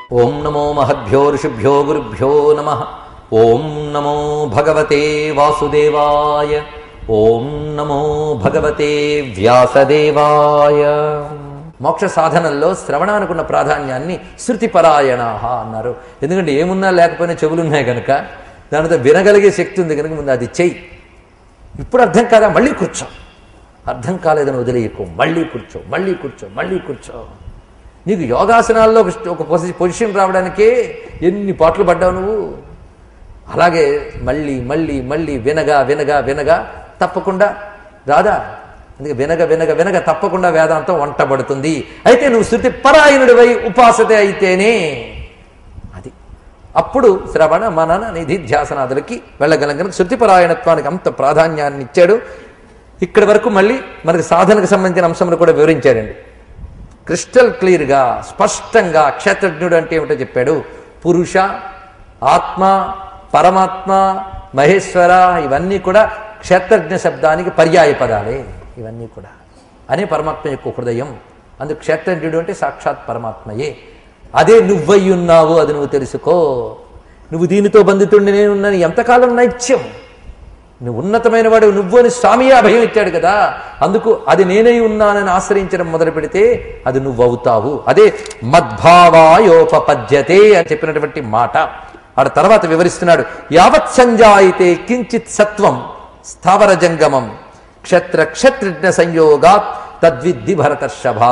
ఓం నమో మహద్భ్యో ఋషిభ్యో గురుభ్యో నమః. ఓం నమో భగవతే వాసుదేవాయ. ఓం నమో భగవతే వ్యాసదేవాయ. మోక్ష సాధనల్లో శ్రవణానికున్న ప్రాధాన్యాన్ని శృతిపరాయణాః అన్నారు. ఎందుకంటే ఏమున్నా లేకపోయినా చెవులున్నాయి కనుక దానితో వినగలిగే శక్తి ఉంది కనుక ముందు అది చెయ్యి. ఇప్పుడు అర్థం కాదా, మళ్ళీ కూర్చో. అర్థం కాలేదని వదిలేయకు, మళ్ళీ కూర్చో, మళ్ళీ కూర్చో, మళ్ళీ కూర్చో. నీకు యోగాసనాల్లో ఒక పొజిషన్ రావడానికే ఎన్ని పాటలు పడ్డావు నువ్వు. అలాగే మళ్ళీ మళ్ళీ మళ్ళీ వినగా వినగా వినగా తప్పకుండా రాదా. అందుకే వినగ వినగ వినగ తప్పకుండా వేదాంతం వంటబడుతుంది. అయితే నువ్వు శృతి పరాయణుడివై ఉపాసతే అయితేనే అది అప్పుడు శ్రవణ మనన నిధిధ్యాసనాదులకి వెళ్ళగలం కనుక శృతిపరాయణత్వానికి అంత ప్రాధాన్యాన్ని ఇచ్చాడు. ఇక్కడి వరకు మళ్ళీ మనకి సాధనకు సంబంధించిన అంశములు కూడా వివరించాడండి. క్రిస్టల్ క్లియర్గా స్పష్టంగా క్షేత్రజ్ఞుడు అంటే ఏమిటో చెప్పాడు. పురుష, ఆత్మ, పరమాత్మ, మహేశ్వర ఇవన్నీ కూడా క్షేత్రజ్ఞ శబ్దానికి పర్యాయ పదాలే. ఇవన్నీ కూడా అనే పరమాత్మ యొక్క హృదయం. అందుకు క్షేత్రజ్ఞుడు అంటే సాక్షాత్ పరమాత్మయే. అదే నువ్వై ఉన్నావు, అది నువ్వు తెలుసుకో. నువ్వు దీనితో బంధితుండి నేనున్నాను ఎంతకాలం నైత్యం. నువ్వు ఉన్నతమైన వాడు నువ్వు అని స్వామియే అభయం ఇచ్చాడు కదా. అందుకు అది నేనై ఉన్నానని ఆశ్రయించడం మొదలు పెడితే అది నువ్వు అవుతావు. అదే మద్భావాయోపపద్యతే అని చెప్పినటువంటి మాట ఆడ తర్వాత వివరిస్తున్నాడు. యావత్ సంజాయితే కించిత్ సత్వం స్థావర జంగమం క్షత్ర క్షత్రజ్ఞ సంయోగాత్ తద్విద్ధి భరతర్షభా.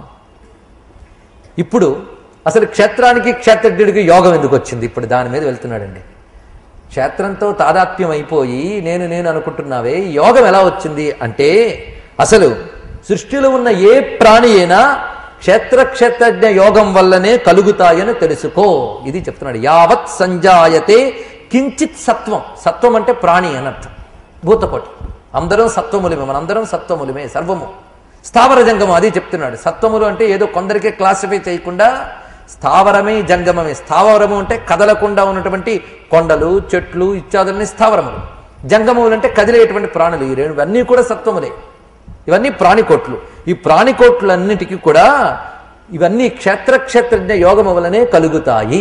ఇప్పుడు అసలు క్షేత్రానికి క్షేత్రజ్ఞుడికి యోగం ఎందుకు వచ్చింది, ఇప్పుడు దాని మీద వెళ్తున్నాడండి. క్షేత్రంతో తాదాత్మ్యం అయిపోయి నేను నేను అనుకుంటున్నావే, యోగం ఎలా వచ్చింది అంటే అసలు సృష్టిలో ఉన్న ఏ ప్రాణి అయినా క్షేత్రజ్ఞ యోగం వల్లనే కలుగుతాయని తెలుసుకో. ఇది చెప్తున్నాడు. యావత్ సంజాయతే కించిత్ సత్వం. సత్వం అంటే ప్రాణి అనర్థం. భూతకోటి అందరం సత్వములమే, మనందరం సత్వములమే సర్వము. స్థావర జంగమం అది చెప్తున్నాడు. సత్వములు అంటే ఏదో కొందరికే క్లాసిఫై చేయకుండా స్థావరమే జంగమమే. స్థావరము అంటే కదలకుండా ఉన్నటువంటి కొండలు, చెట్లు ఇత్యాదులని స్థావరములు. జంగమములు అంటే కదిలేటువంటి ప్రాణులు. ఈ ఇవన్నీ కూడా సత్వములే. ఇవన్నీ ప్రాణికోట్లు. ఈ ప్రాణికోట్లన్నిటికీ కూడా ఇవన్నీ క్షేత్రజ్ఞ యోగము వలనే కలుగుతాయి.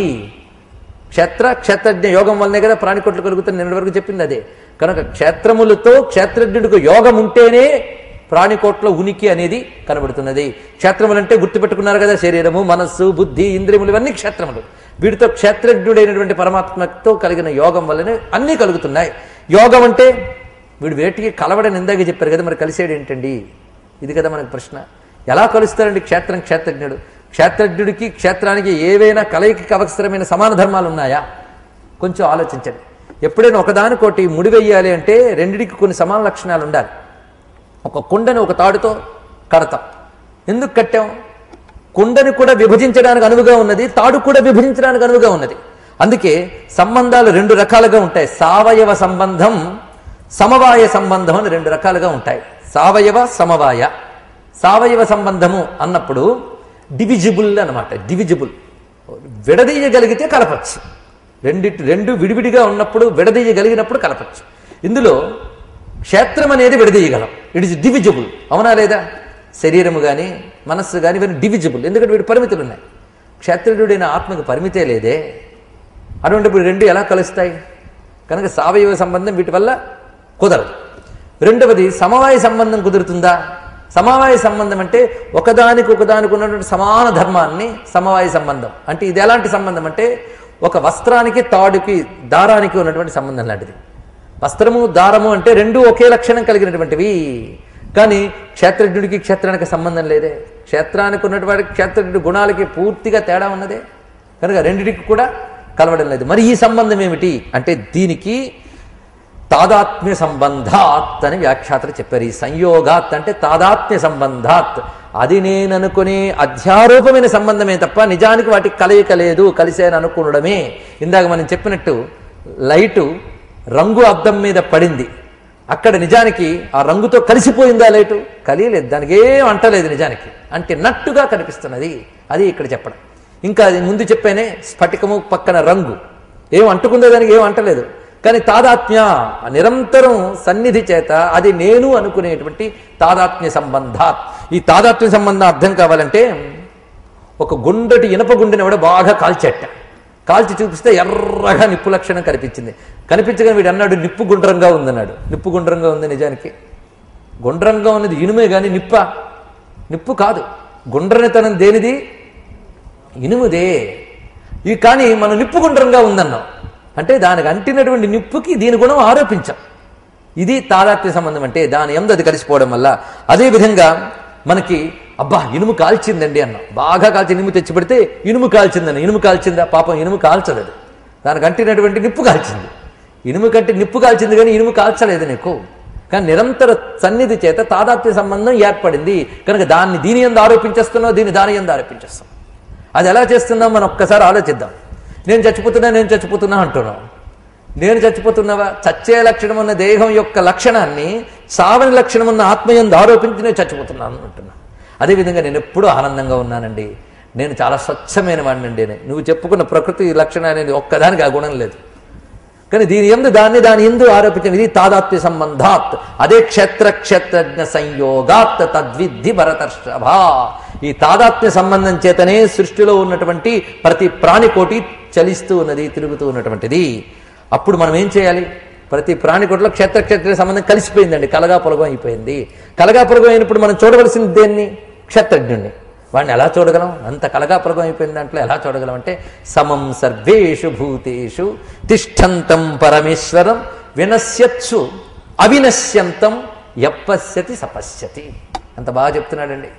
క్షేత్రజ్ఞ యోగం వల్లనే కదా ప్రాణికోట్లు కలుగుతాయి. నిన్నటి వరకు చెప్పింది అదే. కనుక క్షేత్రములతో క్షేత్రజ్ఞుడికి యోగం ఉంటేనే ప్రాణికోట్ల ఉనికి అనేది కనబడుతున్నది. క్షేత్రములంటే గుర్తుపెట్టుకున్నారు కదా, శరీరము, మనస్సు, బుద్ధి, ఇంద్రియములు ఇవన్నీ క్షేత్రములు. వీటితో క్షేత్రజ్ఞుడైనటువంటి పరమాత్మతో కలిగిన యోగం వల్లనే అన్నీ కలుగుతున్నాయి. యోగం అంటే వీడు వేటికి కలవడని ఇందాక చెప్పారు కదా, మరి కలిసేడు ఏంటండి? ఇది కదా మనకు ప్రశ్న. ఎలా కలుస్తారండి క్షేత్రజ్ఞుడు? క్షేత్రజ్ఞుడికి క్షేత్రానికి ఏవైనా కలయికకి అవసరమైన సమాన ధర్మాలు ఉన్నాయా? కొంచెం ఆలోచించండి. ఎప్పుడైనా ఒకదానికోటి ముడివెయ్యాలి అంటే రెండిటికి కొన్ని సమాన లక్షణాలు ఉండాలి. ఒక కుండని ఒక తాడుతో కడతాం. ఎందుకు కట్టాం? కుండని కూడా విభజించడానికి అనువుగా ఉన్నది, తాడు కూడా విభజించడానికి అనువుగా ఉన్నది. అందుకే సంబంధాలు రెండు రకాలుగా ఉంటాయి. సావయవ సంబంధం, సమవాయ సంబంధం అని రెండు రకాలుగా ఉంటాయి. సావయవ, సమవాయ. సావయవ సంబంధము అన్నప్పుడు డివిజిబుల్ అన్నమాట. డివిజిబుల్ విడదీయగలిగితే కలపచ్చు. రెండు విడివిడిగా ఉన్నప్పుడు విడదీయగలిగినప్పుడు కలపచ్చు. ఇందులో క్షేత్రం అనేది విడదీయగలం. It is divisible. అవునా లేదా? శరీరము కానీ మనస్సు కానీ ఇవన్నీ డివిజిబుల్. ఎందుకంటే వీటి పరిమితులు ఉన్నాయి. క్షేత్రజ్ఞుడైన ఆత్మకు పరిమితే లేదే. అటువంటిప్పుడు రెండు ఎలా కలుస్తాయి? కనుక సావయవ సంబంధం వీటి వల్ల కుదరదు. రెండవది సమవాయ సంబంధం కుదురుతుందా? సమవాయ సంబంధం అంటే ఒకదానికి ఉన్నటువంటి సమాన ధర్మాన్ని సమవాయ సంబంధం అంటే ఇది ఎలాంటి సంబంధం అంటే ఒక వస్త్రానికి తాడుకి దారానికి ఉన్నటువంటి సంబంధం లాంటిది. వస్త్రము దారము అంటే రెండూ ఒకే లక్షణం కలిగినటువంటివి. కానీ క్షేత్రజ్ఞుడికి క్షేత్రానికి సంబంధం లేదే. క్షేత్రానికి ఉన్నటువంటి క్షేత్రజ్ఞుడి గుణాలకి పూర్తిగా తేడా ఉన్నదే. కనుక రెండిటికి కూడా కలవడం లేదు. మరి ఈ సంబంధం ఏమిటి అంటే దీనికి తాదాత్మ్య సంబంధాత్ అని వ్యాఖ్యాతలు చెప్పారు. ఈ సంయోగాత్ అంటే తాదాత్మ్య సంబంధాత్. అది నేననుకునే అధ్యారూపమైన సంబంధమే తప్ప నిజానికి వాటికి కలయిక లేదు, కలిసేని అనుకునడమే. ఇందాక మనం చెప్పినట్టు లైటు రంగు అద్దం మీద పడింది, అక్కడ నిజానికి ఆ రంగుతో కలిసిపోయిందా లైటు? కలియలేదు, దానికి ఏం అంటలేదు. నిజానికి అంటే నట్టుగా కనిపిస్తున్నది. అది ఇక్కడ చెప్పడం. ఇంకా అది ముందు చెప్పానే, స్ఫటికము పక్కన రంగు ఏం అంటుకుందో, దానికి ఏం అంటలేదు. కానీ తాదాత్మ్య నిరంతరం సన్నిధి చేత అది నేను అనుకునేటువంటి తాదాత్మ్య సంబంధాత్. ఈ తాదాత్మ్య సంబంధం అర్థం కావాలంటే ఒక గుండటి ఇనప గుండెని కూడా బాగా కాల్చెట్ట. కాల్చి చూపిస్తే ఎర్రగా నిప్పు లక్షణం కనిపించింది. కనిపించగానే వీడు అన్నాడు నిప్పు గుండ్రంగా ఉందన్నాడు. నిప్పు గుండ్రంగా ఉంది, నిజానికి గుండ్రంగా ఉన్నది ఇనుమే కానీ నిప్పు కాదు. గుండ్రనితనం దేనిది? ఇనుముదే. ఈ కానీ మనం నిప్పు గుండ్రంగా ఉందన్నాం అంటే దానికి అంటినటువంటి నిప్పుకి దీని గుణం ఆరోపించాం. ఇది తాదాత్మ్య సంబంధం అంటే దాని యందు అది కలిసిపోవడం వల్ల. అదేవిధంగా మనకి అబ్బా ఇనుము కాల్చిందండి అన్నాం. బాగా కాల్చి ఇనుము తెచ్చిపెడితే ఇనుము కాల్చిందన్న. ఇనుము కాల్చిందా? పాపం ఇనుము కాల్చదు. దానికి అంటినటువంటి నిప్పు కాల్చింది. ఇనుము కంటే నిప్పు కాల్చింది కానీ ఇనుము కాల్చలేదు నీకు. కానీ నిరంతర సన్నిధి చేత తాదాత్మ్య సంబంధం ఏర్పడింది కనుక దాన్ని దీని యందు ఆరోపించేస్తున్నావు, దీన్ని దాని యందు ఆరోపించేస్తాం. అది ఎలా చేస్తున్నాం మనం ఒక్కసారి ఆలోచిద్దాం. నేను చచ్చిపోతున్నా అంటున్నావు. నేను చచ్చిపోతున్నావా? చచ్చే లక్షణం ఉన్న దేహం యొక్క లక్షణాన్ని సావని లక్షణం ఉన్న ఆత్మయందు ఆరోపించి నేను చచ్చిపోతున్నాను అంటున్నా. అదేవిధంగా నేను ఎప్పుడూ ఆనందంగా ఉన్నానండి, నేను చాలా స్వచ్ఛమైన వాడినండి. నువ్వు చెప్పుకున్న ప్రకృతి లక్షణం అనేది ఒక్కదానికి ఆ గుణం లేదు. కానీ దీని యందు దాని యందు ఆరోపించిన ఇది తాదాత్మ్య సంబంధాత్. అదే క్షేత్రజ్ఞ సంయోగాత్ తద్విద్ధి భరతర్షభ. ఈ తాదాత్మ్య సంబంధం చేతనే సృష్టిలో ఉన్నటువంటి ప్రతి ప్రాణికోటి చలిస్తూ ఉన్నది, తిరుగుతూ ఉన్నటువంటిది. అప్పుడు మనం ఏం చేయాలి? ప్రతి ప్రాణికోటిలో క్షేత్ర సంబంధం కలిసిపోయిందండి, కలగా పొలగం అయిపోయింది. కలగా పొలగం అయినప్పుడు మనం చూడవలసింది దేన్ని? క్షేత్రజ్ఞుణ్ణి. వాడిని ఎలా చూడగలం? అంత కలగా పొలగం అయిపోయిన దాంట్లో ఎలా చూడగలం అంటే సమం సర్వేషు భూతేషు తిష్టంతం పరమేశ్వరం వినశ్యత్సు అవినశ్యంతం యప్పశ్యతి సపశ్యతి. అంత బాగా చెప్తున్నాడండి.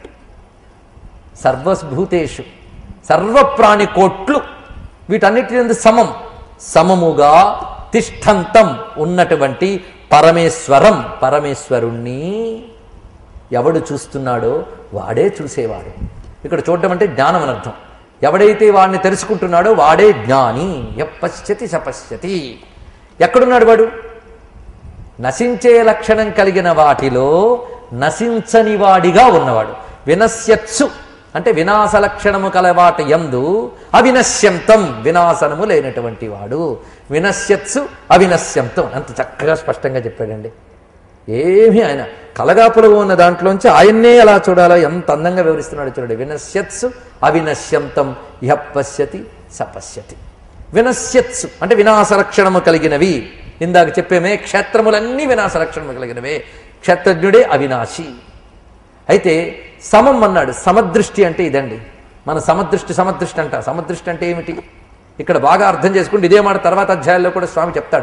సర్వభూతేషు సర్వప్రాణి కోట్లు వీటన్నిటి సమముగా తిష్టంతం ఉన్నటువంటి పరమేశ్వరం, పరమేశ్వరుణ్ణి ఎవడు చూస్తున్నాడో వాడే చూసేవాడు. ఇక్కడ చూడటం అంటే జ్ఞానం అని అర్థం. ఎవడైతే వాడిని తెలుసుకుంటున్నాడో వాడే జ్ఞాని. యప్పశ్యతి సపశ్యతి. ఎక్కడున్నాడు వాడు? నశించే లక్షణం కలిగిన వాటిలో నశించని వాడిగా ఉన్నవాడు. వినశ్యత్సు అంటే వినాశ లక్షణము కలవాటి యందు అవినశ్యంతం వినాశనము లేనటువంటి వాడు. వినశ్యత్సు అవినశ్యంతం అంత చక్కగా స్పష్టంగా చెప్పాడండి. ఏమీ ఆయన కలగాపులగా ఉన్న దాంట్లోంచి ఆయన్నే ఎలా చూడాలో ఎంత అందంగా వివరిస్తున్నాడు చూడండి. వినశ్యత్సు అవినశ్యంతం యప్పశ్యతి సపశ్యతి. వినశ్యత్సు అంటే వినాశ లక్షణము కలిగినవి. ఇందాక చెప్పేమే క్షేత్రములన్నీ వినాశ లక్షణము కలిగినవే. క్షేత్రజ్ఞుడే అవినాశి. అయితే సమం అన్నాడు. సమదృష్టి అంటే ఇదండి. మన సమదృష్టి అంట. సమదృష్టి అంటే ఏమిటి? ఇక్కడ బాగా అర్థం చేసుకుంటే ఇదే మాట తర్వాత అధ్యాయాల్లో కూడా స్వామి చెప్తాడు.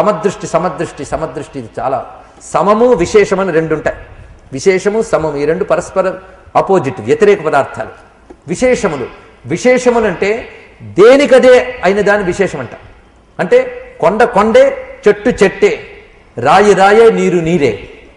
సమదృష్టి ఇది చాలా. సమము విశేషం అని రెండు ఉంటాయి. విశేషము సమము ఈ రెండు పరస్పర అపోజిట్, వ్యతిరేక పదార్థాలు. విశేషములు అంటే దేనికదే అయిన దాని విశేషం అంట. అంటే కొండే, చెట్టు చెట్టే, రాయే, నీరు నీరే.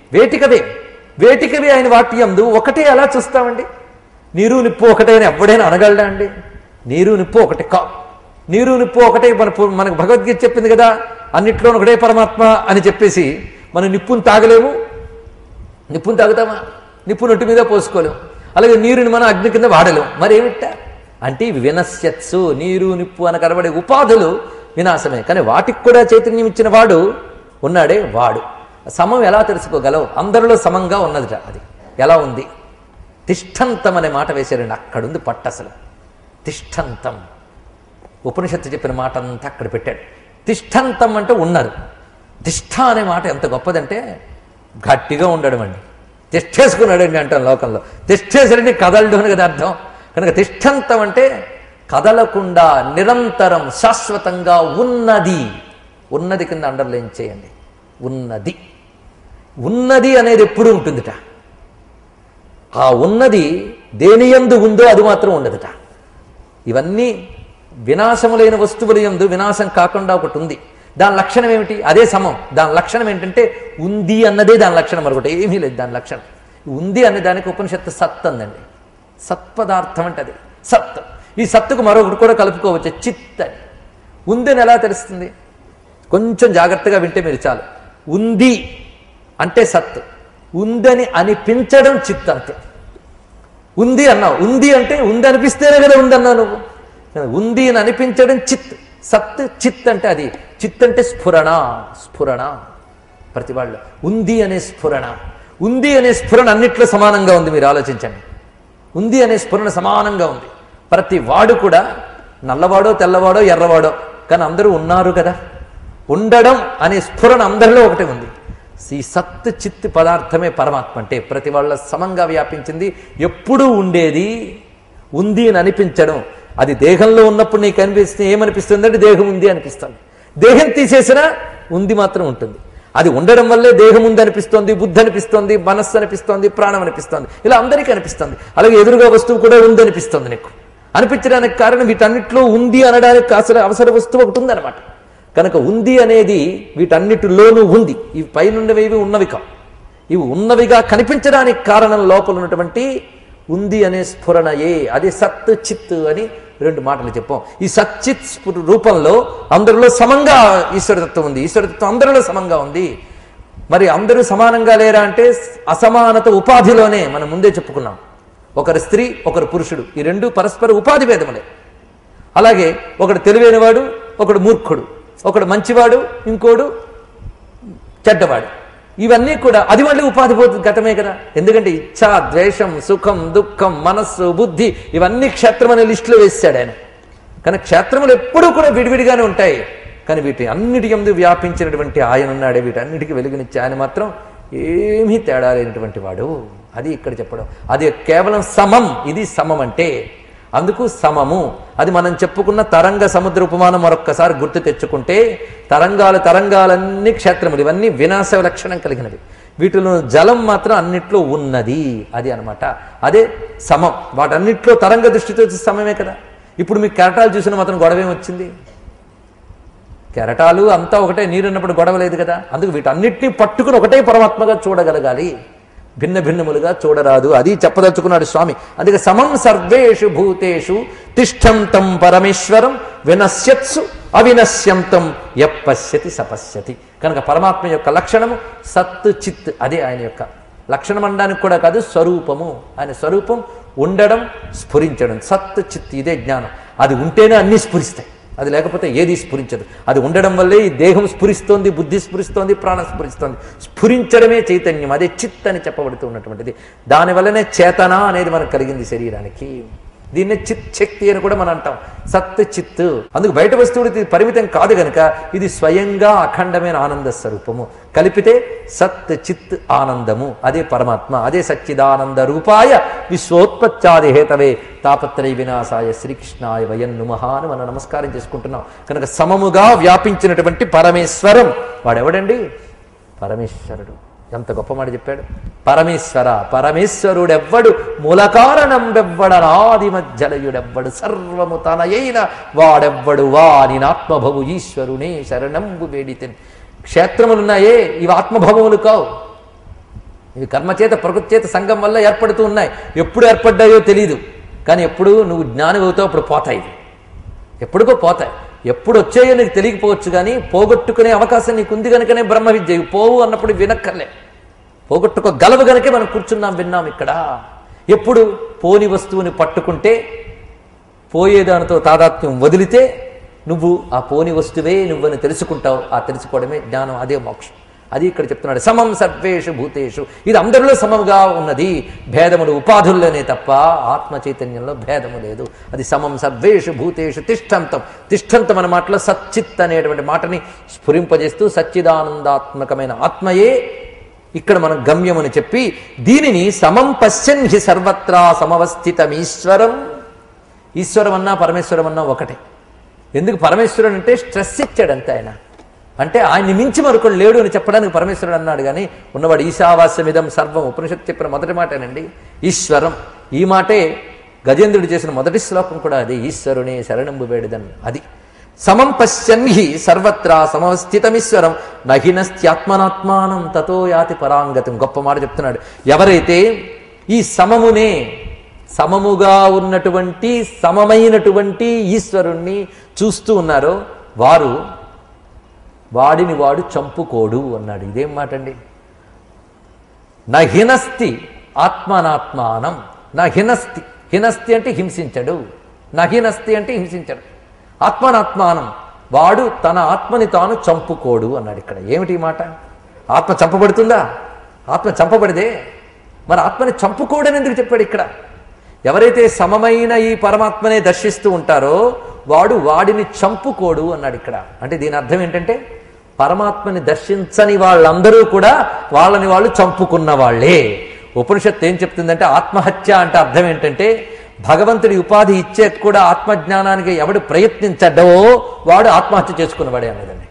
వేటికవే ఆయన వాటి యందు ఒకటే ఎలా చూస్తామండి? నీరు నిప్పు ఒకటే అని ఎవడైనా అనగలడా అండి? నీరు నిప్పు ఒకటే కా. నీరు నిప్పు ఒకటే మనకు భగవద్గీత చెప్పింది కదా, అన్నిట్లోనూ ఒకటే పరమాత్మ అని చెప్పేసి మనం నిప్పును తాగలేము. నిప్పును తాగుతామా? నిప్పు నొట్టి మీద పోసుకోలేము. అలాగే నీరుని మనం అగ్ని కింద వాడలేము. మరేమిట అంటే వినశ్యత్సు. నీరు నిప్పు అని కనబడే ఉపాధులు వినాశమే, కానీ వాటికి కూడా చైతన్యం ఇచ్చిన వాడు ఉన్నాడే వాడు. సమం ఎలా తెలుసుకోగలవు? అందరిలో సమంగా ఉన్నదిట. అది ఎలా ఉంది? తిష్టంతం అనే మాట వేశారండి. అక్కడుంది పట్టు. అసలు తిష్టంతం ఉపనిషత్తు చెప్పిన మాట అంతా అక్కడ పెట్టాడు. తిష్టంతం అంటే ఉన్నారు. తిష్ట అనే మాట ఎంత గొప్పదంటే గట్టిగా ఉండడం అండి. తిష్టేసుకున్నాడండి అంటాం లోకంలో. తిష్టేసరండి కదలడు అని కదా అర్థం. కనుక తిష్టంతం అంటే కదలకుండా నిరంతరం శాశ్వతంగా ఉన్నది కింద అండర్లైన్ చేయండి. ఉన్నది అనేది ఎప్పుడూ ఉంటుందిట. ఆ ఉన్నది దేని యందు ఉందో అది మాత్రం ఉండదుట. ఇవన్నీ వినాశములైన వస్తువుల యందు వినాశం కాకుండా ఒకటి ఉంది. దాని లక్షణం ఏమిటి? అదే సమం. దాని లక్షణం ఏంటంటే ఉంది అన్నదే దాని లక్షణం. మరొకటి ఏమీ లేదు దాని లక్షణం. ఉంది అనే దానికి ఉపనిషత్తు సత్ అందండి. సత్పదార్థం అంటే అది సత్. ఈ సత్తుకు మరొకటి కూడా కలుపుకోవచ్చు, చిత్ అని. ఉందని ఎలా తెలుస్తుంది? కొంచెం జాగ్రత్తగా వింటే మీరు చాలు. ఉంది అంటే సత్, ఉందని అనిపించడం చిత్ అంతే. ఉంది అన్నావు, ఉంది అంటే ఉంది అనిపిస్తేనే కదా ఉందన్నావు నువ్వు. ఉంది అని అనిపించడం చిత్. సత్ చిత్ అంటే అది. చిత్ అంటే స్ఫురణ. ప్రతి వాళ్ళు ఉంది అనే స్ఫురణ అన్నిట్లో సమానంగా ఉంది. మీరు ఆలోచించండి. ఉంది అనే స్ఫురణ సమానంగా ఉంది. ప్రతి వాడు కూడా నల్లవాడో తెల్లవాడో ఎర్రవాడో కానీ అందరూ ఉన్నారు కదా. ఉండడం అనే స్ఫురణ అందరిలో ఒకటే ఉంది. ఈ సత్ చిత్ పదార్థమే పరమాత్మ అంటే ప్రతి వాళ్ళ సమంగా వ్యాపించింది, ఎప్పుడూ ఉండేది, ఉంది అని అనిపించడం. అది దేహంలో ఉన్నప్పుడు నీకు అనిపిస్తే ఏమనిపిస్తుంది అంటే దేహం ఉంది అనిపిస్తుంది. దేహం తీసేసినా ఉంది మాత్రం ఉంటుంది. అది ఉండడం వల్లే దేహం ఉంది అనిపిస్తోంది, బుద్ధి అనిపిస్తోంది, మనస్సు అనిపిస్తోంది, ప్రాణం అనిపిస్తోంది. ఇలా అందరికీ అనిపిస్తుంది. అలాగే ఎదురుగా వస్తువు కూడా ఉంది అనిపిస్తుంది. నీకు అనిపించడానికి కారణం వీటన్నిటిలో ఉంది అనడానికి అసలు అవసర వస్తువు ఒకటి ఉందన్నమాట. కనుక ఉంది అనేది వీటన్నిటిలోనూ ఉంది. ఇవి పైనుండేవి ఉన్నవి కావు. ఇవి ఉన్నవిగా కనిపించడానికి కారణం లోపల ఉన్నటువంటి ఉంది అనే స్ఫురణయే. అది సత్ చిత్ అని రెండు మాటలు చెప్పాం. ఈ సచ్చిత్ రూపంలో అందరిలో సమంగా ఈశ్వరతత్వం ఉంది. ఈశ్వరతత్వం అందరిలో సమంగా ఉంది. మరి అందరూ సమానంగా లేరా అంటే అసమానత ఉపాధిలోనే మనం ముందే చెప్పుకున్నాం. ఒకరు స్త్రీ, ఒకరు పురుషుడు, ఈ రెండు పరస్పర ఉపాధి భేదములే. అలాగే ఒకడు తెలివైనవాడు, ఒకడు మూర్ఖుడు, ఒకడు మంచివాడు, ఇంకోడు చెడ్డవాడు. ఇవన్నీ కూడా అది మళ్ళీ ఉపాధి గతమే కదా. ఎందుకంటే ఇచ్ఛా, ద్వేషం, సుఖం, దుఃఖం, మనస్సు, బుద్ధి ఇవన్నీ క్షేత్రం అనే లిస్టులో వేసాడు ఆయన. కానీ క్షేత్రములు ఎప్పుడూ కూడా విడివిడిగానే ఉంటాయి. కానీ వీటి అన్నిటి యందు వ్యాపించినటువంటి ఆయన ఉన్నాడే, వీటన్నిటికీ వెలుగునిచ్చే ఆయన మాత్రం ఏమీ తేడా లేనటువంటి వాడు. అది ఇక్కడ చెప్పడం. అది కేవలం సమం. ఇది సమం అంటే అందుకు సమము. అది మనం చెప్పుకున్న తరంగ సముద్ర ఉపమానం మరొక్కసారి గుర్తు తెచ్చుకుంటే తరంగాలన్నీ క్షేత్రములు, ఇవన్నీ వినాశ లక్షణం కలిగినవి. వీటిలో జలం మాత్రం అన్నిట్లో ఉన్నది. అది అనమాట. అదే సమం. వాటన్నిట్లో తరంగ దృష్టితో సమమే కదా. ఇప్పుడు మీకు కెరటాలు చూసిన మాత్రం గొడవేం వచ్చింది? కెరటాలు అంతా ఒకటే, నీరున్నప్పుడు గొడవ లేదు కదా. అందుకు వీటన్నిటినీ పట్టుకుని ఒకటే పరమాత్మగా చూడగలగాలి, భిన్న భిన్నములుగా చూడరాదు. అది చెప్పదలుచుకున్నాడు స్వామి. అందుకే సమం సర్వేషు భూతేషు తిష్టంతం పరమేశ్వరం వినశ్యత్సు అవినశ్యంతం యప్పశ్యతి సపశ్యతి. కనుక పరమాత్మ యొక్క లక్షణము సత్ చిత్. అదే ఆయన యొక్క లక్షణం అనడానికి కూడా కాదు, స్వరూపము. ఆయన స్వరూపం ఉండడం, స్ఫురించడం. సత్ చిత్ ఇదే జ్ఞానం. అది ఉంటేనే అన్నీ స్ఫురిస్తాయి, అది లేకపోతే ఏది స్ఫురించదు. అది ఉండడం వల్లే ఈ దేహం స్ఫురిస్తోంది, బుద్ధి స్ఫురిస్తోంది, ప్రాణం స్ఫురిస్తోంది. స్ఫురించడమే చైతన్యం, అదే చిత్ అని చెప్పబడుతూ ఉన్నటువంటిది. దానివల్లనే చేతన అనేది మనకు కలిగింది శరీరానికి. దీన్నే చిత్ శక్తి అని కూడా మనం అంటాం, సత్ చిత్. అందుకు బయట వస్తువుడికి పరిమితం కాదు గనక ఇది స్వయంగా అఖండమైన ఆనంద స్వరూపము. కలిపితే సత్ చిత్ ఆనందము. అదే పరమాత్మ. అదే సచ్చిదానంద రూపాయ విశ్వోత్పత్యాది హేతవే తాపత్రయ వినాశాయ శ్రీకృష్ణాయ వయం నుమః అని మనం నమస్కారం చేసుకుంటున్నాం. కనుక సమముగా వ్యాపించినటువంటి పరమేశ్వరం వాడెవడండి? పరమేశ్వరుడు. ఎంత గొప్ప మాట చెప్పాడు. పరమేశ్వర, పరమేశ్వరుడెవ్వడు, మూల కారణం వెవ్వడనాది మధ్యలయుడెవ్వడు, సర్వము తనయైన వాడెవ్వడు, వానినాత్మభవు ఈశ్వరునే శరణంబు వేడితెన్. క్షేత్రములున్నాయే, ఇవి ఆత్మభవములు కావు. ఇవి కర్మచేత ప్రకృతి చేత సంఘం వల్ల ఏర్పడుతూ ఉన్నాయి. ఎప్పుడు ఏర్పడ్డాయో తెలియదు, కానీ ఎప్పుడు నువ్వు జ్ఞాని అవుతావు అప్పుడు పోతాయి. ఎప్పుడుకో పోతాయి. ఎప్పుడు వచ్చాయో నీకు తెలియకపోవచ్చు, కానీ పోగొట్టుకునే అవకాశం నీకు ఉంది కనుకనే బ్రహ్మ విద్య. పోవు అన్నప్పుడు వినక్కర్లే, పోగొట్టుకోగలవు గనకే మనం కూర్చున్నాం, విన్నాం ఇక్కడ. ఎప్పుడు పోని వస్తువుని పట్టుకుంటే, పోయేదానితో తాదాత్మ్యం వదిలితే నువ్వు ఆ పోని వస్తువే నువ్వని తెలుసుకుంటావు. ఆ తెలుసుకోవడమే జ్ఞానం, అదే మోక్షం. అది ఇక్కడ చెప్తున్నాడు. సమం సర్వేషు భూతేషు. ఇది అందరిలో సమముగా ఉన్నది. భేదములు ఉపాధుల్లోనే తప్ప ఆత్మ చైతన్యంలో భేదము లేదు. అది సమం సర్వేషు భూతేషు తిష్టంతం. తిష్టంతం అనే మాటలో సచ్చిత్ అనేటువంటి మాటని స్ఫురింపజేస్తూ సచ్చిదానందాత్మకమైన ఆత్మయే ఇక్కడ మనం గమ్యమని చెప్పి, దీనిని సమం పశ్యన్ హి సర్వత్రా సమవస్థితం ఈశ్వరం. ఈశ్వరం అన్నా పరమేశ్వరం అన్నా ఒకటే. ఎందుకు పరమేశ్వరుడు అంటే స్ట్రెస్ ఇచ్చాడంతే ఆయన. అంటే ఆయన్ని మించి మరొకడు లేడు అని చెప్పడానికి పరమేశ్వరుడు అన్నాడు. కానీ ఉన్నవాడు ఈశావాస్యమిదం సర్వం. ఉపనిషత్తు చెప్పిన మొదటి మాటేనండి ఈశ్వరం. ఈ మాటే గజేంద్రుడు చేసిన మొదటి శ్లోకం కూడా అది, ఈశ్వరునే శరణంబు వేడుదన్. అది సమం పశ్యన్ హి సర్వత్రా సమవస్థితమీశ్వరం నహినస్త్యాత్మనాత్మానం తతో యాతి పరాంగతం. గొప్ప మాట చెప్తున్నాడు. ఎవరైతే ఈ సమమునే, సమముగా ఉన్నటువంటి సమమైనటువంటి ఈశ్వరుణ్ణి చూస్తూ ఉన్నారో వారు వాడిని వాడు చంపుకోడు అన్నాడు. ఇదేం మాట అండి? నహినస్తి ఆత్మనాత్మానం. నహినస్తి, హినస్తి అంటే హింసించడు, నహినస్తి అంటే హింసించడు. ఆత్మనాత్మానం, వాడు తన ఆత్మని తాను చంపుకోడు అన్నాడు. ఇక్కడ ఏమిటి మాట? ఆత్మ చంపబడుతుందా? ఆత్మ చంపబడిదే, మరి ఆత్మని చంపుకోడని ఎందుకు చెప్పాడు ఇక్కడ? ఎవరైతే సమమైన ఈ పరమాత్మనే దర్శిస్తూ ఉంటారో వాడు వాడిని చంపుకోడు అన్నాడు ఇక్కడ. అంటే దీని అర్థం ఏంటంటే పరమాత్మని దర్శించని వాళ్ళందరూ కూడా వాళ్ళని వాళ్ళు చంపుకున్న వాళ్ళే. ఉపనిషత్తు ఏం చెప్తుందంటే ఆత్మహత్య అంటే అర్థం ఏంటంటే భగవంతుడి ఉపాధి ఇచ్చే కూడా ఆత్మజ్ఞానానికి ఎవడు ప్రయత్నించడో వాడు ఆత్మహత్య చేసుకున్నవాడే అన్నదండి.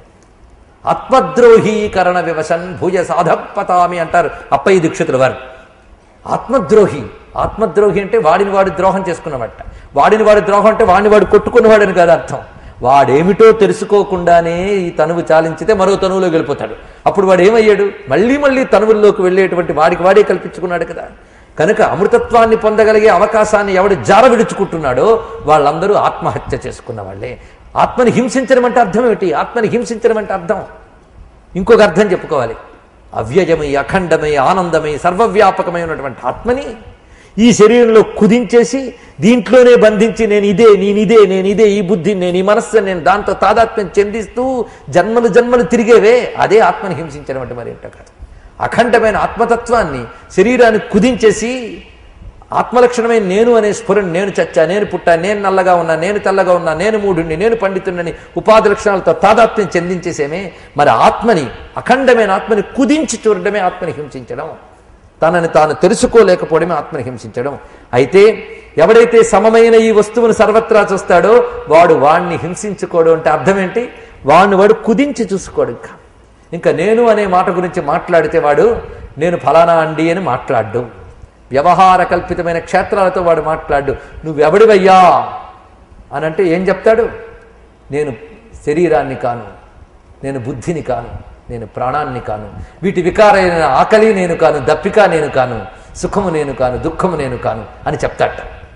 ఆత్మద్రోహీకరణ వివశన్ భూయ సాధపతామి అంటారు అప్పయ్య దీక్షితుల వారు. ఆత్మద్రోహి, ఆత్మద్రోహి అంటే వాడిని వాడు ద్రోహం చేసుకున్నవాట. వాడిని వాడు ద్రోహం అంటే వాడిని వాడు కొట్టుకున్నవాడని కాదు అర్థం. వాడేమిటో తెలుసుకోకుండానే ఈ తనువు చాలించితే మరో తనువులోకి వెళ్ళిపోతాడు. అప్పుడు వాడు ఏమయ్యాడు? మళ్ళీ మళ్ళీ తనువుల్లోకి వెళ్ళేటువంటి వాడికి వాడే కల్పించుకున్నాడు కదా. కనుక అమృతత్వాన్ని పొందగలిగే అవకాశాన్ని ఎవడు జార విడుచుకుంటున్నాడో వాళ్ళందరూ ఆత్మహత్య చేసుకున్న వాళ్ళే. ఆత్మని హింసించడం అంటే అర్థం ఏమిటి? ఆత్మని హింసించడం అంటే అర్థం ఇంకొక అర్థం చెప్పుకోవాలి. అవ్యయమై, అఖండమై, ఆనందమై, సర్వవ్యాపకమై ఉన్నటువంటి ఆత్మని ఈ శరీరంలో కుదించేసి దీంట్లోనే బంధించి నేనిదే, ఈ బుద్ధి, నేను ఈ మనస్సు, నేను దాంతో తాదాత్మ్యం చెందిస్తూ జన్మలు జన్మలు తిరిగేవే, అదే ఆత్మని హింసించడం అంటే మరి ఏంటో కాదు. అఖండమైన ఆత్మతత్వాన్ని శరీరాన్ని కుదించేసి ఆత్మలక్షణమైన నేను అనే స్ఫురణ, నేను చచ్చా, నేను పుట్టా, నేను నల్లగా ఉన్నా, నేను తెల్లగా ఉన్నా, నేను మూఢుణ్ణి, నేను పండితుడిని ఉపాధి లక్షణాలతో తాదాత్మ్యం చెందించేసేమే. మరి ఆత్మని, అఖండమైన ఆత్మని కుదించి చూడడమే ఆత్మని హింసించడం. తనని తాను తెలుసుకోలేకపోవడమే ఆత్మని హింసించడం. అయితే ఎవడైతే సమమైన ఈ వస్తువును సర్వత్రా చూస్తాడో వాడు వాణ్ణి హింసించుకోవడం అంటే అర్థం ఏంటి? వాడు కుదించి చూసుకోడు. ఇంకా నేను అనే మాట గురించి మాట్లాడితే వాడు నేను ఫలానా అండి అని మాట్లాడ్డు. వ్యవహార కల్పితమైన క్షేత్రాలతో వాడు మాట్లాడ్డు. నువ్వెవడివయ్యా అని అంటే ఏం చెప్తాడు? నేను శరీరాన్ని కాను, నేను బుద్ధిని కాను, నేను ప్రాణాన్ని కాను, వీటి వికారైన ఆకలి నేను కాను, దప్పిక నేను కాను, సుఖము నేను కాను, దుఃఖము నేను కాను అని చెప్తాట.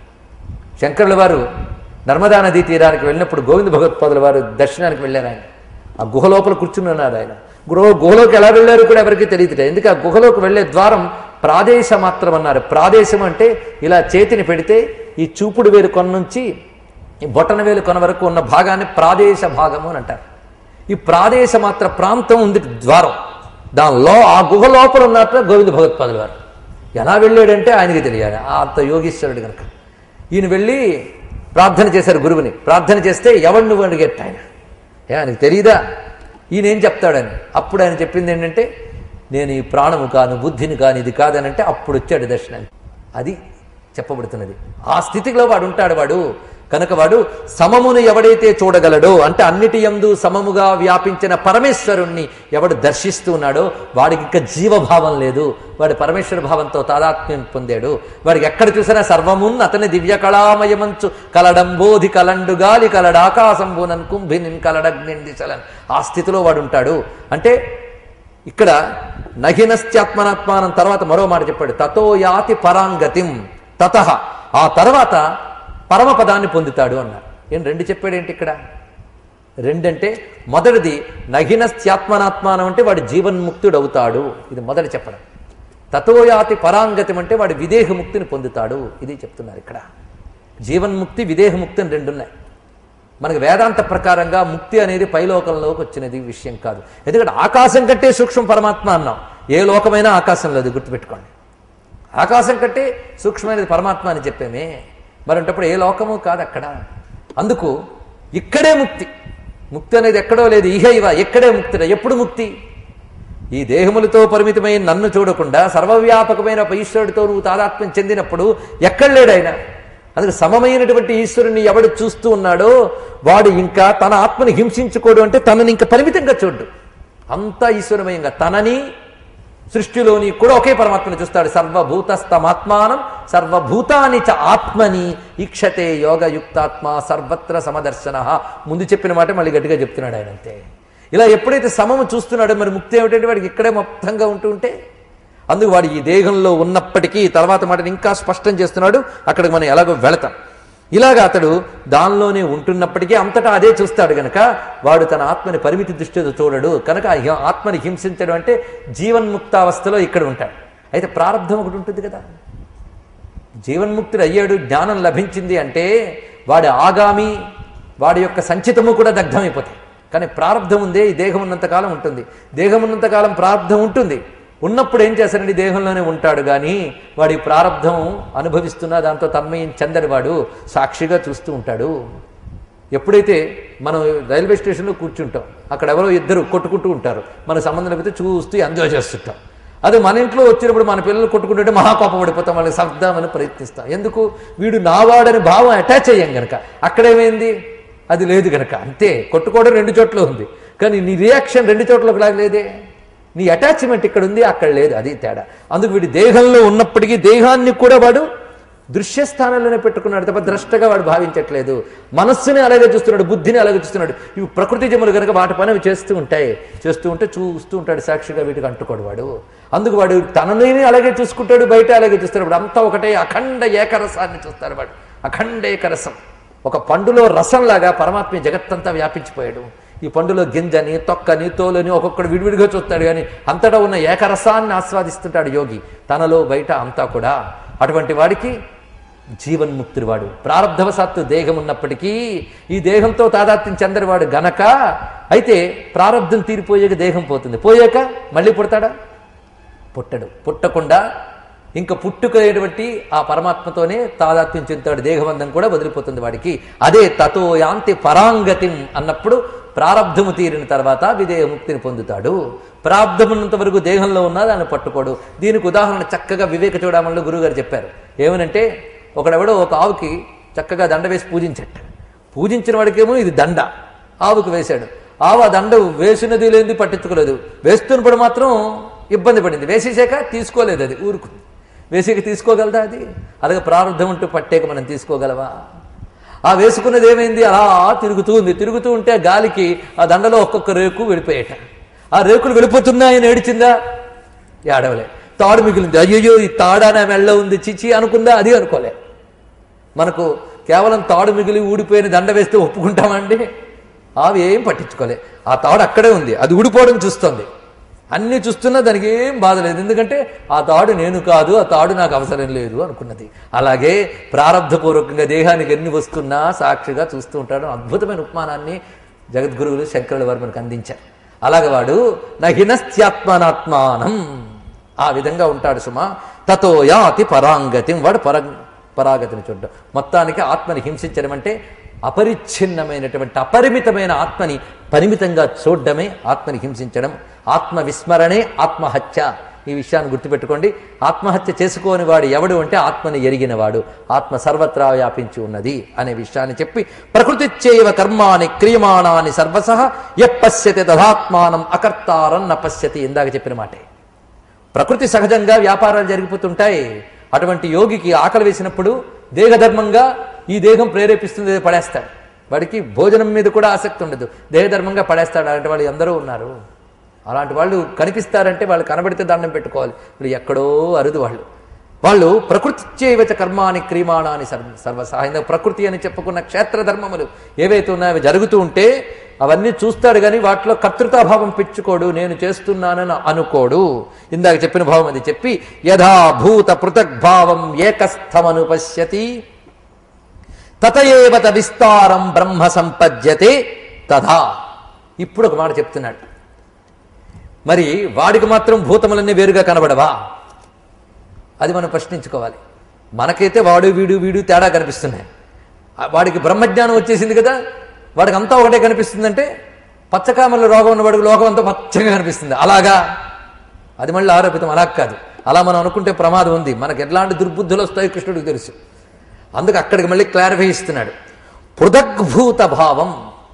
శంకరుల వారు నర్మదా నదీ తీరానికి వెళ్ళినప్పుడు గోవింద భగవత్పాదుల వారు దర్శనానికి వెళ్ళారు. ఆయన ఆ గుహ లోపల కూర్చుని ఉన్నారు. ఆయన గుహలోకి ఎలా వెళ్ళారు కూడా ఎవరికి తెలియదు. ఎందుకు ఆ గుహలోకి వెళ్ళే ద్వారం ప్రాదేశ మాత్రం అన్నారు. ప్రాదేశం అంటే ఇలా చేతిని పెడితే ఈ చూపుడు వేలు కొన నుంచి ఈ బొటన వేలు కొన వరకు ఉన్న భాగాన్ని ప్రాదేశ భాగము అని అంటారు. ఈ ప్రాదేశ మాత్ర ప్రాంతం ఉంది ద్వారం. దానిలో ఆ గుహ లోపల ఉన్నట్టు గోవింద భగవత్పాదుల వారు ఎలా వెళ్ళాడంటే ఆయనకి తెలియాలి. అంత యోగీశ్వరుడు కనుక ఈయన వెళ్ళి ప్రార్థన చేశారు గురువుని. ప్రార్థన చేస్తే ఎవడు నువ్వు అడిగేట ఆయన ఆయనకు తెలియదా ఈయన ఏం చెప్తాడని. అప్పుడు ఆయన చెప్పింది ఏంటంటే నేను ఈ ప్రాణము కాను, బుద్ధిని కాను, ఇది కాదనంటే అప్పుడు వచ్చాడు దర్శనానికి. అది చెప్పబడుతున్నది. ఆ స్థితిలో వాడు ఉంటాడు. వాడు కనుక వాడు సమమును ఎవడైతే చూడగలడో అంటే అన్నిటి యందు సమముగా వ్యాపించిన పరమేశ్వరుణ్ణి ఎవడు దర్శిస్తున్నాడో వాడికి ఇంకా జీవభావం లేదు. వాడు పరమేశ్వర భావంతో తాదాత్మ్యం పొందాడు. వాడికి ఎక్కడ చూసినా సర్వమున్ అతని దివ్య కళామయమంచు కలడంబోధి కలండుగాలి కలడాకాశంబునన్ కుంభినిన్ కలడగ్నిందిశలన్ ఆ స్థితిలో వాడు ఉంటాడు. అంటే ఇక్కడ నహినశ్చాత్మనాత్మానం తర్వాత మరో మాట చెప్పాడు. తతో యాతి పరాంగతిం తతః ఆ తర్వాత పరమపదాన్ని పొందుతాడు అన్నారు. ఏం రెండు చెప్పాడేంటి ఇక్కడ? రెండంటే మొదటిది నహినశ్చాత్మనాత్మానం అంటే వాడు జీవన్ముక్తుడు అవుతాడు. ఇది మొదటి చెప్పడం. తతోయాతి పరాంగతం అంటే వాడు విదేహముక్తిని పొందుతాడు. ఇది చెప్తున్నారు ఇక్కడ. జీవన్ముక్తి, విదేహముక్తి అని రెండున్నాయి. మనకు వేదాంత ప్రకారంగా ముక్తి అనేది పైలోకంలోకి వచ్చినది విషయం కాదు. ఎందుకంటే ఆకాశం కంటే సూక్ష్మ పరమాత్మ అన్నాం. ఏ లోకమైనా ఆకాశం లేదు, గుర్తుపెట్టుకోండి. ఆకాశం కంటే సూక్ష్మమైనది పరమాత్మ అని చెప్పామే. మరంటప్పుడు ఏ లోకము కాదు అక్కడ. అందుకు ఇక్కడే ముక్తి. ముక్తి అనేది ఎక్కడో లేదు. ఇహైవ ఎక్కడే ముక్తి. ఎప్పుడు ముక్తి? ఈ దేహములతో పరిమితమైన నన్ను చూడకుండా సర్వవ్యాపకమైన ఈశ్వరుడితో నువ్వు తాదాత్మ్యం చెందినప్పుడు ఎక్కడ లేడు ఆయన. అందుకు సమమైనటువంటి ఈశ్వరుని ఎవడు చూస్తూ ఉన్నాడో వాడు ఇంకా తన ఆత్మని హింసించుకోడు. అంటే తనని ఇంకా పరిమితంగా చూడ్డు. అంతా ఈశ్వరమయంగా తనని సృష్టిలోని కూడా ఒకే పరమాత్మని చూస్తాడు. సర్వభూతస్తమాత్మానం సర్వభూతాని చ ఆత్మని ఈక్షతే యోగయుక్తాత్మ సర్వత్ర సమదర్శన. ముందు చెప్పిన మాట మళ్ళీ గట్టిగా చెప్తున్నాడు ఆయన. అంతే. ఇలా ఎప్పుడైతే సమము చూస్తున్నాడో మరి ముక్తి ఏమిటంటే వాడికి ఇక్కడే మొత్తంగా ఉంటూ ఉంటే అందుకు వాడు ఈ దేహంలో ఉన్నప్పటికీ తర్వాత మాటని ఇంకా స్పష్టం చేస్తున్నాడు. అక్కడికి మనం ఎలాగో వెళతాం. ఇలాగ అతడు దానిలోనే ఉంటున్నప్పటికీ అంతటా అదే చూస్తాడు గనక వాడు తన ఆత్మని పరిమితి దృష్టితో చూడడు. కనుక ఆత్మని హింసించడం అంటే జీవన్ముక్తావస్థలో ఇక్కడ ఉంటాడు. అయితే ప్రారంధం ఒకటి ఉంటుంది కదా. జీవన్ముక్తుడు అయ్యాడు, జ్ఞానం లభించింది అంటే వాడి ఆగామి, వాడి యొక్క సంచితము కూడా దగ్ధమైపోతాయి. కానీ ప్రారంధం ఉందే, ఈ దేహం ఉన్నంతకాలం ఉంటుంది. దేహం ఉన్నంతకాలం ప్రారంధం ఉంటుంది. ఉన్నప్పుడు ఏం చేస్తాడండి, దేహంలోనే ఉంటాడు కానీ వాడి ప్రారంధం అనుభవిస్తున్నా దాంతో తన్మయం చెందని వాడు సాక్షిగా చూస్తూ ఉంటాడు. ఎప్పుడైతే మనం రైల్వే స్టేషన్లో కూర్చుంటాం, అక్కడ ఎవరో ఇద్దరు కొట్టుకుంటూ ఉంటారు, మన సంబంధం లేకపోతే చూస్తూ ఎంజాయ్ చేస్తుంటాం. అదే మన ఇంట్లో వచ్చినప్పుడు మన పిల్లలు కొట్టుకుంటుంటే మహాకోపం పడిపోతాం, వాళ్ళకి సర్దామని ప్రయత్నిస్తాం. ఎందుకు? వీడు నావాడని భావం అటాచ్ అయ్యాం గనక. అక్కడేమైంది? అది లేదు గనక. అంతే, కొట్టుకోవడం 2 చోట్ల ఉంది, కానీ నీ రియాక్షన్ 2 చోట్ల ఒకలాగా లేదే. నీ అటాచ్మెంట్ ఇక్కడ ఉంది, అక్కడ లేదు. అది తేడా. అందుకు వీడి దేహంలో ఉన్నప్పటికీ దేహాన్ని కూడా వాడు దృశ్యస్థానంలోనే పెట్టుకున్నాడు తప్ప ద్రష్టగా వాడు భావించట్లేదు. మనస్సుని అలాగే చూస్తున్నాడు, బుద్ధిని అలాగే చూస్తున్నాడు. ఇవి ప్రకృతి జములు కనుక వాటి పని అవి చేస్తూ ఉంటాయి. చేస్తూ ఉంటే చూస్తూ ఉంటాడు, సాక్షిగా వీటికి అంటుకోడు వాడు. అందుకు వాడు తనని అలాగే చూసుకుంటాడు, బయట అలాగే చూస్తాడు. వాడు అంతా ఒకటే అఖండ ఏకరసాన్ని చూస్తాడు వాడు. అఖండ ఏకరసం. ఒక పండులో రసంలాగా పరమాత్మ జగత్తంతా వ్యాపించిపోయాడు. ఈ పండులో గింజని, తొక్కని, తోలని ఒక్కొక్కడు విడివిడిగా చూస్తాడు, కానీ అంతటా ఉన్న ఏకరసాన్ని ఆస్వాదిస్తుంటాడు యోగి, తనలో బయట అంతా కూడా. అటువంటి వాడికి జీవన్ముక్తుడు వాడు. ప్రారంధవశాత్తు దేహం ఉన్నప్పటికీ ఈ దేహంతో తాదాత్మ్యం చెందరివాడు గనక. అయితే ప్రారంధం తీరిపోయాక దేహం పోతుంది, పోయాక మళ్ళీ పుడతాడా? పుట్టడు. పుట్టకుండా ఇంకా పుట్టుకునేటువంటి ఆ పరమాత్మతోనే తాదాత్మ్యం చెందుతాడు. దేహబంధం కూడా వదిలిపోతుంది వాడికి. అదే తతో యాంతి పరాంగతిం అన్నప్పుడు ప్రారంధము తీరిన తర్వాత విదేహముక్తిని పొందుతాడు. ప్రారంధమున్నంత వరకు దేహంలో ఉన్నా దాన్ని పట్టుకోడు. దీనికి ఉదాహరణ చక్కగా వివేక చూడమని గురువుగారు చెప్పారు. ఏమనంటే, ఒకడెవడో ఒక ఆవుకి చక్కగా దండ వేసి పూజించట. పూజించిన వాడికేమో ఇది దండ ఆవుకు వేశాడు. ఆవు ఆ దండ వేసినది లేనిది పట్టించుకోలేదు, వేస్తున్నప్పుడు మాత్రం ఇబ్బంది పడింది. వేసేసాక తీసుకోలేదు, అది ఊరుకుంది. వేసేక తీసుకోగలదా? అది అలాగే ప్రారంధం ఉంటూ పట్టేక మనం తీసుకోగలవా? ఆ వేసుకున్నది ఏమైంది? అలా తిరుగుతూ ఉంది. తిరుగుతూ ఉంటే గాలికి ఆ దండలో ఒక్కొక్క రేకు వెళ్ళిపోయేట. ఆ రేకులు వెళ్ళిపోతున్నాయని ఏడిచిందా? ఏడవలే. తాడు మిగిలింది, అయ్యో ఈ తాడా నా మెళ్ళ ఉంది చిచి అనుకుందా? అది అనుకోలే. మనకు కేవలం తాడు మిగిలి ఊడిపోయిన దండ వేస్తే ఒప్పుకుంటామండి? అవి ఏం పట్టించుకోలే. ఆ తాడు అక్కడే ఉంది, అది ఊడిపోవడం చూస్తుంది. అన్నీ చూస్తున్నా దానికి ఏం బాధ లేదు, ఎందుకంటే ఆ తాడు నేను కాదు, ఆ తాడు నాకు అవసరం లేదు అనుకున్నది. అలాగే ప్రారంధపూర్వకంగా దేహానికి ఎన్ని వస్తున్నా సాక్షిగా చూస్తూ ఉంటాడు. అద్భుతమైన ఉపమానాన్ని జగద్గురువులు శంకరుల వారు మనకు అందించారు. అలాగే వాడు నహినస్త్యాత్మనాత్మానం, ఆ విధంగా ఉంటాడు సుమా. తతో యాతి పరాంగతిం, వాడు పరాగతిని చూడడం. మొత్తానికి ఆత్మని హింసించడం అంటే అపరిచ్ఛిన్నమైనటువంటి అపరిమితమైన ఆత్మని పరిమితంగా చూడడమే ఆత్మని హింసించడం. ఆత్మ విస్మరణే ఆత్మహత్య. ఈ విషయాన్ని గుర్తుపెట్టుకోండి. ఆత్మహత్య చేసుకోని వాడు ఎవడు అంటే ఆత్మని ఎరిగినవాడు. ఆత్మ సర్వత్రా వ్యాపించి ఉన్నది అనే విషయాన్ని చెప్పి, ప్రకృతిచ్చేవ కర్మాని క్రియమాణాని సర్వసః యపశ్యతి తదాత్మానం అకర్తారం నపశ్యతి. ఇందాక చెప్పిన మాటే. ప్రకృతి సహజంగా వ్యాపారాలు జరిగిపోతుంటాయి. అటువంటి యోగికి ఆకలి వేసినప్పుడు దేహధర్మంగా ఈ దేహం ప్రేరేపిస్తుంది, పడేస్తాడు. వాడికి భోజనం మీద కూడా ఆసక్తి ఉండదు, దేహధర్మంగా పడేస్తాడు. అలాంటి వాళ్ళు ఎందరో ఉన్నారు. అలాంటి వాళ్ళు కనిపిస్తారంటే వాళ్ళు కనబడితే దండం పెట్టుకోవాలి. ఇప్పుడు ఎక్కడో అరుదు వాళ్ళు ప్రకృతిచ్చేవచ కర్మాని క్రియమాణాని సర్వసహాయంగా. ప్రకృతి అని చెప్పుకున్న క్షేత్రధర్మములు ఏవైతే ఉన్నాయో అవి జరుగుతూ ఉంటే అవన్నీ చూస్తాడు, కానీ వాటిలో కర్తృతాభావం పెంచుకోడు, నేను చేస్తున్నానని అనుకోడు. ఇందాక చెప్పిన భావం అది చెప్పి, యథాభూత పృథగ్భావం ఏకస్థమను పశ్యతి తతయేవత విస్తారం బ్రహ్మ సంపద్యతే తథా. ఇప్పుడు ఒక మాట చెప్తున్నాడు. మరి వాడికి మాత్రం భూతములన్నీ వేరుగా కనబడవా? అది మనం ప్రశ్నించుకోవాలి. మనకైతే వాడు వీడు తేడా కనిపిస్తున్నాయి. వాడికి బ్రహ్మజ్ఞానం వచ్చేసింది కదా, వాడికి అంతా ఒకటే కనిపిస్తుందంటే పచ్చకామల రోగం ఉన్నవాడికి లోకం అంతా పచ్చగా కనిపిస్తుంది. అలాగా? అది మళ్ళీ ఆరోపితం. అలా కాదు. అలా మనం అనుకుంటే ప్రమాదం ఉంది. మనకు ఎట్లాంటి దుర్బుద్ధులు వస్తాయో కృష్ణుడికి తెలుసు. అందుకు అక్కడికి మళ్ళీ క్లారిఫై ఇస్తున్నాడు. పృథగ్భూత భావం.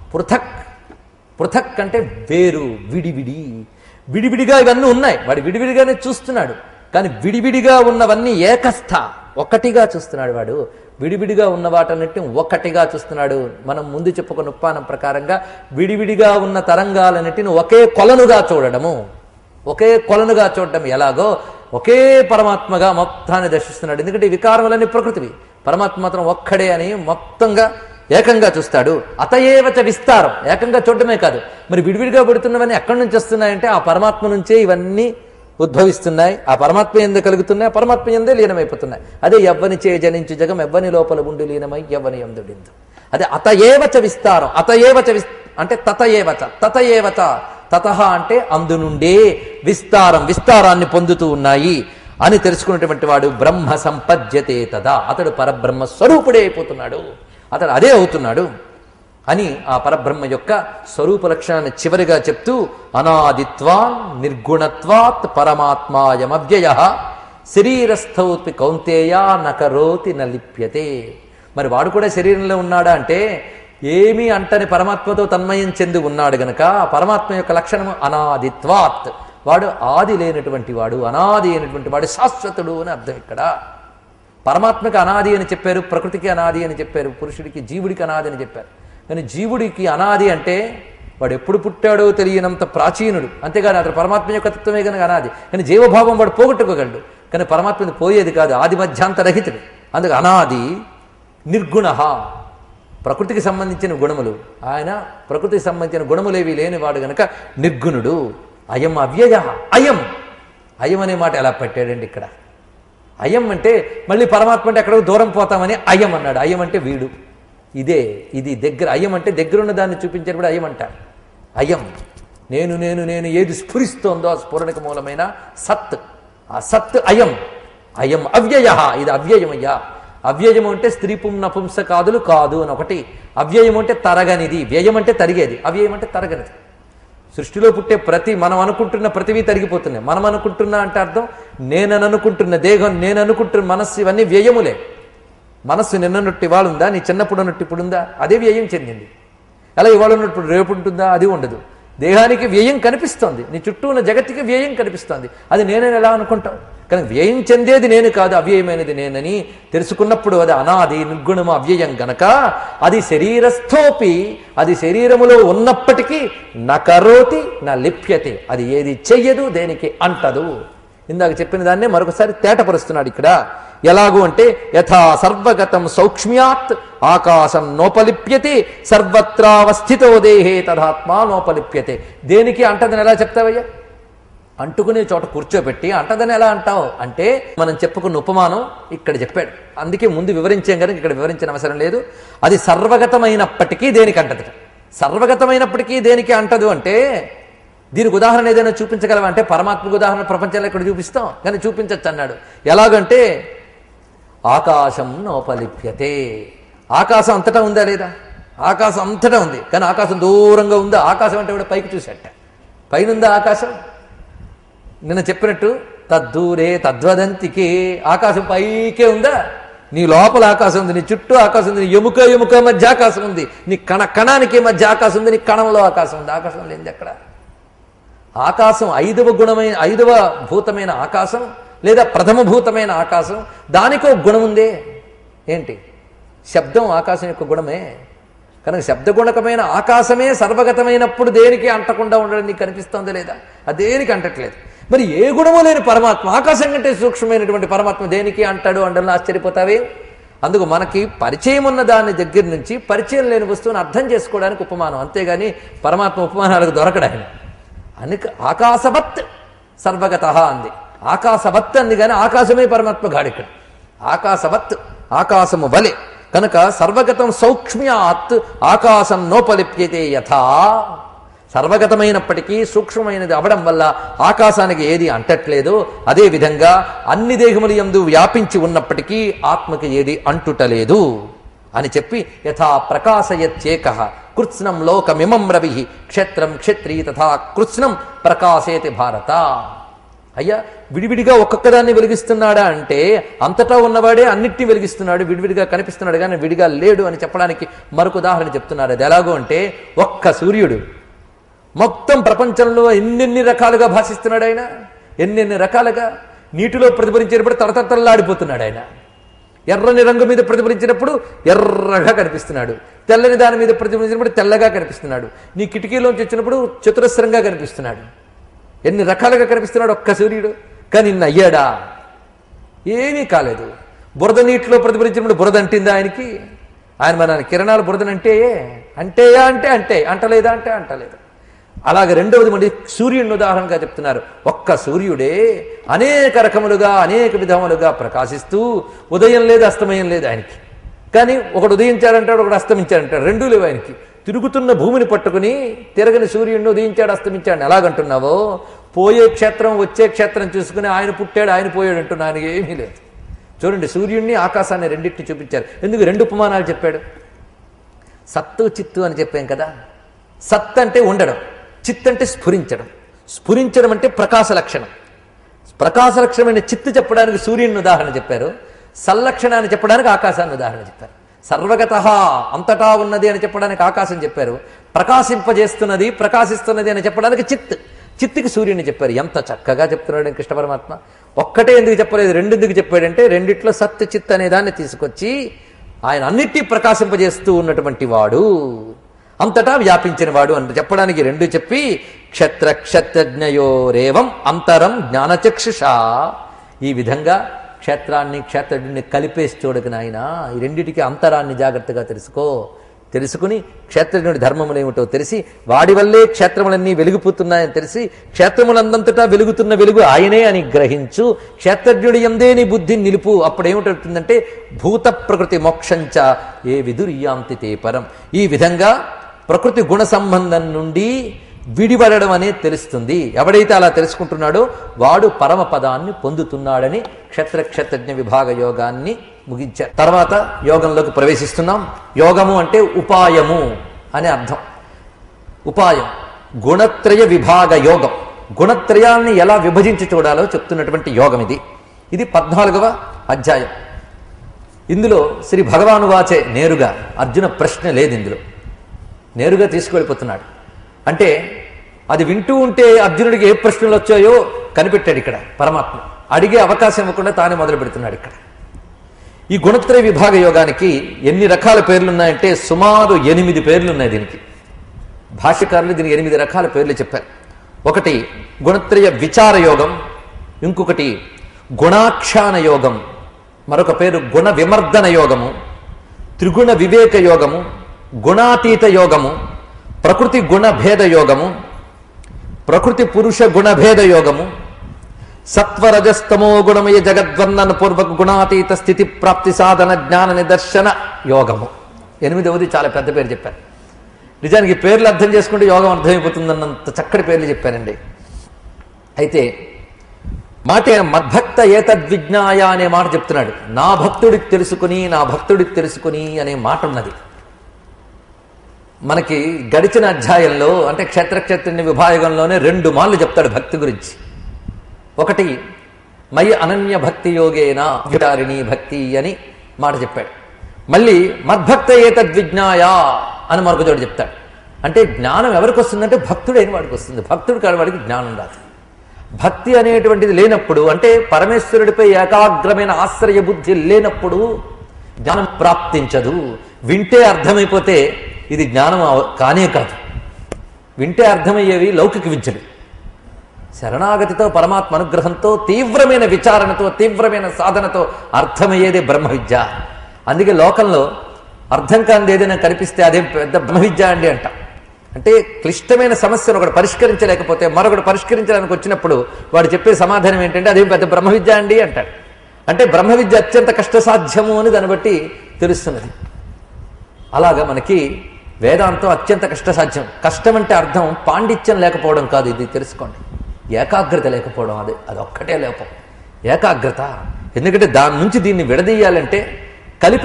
పృథక్ అంటే వేరు, విడివిడిగా ఇవన్నీ ఉన్నాయి. వాడు విడివిడిగానే చూస్తున్నాడు, కానీ విడివిడిగా ఉన్నవన్నీ ఏకస్థ ఒక్కటిగా చూస్తున్నాడు. వాడు విడివిడిగా ఉన్న వాటన్నిటిని ఒక్కటిగా చూస్తున్నాడు. మనం ముందు చెప్పుకున్న ఉపమానం ప్రకారంగా విడివిడిగా ఉన్న తరంగాలన్నిటిని ఒకే కొలనుగా చూడడము. ఒకే కొలనుగా చూడడం ఎలాగో ఒకే పరమాత్మగా మొత్తాన్ని దర్శిస్తున్నాడు. ఎందుకంటే వికారములన్నీ ప్రకృతివి, పరమాత్మ మాత్రం ఒక్కడే అని మొత్తంగా ఏకంగా చూస్తాడు. అతయేవచ విస్తారం, ఏకంగా చూడటమే కాదు, మరి విడివిడిగా పెడుతున్నవన్నీ ఎక్కడి నుంచి వస్తున్నాయంటే ఆ పరమాత్మ నుంచే ఇవన్నీ ఉద్భవిస్తున్నాయి. ఆ పరమాత్మ ఎందుకు కలుగుతున్నాయి, ఆ పరమాత్మ ఎందే లీనమైపోతున్నాయి. అదే ఎవ్వని చే జనించు జగం ఎవ్వని లోపల ఉండి లీనమై ఎవ్వని ఎందుడిందు. అదే అతయేవచ విస్తారం. అంటే తతయేవచ తతః అంటే అందునుండే విస్తారాన్ని పొందుతూ ఉన్నాయి అని తెలుసుకున్నటువంటి వాడు బ్రహ్మ సంపద్యతే తదా, అతడు పరబ్రహ్మ స్వరూపుడే అయిపోతున్నాడు, అతడు అదే అవుతున్నాడు అని ఆ పరబ్రహ్మ యొక్క స్వరూప లక్షణాన్ని చివరిగా చెప్తూ అనాదిత్వాన్ నిర్గుణత్వాత్ పరమాత్మాయమవ్యయః శరీరస్థౌపి కౌంతేయ నకరోతి నలిప్యతే. మరి వాడు కూడా శరీరంలో ఉన్నాడా అంటే ఏమీ అంటని పరమాత్మతో తన్మయం చెంది ఉన్నాడు గనక పరమాత్మ యొక్క లక్షణము అనాదిత్వాత్, వాడు ఆది లేనటువంటి వాడు, అనాది అయినటువంటి వాడు, శాశ్వతుడు అని అర్థం. ఇక్కడ పరమాత్మకి అనాది అని చెప్పారు, ప్రకృతికి అనాది అని చెప్పారు, పురుషుడికి జీవుడికి అనాది అని చెప్పారు. కానీ జీవుడికి అనాది అంటే వాడు ఎప్పుడు పుట్టాడో తెలియనంత ప్రాచీనుడు, అంతేగాని అతను పరమాత్మ యొక్క తత్వమే కనుక అనాది. కానీ జీవభావం వాడు పోగొట్టుకోగలడు, కానీ పరమాత్మని పోయేది కాదు, ఆది మధ్యాంతరహితుడు. అందుకు అనాది నిర్గుణ, ప్రకృతికి సంబంధించిన గుణములు, ఆయన ప్రకృతికి సంబంధించిన గుణములేవి లేనివాడు గనక నిర్గుణుడు. అయం అవ్యయ, అయం అయం అనే మాట ఎలా పెట్టాడండి ఇక్కడ? అయం అంటే మళ్ళీ పరమాత్మ అంటే ఎక్కడికి దూరం పోతామని అయం అన్నాడు. అయం అంటే వీడు, ఇది దగ్గర. అయం అంటే దగ్గరున్న దాన్ని చూపించేటప్పుడు అయం అంటారు. అయం నేను నేను నేను ఏది స్ఫురిస్తోందో ఆ స్ఫురణకు మూలమైన సత్, ఆ సత్ అయం. అయం అవ్యయ, ఇది అవ్యయమయ్యా. అవ్యయం అంటే స్త్రీ నపుంసకాదులు కాదు అని ఒకటి. అవ్యయం అంటే తరగనిది, వ్యయం అంటే తరిగేది, అవ్యయం అంటే తరగనిది. సృష్టిలో పుట్టే మనం అనుకుంటున్న ప్రతివి తరిగిపోతున్నాయి. మనం అనుకుంటున్నా అంటే అర్థం నేను అనుకుంటున్న దేహం, నేను అనుకుంటున్న మనస్సు, ఇవన్నీ వ్యయములే. మనస్సు నిన్నట్టు ఇవాళ ఉందా, నీ చిన్నప్పుడు ఉన్నట్టు ఇప్పుడు ఉందా, అదే వ్యయం చెందింది. అలా ఇవాళ ఉన్నప్పుడు రేపు ఉంటుందా, అది ఉండదు. దేహానికి వ్యయం కనిపిస్తోంది, నీ చుట్టూ ఉన్న జగత్తుకి వ్యయం కనిపిస్తోంది, అది నేనని ఎలా అనుకుంటావు? కానీ వ్యయం చెందేది నేను కాదు, అవ్యయమైనది నేనని తెలుసుకున్నప్పుడు అది అనాది నిర్గుణము అవ్యయం గనక అది శరీరస్థోపి, అది శరీరములో ఉన్నప్పటికీ నకరోతి నా లిప్యతే, అది ఏది చెయ్యదు, దేనికి అంటదు. ఇందాక చెప్పిన దాన్నే మరొకసారి తేటపరుస్తున్నాడు ఇక్కడ. ఎలాగూ అంటే యథా సర్వగతం సౌక్ష్మ్యాత్ ఆకాశం నోపలిప్యతే సర్వత్రావస్థితో దేహే తదాత్మా నోపలిప్యతే. దేనికి అంటదని ఎలా చెప్తావయ్యా? అంటుకునే చోట కూర్చోబెట్టి అంటదని ఎలా అంటావు అంటే మనం చెప్పుకున్న ఉపమానం ఇక్కడ చెప్పాడు. అందుకే ముందు వివరించాం కనుక ఇక్కడ వివరించిన అవసరం లేదు. అది సర్వగతమైనప్పటికీ దేనికి అంటది? సర్వగతమైనప్పటికీ దేనికి అంటదు అంటే దీనికి ఉదాహరణ ఏదైనా చూపించగలవా అంటే పరమాత్మకు ఉదాహరణ ప్రపంచంలో ఇక్కడ చూపిస్తాం, కానీ చూపించచ్చు అన్నాడు. ఎలాగంటే ఆకాశం నోపలిప్యతే. ఆకాశం అంతటా ఉందా లేదా? ఆకాశం అంతటా ఉంది, కానీ ఆకాశం దూరంగా ఉందా? ఆకాశం అంటే కూడా పైకి చూసేట, పైనుందా ఆకాశం? నిన్న చెప్పినట్టు తద్దూరే తద్వదంతికే, ఆకాశం పైకే ఉందా? నీ లోపల ఆకాశం ఉంది, నీ చుట్టూ ఆకాశం ఉంది, నీ ఎముక మధ్య ఆకాశం ఉంది, నీ కణానికి మధ్య ఆకాశం ఉంది, నీ కణంలో ఆకాశం ఉంది. ఆకాశం లేనిది ఎక్కడ? ఆకాశం ఐదవ భూతమైన ఆకాశం లేదా ప్రథమ భూతమైన ఆకాశం, దానికో గుణం ఉందే. ఏంటి? శబ్దం ఆకాశం యొక్క గుణమే. కనుక శబ్దగుణకమైన ఆకాశమే సర్వగతమైనప్పుడు దేనికి అంటకుండా ఉండడం నీకు కనిపిస్తోందా లేదా? అది దేనికి అంటట్లేదు. మరి ఏ గుణము లేని పరమాత్మ, ఆకాశం కంటే సూక్ష్మమైనటువంటి పరమాత్మ దేనికి అంటాడు అండల్లో ఆశ్చర్యపోతావే? అందుకు మనకి పరిచయం ఉన్న దాని దగ్గర నుంచి పరిచయం లేని వస్తువుని అర్థం చేసుకోవడానికి ఉపమానం, అంతేగాని పరమాత్మ ఉపమానాలకు దొరకడాయన. అందుకు ఆకాశవత్ సర్వగత అంది, ఆకాశవత్ అంది, కానీ ఆకాశమే పరమాత్మ గాడిక్కడ. ఆకాశవత్, ఆకాశము వలె. కనుక సర్వగతం సౌక్ష్మ్యాత్ ఆకాశం నోపలిప్యతే యథా, సర్వగతమైనప్పటికీ సూక్ష్మమైనది అవడం వల్ల ఆకాశానికి ఏది అంటట్లేదో అదేవిధంగా అన్ని దేహములు యందు వ్యాపించి ఉన్నప్పటికీ ఆత్మకి ఏది అంటుటలేదు అని చెప్పి యథా ప్రకాశయత్యేకః కృత్స్నం లోకమిమం రవి క్షేత్రం క్షత్రీ తథా కృత్స్నం ప్రకాశేతి భారత. అయ్యా, విడివిడిగా ఒక్కొక్కదాన్ని వెలిగిస్తున్నాడా అంటే అంతటా ఉన్నవాడే అన్నిటినీ వెలిగిస్తున్నాడు, విడివిడిగా కనిపిస్తున్నాడు, కానీ విడిగా లేడు అని చెప్పడానికి మరొక ఉదాహరణ చెప్తున్నారు. అది ఎలాగో అంటే ఒక్క సూర్యుడు మొత్తం ప్రపంచంలో ఎన్నెన్ని రకాలుగా భాషిస్తున్నాడు ఆయన, ఎన్నెన్ని రకాలుగా. నీటిలో ప్రతిఫలించేటప్పుడు తడతడలాడిపోతున్నాడు ఆయన, ఎర్రని రంగు మీద ప్రతిఫలించినప్పుడు ఎర్రగా కనిపిస్తున్నాడు, తెల్లని దాని మీద ప్రతిఫలించినప్పుడు తెల్లగా కనిపిస్తున్నాడు, నీ కిటికీలోంచి వచ్చినప్పుడు చతురస్రంగా కనిపిస్తున్నాడు. ఎన్ని రకాలుగా కనిపిస్తున్నాడు ఒక్క సూర్యుడు. కానీ నిన్న అయ్యాడా? ఏమీ కాలేదు. బురద నీటిలో ప్రతిఫలించినప్పుడు బురద అంటిందా ఆయనకి? ఆయన మన కిరణాలు బురదనంటేయే అంటేయా అంటే అంటే అంటలేదా అంటే అంటలేదు. అలాగే రెండవది మళ్ళీ సూర్యుడిని ఉదాహరణగా చెప్తున్నారు. ఒక్క సూర్యుడే అనేక రకములుగా అనేక విధములుగా ప్రకాశిస్తూ ఉదయం లేదు అస్తమయం లేదు ఆయనకి. కానీ ఒకడు ఉదయించాడంటాడు, ఒకడు అస్తమించాడంటాడు, రెండూ లేవు ఆయనకి. తిరుగుతున్న భూమిని పట్టుకుని తిరగని సూర్యుడిని ఉదయించాడు అస్తమించాడు ఎలాగంటున్నావో, పోయే క్షేత్రం వచ్చే క్షేత్రం చూసుకుని ఆయన పుట్టాడు ఆయన పోయాడు అంటున్నాను. ఏమీ లేదు. చూడండి, సూర్యుడిని ఆకాశాన్ని రెండింటిని చూపించారు. ఎందుకు రెండు ఉపమానాలు చెప్పాడు? సత్తు చిత్తు అని చెప్పాం కదా. సత్ అంటే ఉండడం, చిత్ అంటే స్ఫురించడం. స్ఫురించడం అంటే ప్రకాశ లక్షణం. ప్రకాశ లక్షణమైన చిత్తు చెప్పడానికి సూర్యుని ఉదాహరణ చెప్పారు, సల్లక్షణాన్ని చెప్పడానికి ఆకాశాన్ని ఉదాహరణ చెప్పారు. సర్వగత అంతటా ఉన్నది అని చెప్పడానికి ఆకాశం చెప్పారు, ప్రకాశింపజేస్తున్నది ప్రకాశిస్తున్నది అని చెప్పడానికి చిత్తుకి సూర్యుని చెప్పారు. ఎంత చక్కగా చెప్తున్నాడు కృష్ణ పరమాత్మ. ఒక్కటే ఎందుకు చెప్పలేదు, రెండు ఎందుకు చెప్పాడంటే రెండిట్లో సత్ చిత్ అనే దాన్ని తీసుకొచ్చి ఆయన అన్నిటి ప్రకాశింపజేస్తూ ఉన్నటువంటి వాడు, అంతటా వ్యాపించిన వాడు అని చెప్పడానికి రెండు చెప్పి క్షత్ర క్షత్రజ్ఞయోరేవం అంతరం జ్ఞానచక్షుష. ఈ విధంగా క్షేత్రాన్ని క్షేత్రజ్ఞుడిని కలిపేసి చూడకు నాయన, ఈ రెండిటికి అంతరాన్ని జాగ్రత్తగా తెలుసుకుని క్షేత్రజ్ఞుడి ధర్మములేమిటో తెలిసి వాడి వల్లే క్షేత్రములన్నీ వెలిగిపోతున్నాయని తెలిసి క్షేత్రములందంతటా వెలుగుతున్న వెలుగు ఆయనే అని గ్రహించు. క్షేత్రజ్ఞుడి యందే నీ బుద్ధిని నిలుపు. అప్పుడేమిటవుతుందంటే భూత ప్రకృతి మోక్షంచ ఏ విదుర్యాంతి తే పరం. ఈ విధంగా ప్రకృతి గుణ సంబంధం నుండి విడిపడడం అనేది తెలుస్తుంది. ఎవడైతే అలా తెలుసుకుంటున్నాడో వాడు పరమపదాన్ని పొందుతున్నాడని క్షత్రజ్ఞ విభాగ యోగాన్ని ముగించారు. తర్వాత యోగంలోకి ప్రవేశిస్తున్నాం. యోగము అంటే ఉపాయము అనే అర్థం. ఉపాయం గుణత్రయ విభాగ యోగం. గుణత్రయాన్ని ఎలా విభజించి చూడాలో చెప్తున్నటువంటి యోగం ఇది. ఇది 14వ అధ్యాయం. ఇందులో శ్రీ భగవాను వాచే నేరుగా, అర్జున ప్రశ్న లేదు ఇందులో, నేరుగా తీసుకువెళ్ళిపోతున్నాడు. అంటే అది వింటూ ఉంటే అర్జునుడికి ఏ ప్రశ్నలు వచ్చాయో కనిపెట్టాడు ఇక్కడ పరమాత్మ. అడిగే అవకాశం ఇవ్వకుండా తానే మొదలు పెడుతున్నాడు ఇక్కడ. ఈ గుణత్రయ విభాగ యోగానికి ఎన్ని రకాల పేర్లున్నాయంటే సుమారు 8 పేర్లున్నాయి దీనికి. భాష్యకారులు దీనికి 8 రకాల పేర్లు చెప్పారు. ఒకటి గుణత్రయ విచార యోగం, ఇంకొకటి గుణాఖ్యాన యోగం, మరొక పేరు గుణ విమర్దన యోగము, త్రిగుణ వివేక యోగము, గుణాతీత యోగము, ప్రకృతి గుణభేద యోగము, ప్రకృతి పురుష గుణభేద యోగము, సత్వరజస్తమో గుణమయ జగద్వర్ణన పూర్వక గుణాతీత స్థితి ప్రాప్తి సాధన జ్ఞాన నిదర్శన యోగము. 8వది చాలా పెద్ద పేరు చెప్పారు. నిజానికి పేర్లు అర్థం చేసుకుంటే యోగం అర్థమైపోతుందన్నంత చక్కటి పేర్లు చెప్పారండి. అయితే మాట మద్భక్త ఏతద్విజ్ఞాయ అనే మాట చెప్తున్నాడు. నా భక్తుడికి తెలుసుకుని అనే మాట ఉన్నది. మనకి గడిచిన అధ్యాయంలో అంటే క్షేత్రజ్ఞ విభాగంలోనే 2 మార్లు చెప్తాడు భక్తి గురించి. ఒకటి మయి అనన్య భక్తి యోగేన విటారిణి భక్తి అని మాట చెప్పాడు. మళ్ళీ మద్భక్త ఏతద్విజ్ఞాయ అని మరొక చోటు చెప్తాడు. అంటే జ్ఞానం ఎవరికి వస్తుందంటే భక్తుడైన వాడికి వస్తుంది. భక్తుడు కాని వాడికి జ్ఞానం రాదు. భక్తి అనేటువంటిది లేనప్పుడు, అంటే పరమేశ్వరుడిపై ఏకాగ్రమైన ఆశ్రయ బుద్ధి లేనప్పుడు జ్ఞానం ప్రాప్తించదు. వింటే అర్థమైపోతే ఇది జ్ఞానం కానే కాదు. వింటే అర్థమయ్యేవి లౌకిక విద్యలు. శరణాగతితో పరమాత్మ అనుగ్రహంతో తీవ్రమైన విచారణతో తీవ్రమైన సాధనతో అర్థమయ్యేదే బ్రహ్మ విద్య. అందుకే లోకంలో అర్థం కానిది ఏదైనా కనిపిస్తే అదే పెద్ద బ్రహ్మ విద్య అండి అంట. అంటే క్లిష్టమైన సమస్యను ఒకటి పరిష్కరించలేకపోతే మరొకటి పరిష్కరించడానికి వచ్చినప్పుడు వాడు చెప్పే సమాధానం ఏంటంటే అదేం పెద్ద బ్రహ్మ విద్య అండి అంటాడు. అంటే బ్రహ్మ విద్య అత్యంత కష్టసాధ్యము అని దాన్ని బట్టి తెలుస్తున్నది. అలాగా మనకి వేదాంతం అత్యంత కష్టసాధ్యం. కష్టం అంటే అర్థం పాండిత్యం లేకపోవడం కాదు, ఇది తెలుసుకోండి. ఏకాగ్రత లేకపోవడం, అదొక్కటే లోపం, ఏకాగ్రత. ఎందుకంటే దాని నుంచి దీన్ని విడదీయాలంటే కలిసి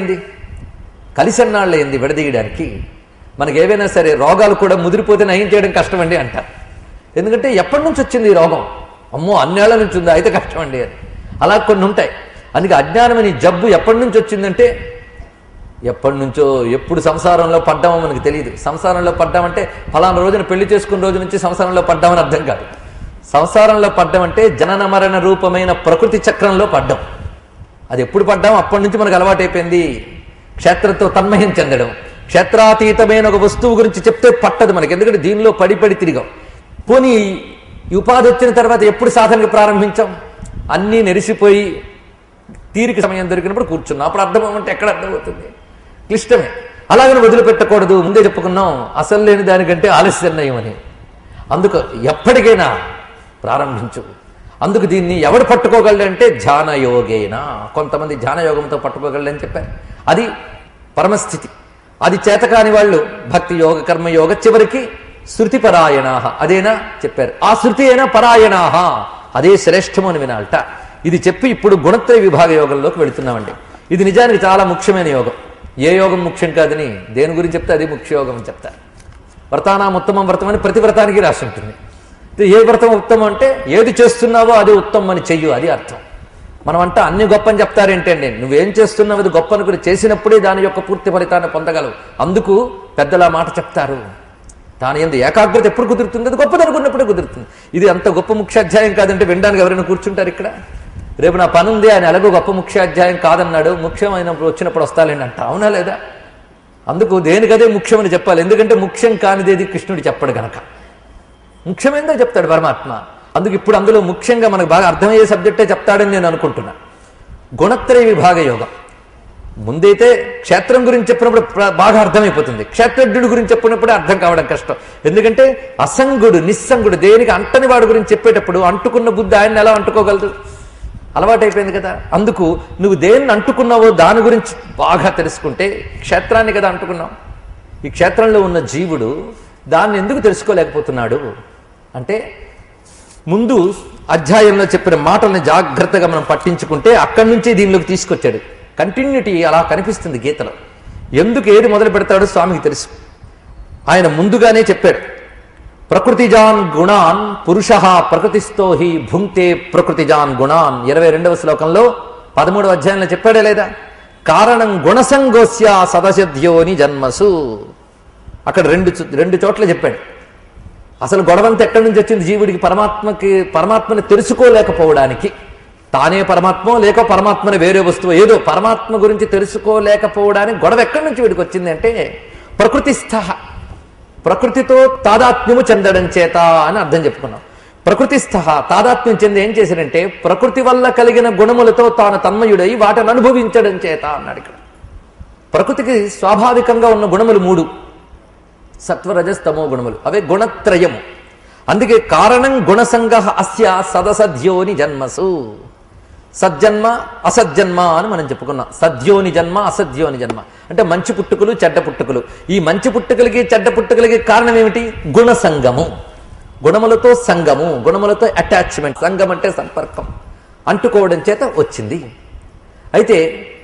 ఎన్నాళ్ళయింది విడదీయడానికి. మనకి ఏవైనా సరే రోగాలు కూడా ముదిరిపోతే నయం చేయడం కష్టమండి అంటారు. ఎందుకంటే ఎప్పటి నుంచి వచ్చింది ఈ రోగం, అమ్మో అన్నేళ్ల నుంచి ఉందా అయితే కష్టమండి అని. అలా కొన్ని ఉంటాయి. అందుకే అజ్ఞానం అనే జబ్బు ఎప్పటి నుంచి వచ్చిందంటే ఎప్పటి నుంచో, ఎప్పుడు సంసారంలో పడ్డామో మనకు తెలియదు. సంసారంలో పడ్డామంటే ఫలానా రోజున పెళ్లి చేసుకున్న రోజు నుంచి సంసారంలో పడ్డామని అర్థం కాదు. సంసారంలో పడ్డామంటే జనన మరణ రూపమైన ప్రకృతి చక్రంలో పడ్డాం. అది ఎప్పుడు పడ్డాం అప్పటి నుంచి మనకు అలవాటైపోయింది. క్షేత్రంతో తన్మయం చెందడం, క్షేత్రాతీతమైన ఒక వస్తువు గురించి చెప్తే పట్టదు మనకి. ఎందుకంటే దీనిలో పడి తిరిగాం. పోనీ ఈ ఉపాధి వచ్చిన తర్వాత ఎప్పుడు సాధనకు ప్రారంభించాం? అన్నీ నెరిసిపోయి తీరిక సమయం దొరికినప్పుడు కూర్చున్నాం. అప్పుడు అర్థమవుతుంటే ఎక్కడ అర్థమవుతుంది? క్లిష్టమే. అలాగని వదిలిపెట్టకూడదు. ముందే చెప్పుకున్నాం అసలు లేని దానికంటే ఆలస్యం నయమని. అందుకు ఎప్పటికైనా ప్రారంభించు. అందుకు దీన్ని ఎవడు పట్టుకోగలడంటే ధ్యానయోగేనా. కొంతమంది ధ్యానయోగంతో పట్టుకోగలడని చెప్పారు. అది పరమస్థితి. అది చేతకాని వాళ్ళు భక్తి యోగ కర్మయోగ చివరికి శృతి పరాయణాహ అదేనా చెప్పారు. ఆ శృతి అయినా పరాయణాహ అదే శ్రేష్టము అని వినాలట. ఇది చెప్పి ఇప్పుడు గుణత్రయ విభాగ యోగంలోకి వెళుతున్నామండి. ఇది నిజానికి చాలా ముఖ్యమైన యోగం. ఏ యోగం ముఖ్యం కాదని దేని గురించి చెప్తే అది ముఖ్య యోగం అని చెప్తారు. వ్రతానాం ఉత్తమం వ్రతం అని ప్రతి వ్రతానికి రాసి ఉంటుంది. ఏ వ్రతం ఉత్తమం అంటే ఏది చేస్తున్నావో అది ఉత్తమం అని చెయ్యు, అది అర్థం. మనం అంట అన్ని గొప్ప అని చెప్తారేంటండి, నువ్వేం చేస్తున్నావు అది గొప్ప అనుకుని చేసినప్పుడే దాని యొక్క పూర్తి ఫలితాన్ని పొందగలవు. అందుకు పెద్దల మాట చెప్తారు. దాని ఎందు ఏకాగ్రత ఎప్పుడు కుదురుతుంది, అది గొప్పది అనుకున్నప్పుడే కుదురుతుంది. ఇది అంత గొప్ప ముఖ్యాధ్యాయం కాదంటే వినడానికి ఎవరైనా కూర్చుంటారు ఇక్కడ. రేపు నా పని ఉంది ఆయన ఎలాగో గొప్ప ముఖ్యాధ్యాయం కాదన్నాడు, ముఖ్యమైనప్పుడు వచ్చినప్పుడు వస్తాలేండి అంట, అవునా లేదా? అందుకు దేనికదే ముఖ్యమని చెప్పాలి. ఎందుకంటే ముఖ్యం కానిదేది కృష్ణుడు చెప్పడు గనక. ముఖ్యమైనదో చెప్తాడు పరమాత్మ. అందుకు ఇప్పుడు అందులో ముఖ్యంగా మనకు బాగా అర్థమయ్యే సబ్జెక్టే చెప్తాడని నేను అనుకుంటున్నా. గుణత్రయ విభాగ యోగం. ముందైతే క్షేత్రం గురించి చెప్పినప్పుడు బాగా అర్థమైపోతుంది. క్షేత్రజ్ఞుడు గురించి చెప్పినప్పుడే అర్థం కావడం కష్టం. ఎందుకంటే అసంగుడు నిస్సంగుడు దేనికి అంటని వాడి గురించి చెప్పేటప్పుడు అంటుకున్న బుద్ధి ఆయన ఎలా అంటుకోగలదు? అలవాటైపోయింది కదా. అందుకు నువ్వు దేన్ని అంటుకున్నావో దాని గురించి బాగా తెలుసుకుంటే, క్షేత్రాన్ని కదా అంటుకున్నావు, ఈ క్షేత్రంలో ఉన్న జీవుడు దాన్ని ఎందుకు తెలుసుకోలేకపోతున్నాడు అంటే, ముందు అధ్యాయంలో చెప్పిన మాటల్ని జాగ్రత్తగా మనం పట్టించుకుంటే అక్కడి నుంచే దీనిలోకి తీసుకొచ్చాడు. కంటిన్యూటీ అలా కనిపిస్తుంది గీతలో. ఎందుకు ఏది మొదలు పెడతాడో స్వామికి తెలుసు. ఆయన ముందుగానే చెప్పాడు, ప్రకృతిజాన్ గుణాన్ పురుష ప్రకృతిస్థో హి భుంక్తే ప్రకృతిజాన్ గుణాన్. 22వ శ్లోకంలో 13వ అధ్యాయంలో చెప్పాడే లేదా? కారణం గుణసంగోస్య సదసద్యోని జన్మసు. అక్కడ రెండు చోట్ల చెప్పాడు. అసలు గొడవంతా ఎక్కడి నుంచి వచ్చింది? జీవుడికి పరమాత్మని తెలుసుకోలేకపోవడానికి. తానే పరమాత్మ లేక పరమాత్మని వేరే వస్తువు ఏదో పరమాత్మ గురించి తెలుసుకోలేకపోవడానికి గొడవ ఎక్కడి నుంచి వీడికి వచ్చింది అంటే, ప్రకృతిస్థ, ప్రకృతితో తాదాత్మ్యము చెందడం చేత అని అర్థం చెప్పుకున్నాం. ప్రకృతిస్థ తాదాత్మ్యం చెంది ఏం చేశాడంటే, ప్రకృతి వల్ల కలిగిన గుణములతో తాను తన్మయుడై వాటిని అనుభవించడం చేత అన్నాడు. ఇక్కడ ప్రకృతికి స్వాభావికంగా ఉన్న గుణములు 3, సత్వరజస్తమో గుణములు, అవే గుణత్రయము. అందుకే కారణం గుణసంగ అస్య సదసద్యోని జన్మసు. సజ్జన్మ అసజ్జన్మ అని మనం చెప్పుకున్నాం. సద్యోని జన్మ అసద్యోని జన్మ అంటే మంచి పుట్టుకలు చెడ్డ పుట్టుకలు. ఈ మంచి పుట్టుకలకి చెడ్డ పుట్టుకలకి కారణం ఏమిటి? గుణసంగము, గుణములతో సంగము, గుణములతో అటాచ్మెంట్. సంగం అంటే సంపర్కం, అంటుకోవడం చేత వచ్చింది. అయితే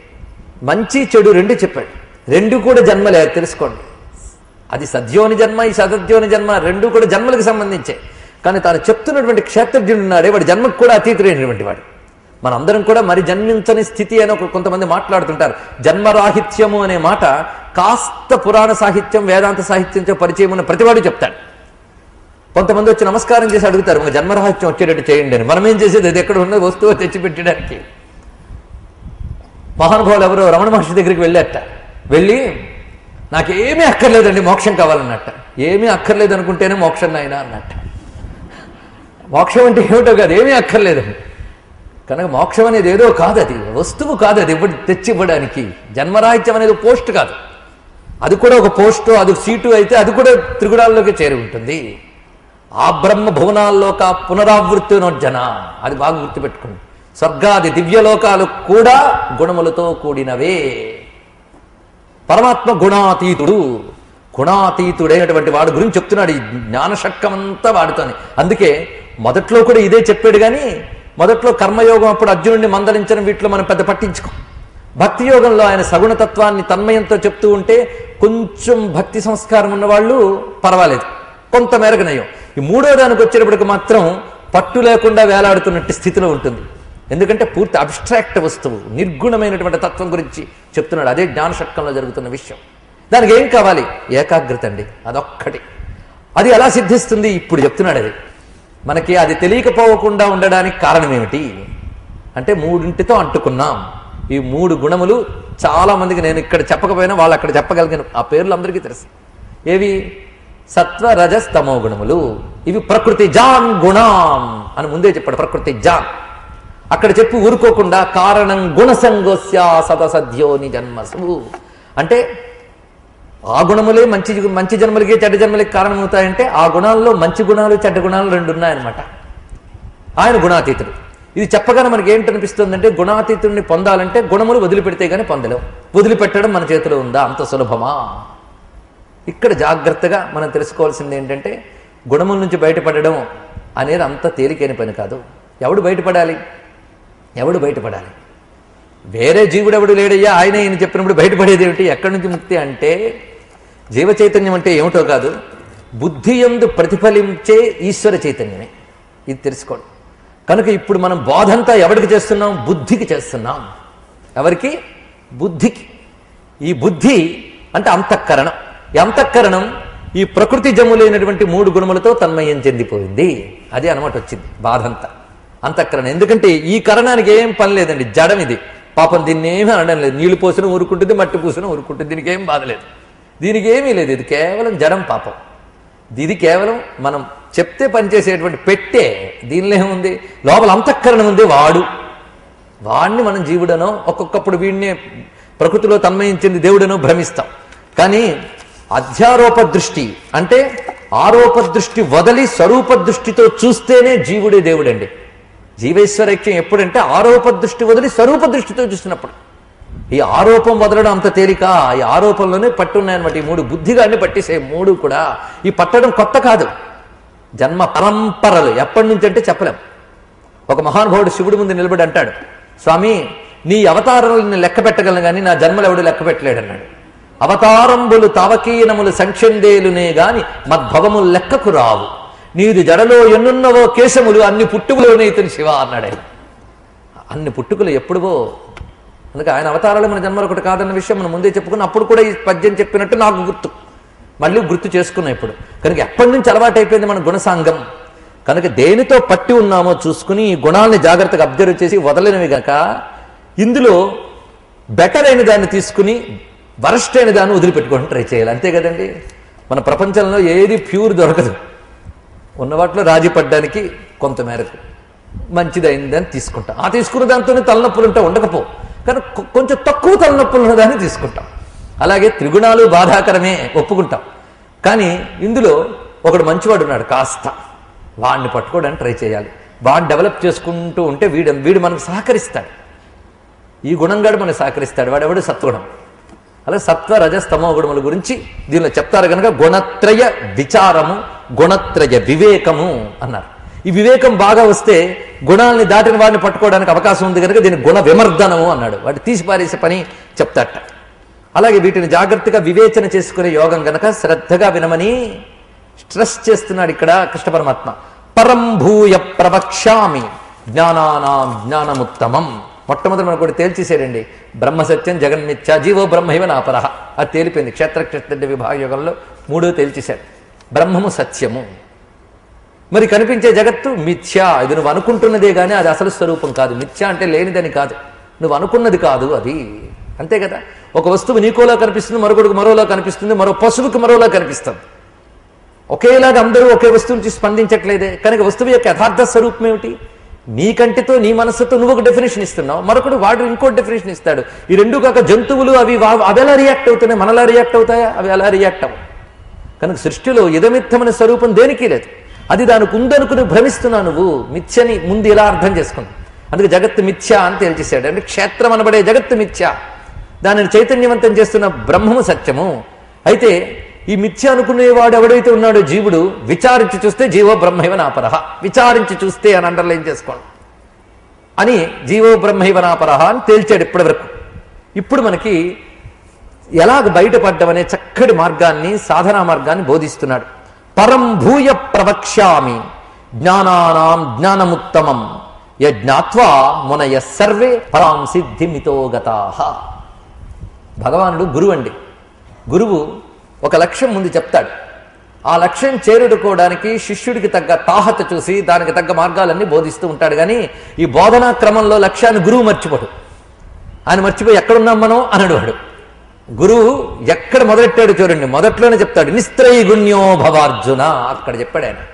మంచి చెడు రెండు చెప్పాడు. రెండు కూడా జన్మలే, తెలుసుకోండి. అది సద్యోని జన్మ, ఈ సదద్యోని జన్మ రెండు కూడా జన్మలకు సంబంధించే. కానీ తాను చెప్తున్నటువంటి క్షేత్రజ్ఞుడు ఉన్నాడే, వాడి జన్మకు కూడా అతీతుడైనటువంటి వాడు. మనందరం కూడా మరి జన్మించని స్థితి అని కొంతమంది మాట్లాడుతుంటారు. జన్మరాహిత్యము అనే మాట కాస్త పురాణ సాహిత్యం వేదాంత సాహిత్యంతో పరిచయం ఉన్న ప్రతివాడు చెప్తాడు. కొంతమంది వచ్చి నమస్కారం చేసి అడుగుతారు, ఒక జన్మరాహిత్యం వచ్చేటట్టు చేయండి అని. మనం ఏం చేసేది? అది ఎక్కడ ఉన్నది వస్తువు తెచ్చిపెట్టడానికి. మహానుభావులు ఎవరో రమణ మహర్షి దగ్గరికి వెళ్ళారట. వెళ్ళి నాకేమీ అక్కర్లేదండి, మోక్షం కావాలన్నట్ట. ఏమీ అక్కర్లేదు అనుకుంటేనే మోక్షం నాయనా అన్నట్ట. మోక్షం అంటే ఏమిటో కాదు, ఏమీ అక్కర్లేదండి. కనుక మోక్షం అనేది ఏదో కాదు, అది వస్తువు కాదు, అది తెచ్చివ్వడానికి. జన్మరాహిత్యం అనేది పోస్ట్ కాదు, అది కూడా ఒక పోస్టు, అది సీటు అయితే అది కూడా త్రిగుణాల్లోకి చేరి ఉంటుంది. ఆ బ్రహ్మ భువనాల్లోక పునరావృత్తినోజ్జన, అది బాగా గుర్తుపెట్టుకోండి. స్వర్గాది దివ్యలోకాలు కూడా గుణములతో కూడినవే. పరమాత్మ గుణాతీతుడు, గుణాతీతుడైనటువంటి వాడు గురించి చెప్తున్నాడు ఈ జ్ఞానషట్కమంతా వాడుతోని. అందుకే మొదట్లో కూడా ఇదే చెప్పాడు. కానీ మొదట్లో కర్మయోగం అప్పుడు అర్జునుడిని మందలించడం వీటిలో మనం పెద్ద పట్టించుకో. భక్తి యోగంలో ఆయన సగుణతత్వాన్ని తన్మయంతో చెప్తూ ఉంటే కొంచెం భక్తి సంస్కారం ఉన్నవాళ్ళు పర్వాలేదు, కొంత మేరకు నయం. ఈ మూడో దానికి వచ్చేటప్పటికి మాత్రం పట్టు లేకుండా వేలాడుతున్నట్టు స్థితిలో ఉంటుంది. ఎందుకంటే పూర్తి అబ్స్ట్రాక్ట్ వస్తువు, నిర్గుణమైనటువంటి తత్వం గురించి చెప్తున్నాడు. అదే జ్ఞానషట్కంలో జరుగుతున్న విషయం. దానికి ఏం కావాలి? ఏకాగ్రత అండి, అదొక్కటి. అది ఎలా సిద్ధిస్తుంది ఇప్పుడు చెప్తున్నాడు. అది మనకి అది తెలియకపోకుండా ఉండడానికి కారణం ఏమిటి అంటే, మూడింటితో అంటుకున్నాం. ఈ 3 గుణములు చాలా మందికి నేను ఇక్కడ చెప్పకపోయినా వాళ్ళు అక్కడ చెప్పగలిగిన ఆ పేర్లు అందరికీ తెలుసు. ఏవి? సత్వ రజస్తమో గుణములు. ఇవి ప్రకృతి జాన్ గుణాం అని ముందే చెప్పాడు. ప్రకృతి జాన్ అక్కడ చెప్పి ఊరుకోకుండా కారణం గుణసంగోస్య సదసద్యోని జన్మసు అంటే ఆ గుణములే మంచి జన్మలకి చెడ్డ జన్మలకి కారణమవుతాయంటే, ఆ గుణాల్లో మంచి గుణాలు చెడ్డ గుణాలు 2 ఉన్నాయన్నమాట. ఆయన గుణాతీతుడు. ఇది చెప్పగానే మనకి ఏంటనిపిస్తుందంటే గుణాతీతుడిని పొందాలంటే గుణములు వదిలిపెడితే కానీ పొందలేం. వదిలిపెట్టడం మన చేతిలో ఉందా? అంత సులభమా? ఇక్కడ జాగ్రత్తగా మనం తెలుసుకోవాల్సింది ఏంటంటే గుణముల నుంచి బయటపడడం అనేది అంత తేలికైన పని కాదు. ఎవడు బయటపడాలి? వేరే జీవుడెవడు లేడయ్యా, ఆయన ఈయన చెప్పినప్పుడు బయటపడేది ఏమిటి? ఎక్కడి నుంచి ముక్తి అంటే జీవ చైతన్యం అంటే ఏమిటో కాదు, బుద్ధి యందు ప్రతిఫలించే ఈశ్వర చైతన్యమే. ఇది తెలుసుకోండి. కనుక ఇప్పుడు మనం బోధంతా ఎవరికి చేస్తున్నాం? బుద్ధికి చేస్తున్నాం. ఎవరికి? బుద్ధికి. ఈ బుద్ధి అంటే అంతఃకరణం. ఈ అంతఃకరణం ఈ ప్రకృతి జములైనటువంటి 3 గుణములతో తన్మయం చెందిపోయింది. అదే అనమాట వచ్చింది బాధంతా. అంతఃకరణం. ఎందుకంటే ఈ కరణానికి ఏం పని లేదండి, జడం ఇది. పాపం దీన్ని ఏమీ అనడం లేదు. నీళ్లు పోసిన ఊరుకుంటుంది, మట్టి పూసిన ఊరుకుంటుంది. దీనికి ఏం బాధ లేదు, దీనికి ఏమీ లేదు. ఇది కేవలం జడం. పాపం ఇది కేవలం మనం చెప్తే పనిచేసేటువంటి పెట్టే. దీనిలో ఏముంది? లోపల అంతఃకరణం ఉంది. వాడిని మనం జీవుడనో, ఒక్కొక్కప్పుడు వీడిని ప్రకృతిలో తన్మయించింది దేవుడనో భ్రమిస్తాం. కానీ అధ్యారోప దృష్టి అంటే ఆరోప దృష్టి వదలి స్వరూప దృష్టితో చూస్తేనే జీవుడే దేవుడండి. జీవేశ్వరైక్యం ఎప్పుడంటే ఆరోప దృష్టి వదిలి స్వరూప దృష్టితో చూస్తున్నప్పుడు. ఈ ఆరోపం వదలడం అంత తేలిక? ఈ ఆరోపంలోనే పట్టున్నాయన్నమాట ఈ 3. బుద్ధిగాన్ని పట్టేసే 3 కూడా. ఈ పట్టడం కొత్త కాదు, జన్మ పరంపరలు. ఎప్పటి నుంచి అంటే చెప్పలేం. ఒక మహానుభావుడు శివుడి ముందు నిలబడి అంటాడు, స్వామి నీ అవతారాలను లెక్క పెట్టగలను కానీ నా జన్మలు ఎవడు లెక్క పెట్టలేడన్నాడు. అవతారంబులు తావకీనములు సంక్షందేలునే గాని మద్భవములు లెక్కకు రావు, నీది జడలో ఎన్నున్నవో కేశములు అన్ని పుట్టుకలోనే ఇతని శివ అన్నాడు ఆయన. అన్ని పుట్టుకలు ఎప్పుడువో. అందుకే ఆయన అవతారాలు మన జన్మలు ఒకటి కాదన్న విషయం మనం ముందే చెప్పుకున్న. అప్పుడు కూడా ఈ పద్యం చెప్పినట్టు నాకు గుర్తు, మళ్ళీ గుర్తు చేసుకున్నాం ఇప్పుడు. కనుక ఎప్పటి నుంచి అలవాటైపోయింది మన గుణసాంగం. కనుక దేనితో పట్టి ఉన్నామో చూసుకుని ఈ గుణాలని జాగ్రత్తగా అబ్జర్వ్ చేసి వదలనివి గనక ఇందులో బెటర్ అయిన దాన్ని తీసుకుని వరస్ట్ అయిన దాన్ని వదిలిపెట్టుకోవడం ట్రై చేయాలి. అంతే కదండి. మన ప్రపంచంలో ఏది ప్యూర్ దొరకదు. ఉన్న వాటిలో రాజీ పడ్డానికి కొంతమేరకు మంచిదైందని తీసుకుంటాం. ఆ తీసుకున్న దాంతోనే తలనొప్పులు ఉంటే ఉండకపో, కానీ కొంచెం తక్కువ తలనొప్పులు ఉన్నదాన్ని తీసుకుంటాం. అలాగే త్రిగుణాలు బాధాకరమే ఒప్పుకుంటాం. కానీ ఇందులో ఒకడు మంచివాడు ఉన్నాడు, కాస్త వాడిని పట్టుకోవడానికి ట్రై చేయాలి. వాడిని డెవలప్ చేసుకుంటూ ఉంటే వీడు మనకు సహకరిస్తాడు. ఈ గుణంగాడు మనకు సహకరిస్తాడు. వాడెవడు? సత్వగుణం. అలా సత్వ రజస్తమో గుణముల గురించి దీనిలో చెప్తారు కనుక గుణత్రయ విచారము, గుణత్రయ వివేకము అన్నారు. ఈ వివేకం బాగా వస్తే గుణాలని దాటిన వాడిని పట్టుకోవడానికి అవకాశం ఉంది కనుక దీన్ని గుణ విమర్దనము అన్నాడు. వాడు తీసిపారేసే పని చెప్తాట. అలాగే వీటిని జాగ్రత్తగా వివేచన చేసుకునే యోగం గనక శ్రద్ధగా వినమని స్ట్రెస్ చేస్తున్నాడు ఇక్కడ కృష్ణ పరమాత్మ. పరంభూయ ప్రవక్ష్యామి జ్ఞానానాం జ్ఞానముత్తమం. మొట్టమొదటి మనకు కూడా తేల్చేసాడండి. బ్రహ్మసత్యం జగన్మిథ్య జీవో బ్రహ్మైవ నాపరః. అది తేలిపోయింది. క్షేత్ర విభాగ యోగంలో 3వ తేల్చేశాడు. బ్రహ్మము సత్యము, మరి కనిపించే జగత్తు మిథ్య. ఇది నువ్వు అనుకుంటున్నదే కానీ అది అసలు స్వరూపం కాదు. మిథ్య అంటే లేనిదని కాదు, నువ్వు అనుకున్నది కాదు అది. అంతే కదా. ఒక వస్తువు నీకోలా కనిపిస్తుంది, మరొకటికి మరోలా కనిపిస్తుంది, మరో పశువుకి మరోలా కనిపిస్తుంది. ఒకేలాగా అందరూ ఒకే వస్తువు నుంచి స్పందించట్లేదే. కనుక వస్తువు యొక్క యథార్థ స్వరూపం ఏమిటి? నీ కంటితో నీ మనస్సుతో నువ్వు ఒక డెఫినేషన్ ఇస్తున్నావు, మరొకడు వాడు ఇంకో డెఫినేషన్ ఇస్తాడు. ఈ రెండు కాక జంతువులు అవి ఎలా రియాక్ట్ అవుతున్నాయి? మనలా రియాక్ట్ అవుతాయా? అవి ఎలా రియాక్ట్ అవ్వవు. కనుక సృష్టిలో ఇదమిత్తమైన స్వరూపం దేనికి లేదు. అది దానికి ఉందనుకుని భ్రమిస్తున్నావు నువ్వు. మిథ్యని ముందు ఇలా అర్థం చేసుకున్నావు. అందుకే జగత్తు మిథ్య అని తేల్చేశాడు. అంటే క్షేత్రం అనబడే జగత్తు మిథ్య, దానిని చైతన్యవంతం చేస్తున్న బ్రహ్మము సత్యము. అయితే ఈ మిథ్య అనుకునేవాడు ఎవడైతే ఉన్నాడో జీవుడు, విచారించి చూస్తే జీవో బ్రహ్మైవ నాపరః. విచారించి చూస్తే అని అండర్లైన్ చేసుకోండి అని జీవో బ్రహ్మైవ నాపరః అని తేల్చాడు ఇప్పటి వరకు. ఇప్పుడు మనకి ఎలాగ బయటపడ్డమనే చక్కటి మార్గాన్ని, సాధనా మార్గాన్ని బోధిస్తున్నాడు. పరం భూయ ప్రవక్ష్యామి జ్ఞానానాం జ్ఞానముత్తమం యజ్ఞాత్వా మునయ సర్వే పరాం సిద్ధిమితో గతాః. భగవానుడు గురువు అండి. గురువు ఒక లక్ష్యం ముందు చెప్తాడు. ఆ లక్ష్యం చేరుకోవడానికి శిష్యుడికి తగ్గ తాహత చూసి దానికి తగ్గ మార్గాలన్నీ బోధిస్తూ ఉంటాడు. కానీ ఈ బోధనా క్రమంలో లక్ష్యాన్ని గురువు మర్చిపోడు. ఆయన మర్చిపోయి ఎక్కడున్నాం మనం అనడు. వాడు గురువు ఎక్కడ మొదలెట్టాడు చూడండి, మొదట్లోనే చెప్తాడు నిస్త్రైగుణ్యో భవార్జున. అక్కడ చెప్పాడు ఆయన.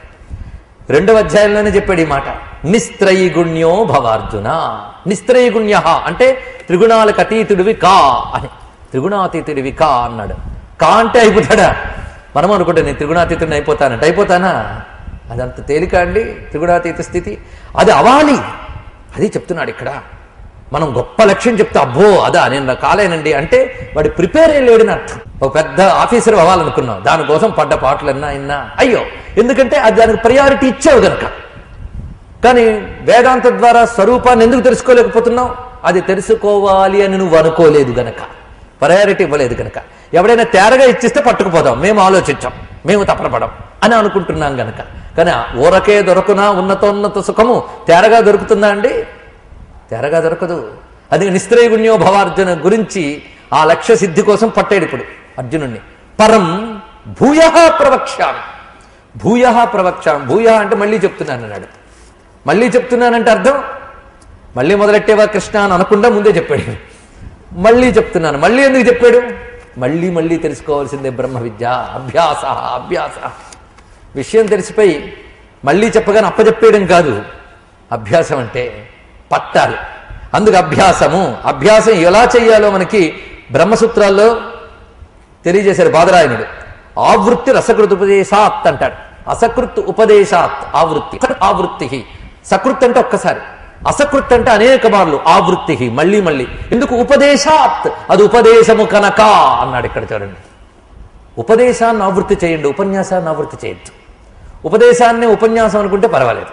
2వ అధ్యాయంలోనే చెప్పాడు ఈ మాట, నిస్త్రైగుణ్యో భవార్జున. నిస్త్రైగుణ్య అంటే త్రిగుణాలకు అతీతుడివి కా అని. త్రిగుణాతీతుడివి కా అన్నాడు. కా అంటే అయిపోతాడా? మనం అనుకుంటే నేను త్రిగుణాతీతుడిని అయిపోతానంటే అయిపోతానా? అదంత తేలిక అండి త్రిగుణాతీత స్థితి. అది అవాలి. అది చెప్తున్నాడు ఇక్కడ. మనం గొప్ప లక్ష్యం చెప్తే అబ్బో అదా నేను కాలేనండి అంటే వాడి ప్రిపేర్ అయ్యి లేడని అర్థం. ఒక పెద్ద ఆఫీసర్ అవ్వాలనుకున్నాం, దానికోసం పడ్డ పాటలు ఇన్నా అయ్యో, ఎందుకంటే అది దానికి ప్రయారిటీ ఇచ్చావు గనక. కానీ వేదాంత ద్వారా స్వరూపాన్ని ఎందుకు తెలుసుకోలేకపోతున్నావు? అది తెలుసుకోవాలి అని నువ్వు అనుకోలేదు గనక, ప్రయారిటీ ఇవ్వలేదు గనక. ఎవడైనా తేరగా ఇచ్చిస్తే పట్టుకుపోదాం, మేము ఆలోచించాం, మేము తపనపడం అని అనుకుంటున్నాం గనక. కానీ ఊరకే దొరకునా ఉన్నతోన్నత సుఖము తేరగా దొరుకుతుందా అండి? తేరగా దొరకదు. అది నిస్త్రైగుణ్యో భవార్జున గురించి ఆ లక్ష్య సిద్ధి కోసం పట్టాడు ఇప్పుడు అర్జునుణ్ణి. పరం భూయ ప్రవక్ష్యామి, భూయ ప్రవక్ష్యామి. భూయ అంటే మళ్ళీ చెప్తున్నాను అన్నాడు. మళ్ళీ చెప్తున్నానంటే అర్థం మళ్ళీ మొదలెట్టేవా కృష్ణ అని అనకుండా ముందే చెప్పాడు. మళ్ళీ చెప్తున్నాను. మళ్ళీ ఎందుకు చెప్పాడు? మళ్ళీ మళ్ళీ తెలుసుకోవాల్సిందే బ్రహ్మ విద్య. అభ్యాస అభ్యాస. విషయం తెలిసిపోయి మళ్ళీ చెప్పగానే అప్పచెప్పేయడం కాదు. అభ్యాసం అంటే పట్టాలి. అందుకు అభ్యాసము. అభ్యాసం ఎలా చేయాలో మనకి బ్రహ్మసూత్రాల్లో తెలియజేశారు బాదరాయణుడు. ఆవృత్తి రసకృత్ ఉపదేశాత్ అంటాడు. అసకృత్ ఉపదేశాత్ ఆవృత్తి. ఆవృత్తి సకృత్ అంటే ఒక్కసారి, అసకృత్ అంటే అనేక మార్లు, ఆవృత్తి మళ్ళీ మళ్ళీ. ఎందుకు? ఉపదేశాత్, అది ఉపదేశము కనుక అన్నాడు. ఇక్కడ చూడండి, ఉపదేశాన్ని ఆవృత్తి చేయండి, ఉపన్యాసాన్ని ఆవృత్తి చేయొచ్చు. ఉపదేశాన్ని ఉపన్యాసం అనుకుంటే పర్వాలేదు,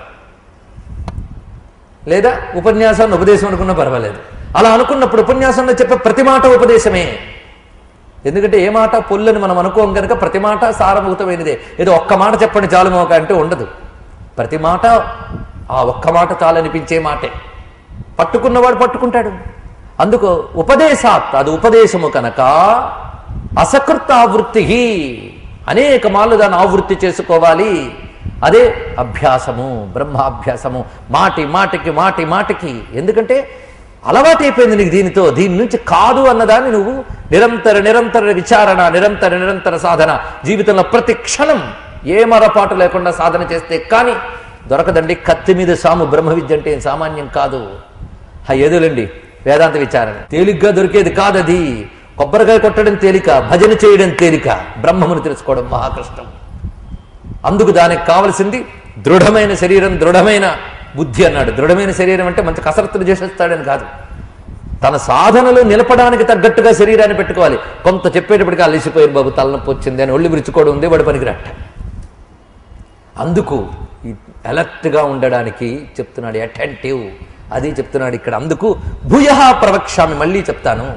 లేదా ఉపన్యాసాన్ని ఉపదేశం అనుకున్నా పర్వాలేదు. అలా అనుకున్నప్పుడు ఉపన్యాసంలో చెప్పే ప్రతి మాట ఉపదేశమే. ఎందుకంటే ఏ మాట పొల్లని మనం అనుకోం కనుక ప్రతి మాట సారభూతమైనదే. ఏదో ఒక్క మాట చెప్పండి చాలు మోక అంటే ఉండదు. ప్రతి మాట ఆ ఒక్క మాట చాలనిపించే మాటే. పట్టుకున్నవాడు పట్టుకుంటాడు. అందుకు ఉపదేశాత్, అది ఉపదేశము కనుక. అసకృత ఆవృత్తి, అనేక మార్లు దాన్ని ఆవృత్తి చేసుకోవాలి. అదే అభ్యాసము, బ్రహ్మాభ్యాసము. మాటి మాటికి మాటి మాటికి. ఎందుకంటే అలవాటైపోయింది నీకు దీనితో. దీని నుంచి కాదు అన్నదాన్ని నువ్వు నిరంతర నిరంతర విచారణ, నిరంతర నిరంతర సాధన, జీవితంలో ప్రతి క్షణం ఏ మరపాటు లేకుండా సాధన చేస్తే కానీ దొరకదండి. కత్తి మీద సాము. బ్రహ్మ విద్య అంటే సామాన్యం కాదు. ఎదులండి వేదాంత విచారణ తేలిగ్గా దొరికేది కాదది. కొబ్బరికాయ కొట్టడం తేలిక, భజన చేయడం తేలిక, బ్రహ్మమును తెలుసుకోవడం మహాకష్టం. అందుకు దానికి కావలసింది దృఢమైన శరీరం, దృఢమైన బుద్ధి అన్నాడు. దృఢమైన శరీరం అంటే మంచి కసరత్తులు చేసేస్తాడని కాదు, తన సాధనలు నిలపడానికి తగ్గట్టుగా శరీరాన్ని పెట్టుకోవాలి. కొంత చెప్పేటప్పటికి అలసిపోయిన బాబు తలనొప్పి వచ్చింది అని ఒళ్ళు విరుచుకోవడం ఉంది, వాడు పనికిరాట. అందుకు అలర్ట్గా ఉండడానికి చెప్తున్నాడు, అటెంటివ్. అది చెప్తున్నాడు ఇక్కడ. అందుకు భూయ ప్రవక్ష్యామి, మళ్ళీ చెప్తాను.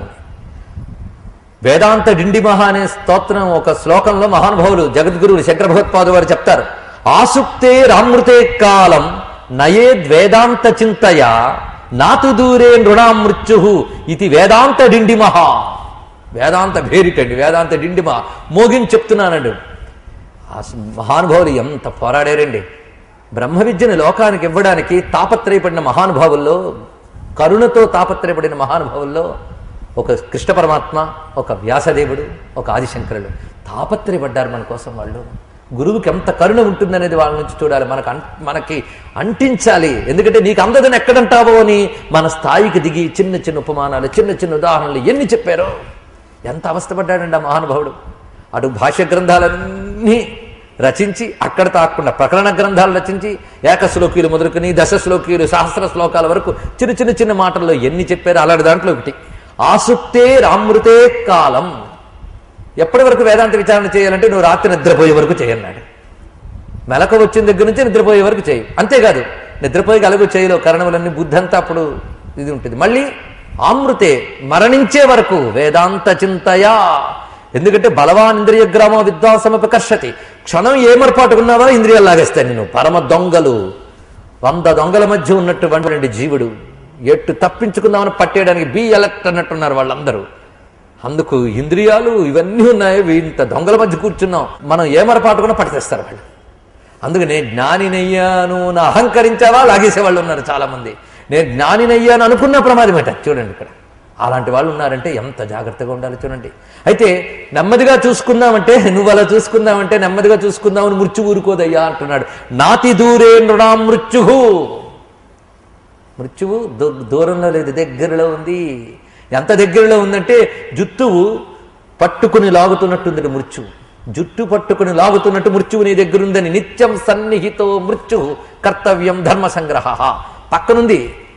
వేదాంత డిండిమహ అనే స్తోత్రం ఒక శ్లోకంలో మహానుభావులు జగద్గురువులు శంకర భగవత్పాదు వారు చెప్తారు. ఆసుప్తే రామృతే కాలం నయేద్వేదాంత చింతయ నాతు దూరే నృణాం మృత్యు ఇది వేదాంత డిండిమహ. వేదాంత భేరిటండి, వేదాంత డిండిమహ మోగిని చెప్తున్నానండి. ఆ మహానుభావులు ఎంత పోరాడారండి. బ్రహ్మ విద్యను లోకానికి ఇవ్వడానికి తాపత్రయపడిన మహానుభావుల్లో, కరుణతో తాపత్రయపడిన మహానుభావుల్లో ఒక కృష్ణ పరమాత్మ, ఒక వ్యాసదేవుడు, ఒక ఆదిశంకరుడు తాపత్రయపడ్డారు మన కోసం. వాళ్ళు గురువుకి ఎంత కరుణ ఉంటుందనేది వాళ్ళ నుంచి చూడాలి, మనకి అంటించాలి. ఎందుకంటే నీకు అందదని ఎక్కడంటావో అని మన స్థాయికి దిగి చిన్న చిన్న ఉపమానాలు, చిన్న చిన్న ఉదాహరణలు ఎన్ని చెప్పారో. ఎంత అవస్థపడ్డాడండి ఆ మహానుభావుడు. అటు భాష్య గ్రంథాలన్నీ రచించి అక్కడ తాకుండా ప్రకరణ గ్రంథాలు రచించి ఏకశ్లోకీలు మొదలుకొని దశశ్లోకీలు, సహస్ర శ్లోకాల వరకు చిన్న చిన్న చిన్న మాటల్లో ఎన్ని చెప్పారో అలాంటి దాంట్లో ఒకటి ఆసుప్తే రామృతే కాలం. ఎప్పటి వరకు వేదాంత విచారణ చేయాలంటే నువ్వు రాత్రి నిద్రపోయే వరకు చేయన్నాడు. మెలకు వచ్చిన దగ్గర నుంచి నిద్రపోయే వరకు చేయి. అంతేకాదు నిద్రపోయి కలుగు చేయలో కరణములన్నీ బుద్ధి అంతా అప్పుడు ఇది ఉంటుంది. మళ్ళీ ఆమృతే మరణించే వరకు వేదాంత చింతయా. ఎందుకంటే బలవాన్ ఇంద్రియ గ్రామ విద్వాసమపకర్షతి. క్షణం ఏమర్పాటుకున్నావా ఇంద్రియాలు లాగేస్తాయి నేను. పరమ దొంగలు, 100 దొంగల మధ్య ఉన్నటువంటి జీవుడు ఎట్టు తప్పించుకుందామని పట్టేయడానికి బి ఎలక్ట్ అన్నట్టున్నారు వాళ్ళందరూ. అందుకు ఇంద్రియాలు ఇవన్నీ ఉన్నాయి, ఇంత దొంగల మధ్య కూర్చున్నాం, మనం ఏమరపాటుకున్నా పట్టేస్తారు వాళ్ళు. అందుకు నేను జ్ఞానినయ్యాను నా అహంకరించావా లాగేసేవాళ్ళు ఉన్నారు చాలామంది. నేను జ్ఞానినయ్యాను అనుకున్న ప్రమాదం ఏంట చూడండి ఇక్కడ. అలాంటి వాళ్ళు ఉన్నారంటే ఎంత జాగ్రత్తగా ఉండాలి చూడండి. అయితే నెమ్మదిగా చూసుకుందామంటే, నువ్వు అలా చూసుకుందామంటే నెమ్మదిగా చూసుకుందామని మృత్యు ఊరుకోదయ్యా అంటున్నాడు. నాతి దూరే నృణాం మృత్యు. మృత్యువు దూరంలో లేదు, దగ్గరలో ఉంది. ఎంత దగ్గరలో ఉందంటే జుట్టువు పట్టుకుని లాగుతున్నట్టుంది మృత్యువు. జుట్టు పట్టుకుని లాగుతున్నట్టు మృత్యువు నీ దగ్గరుందని. నిత్యం సన్నిహితో మృత్యు కర్తవ్యం ధర్మ సంగ్రహ. పక్కనుంది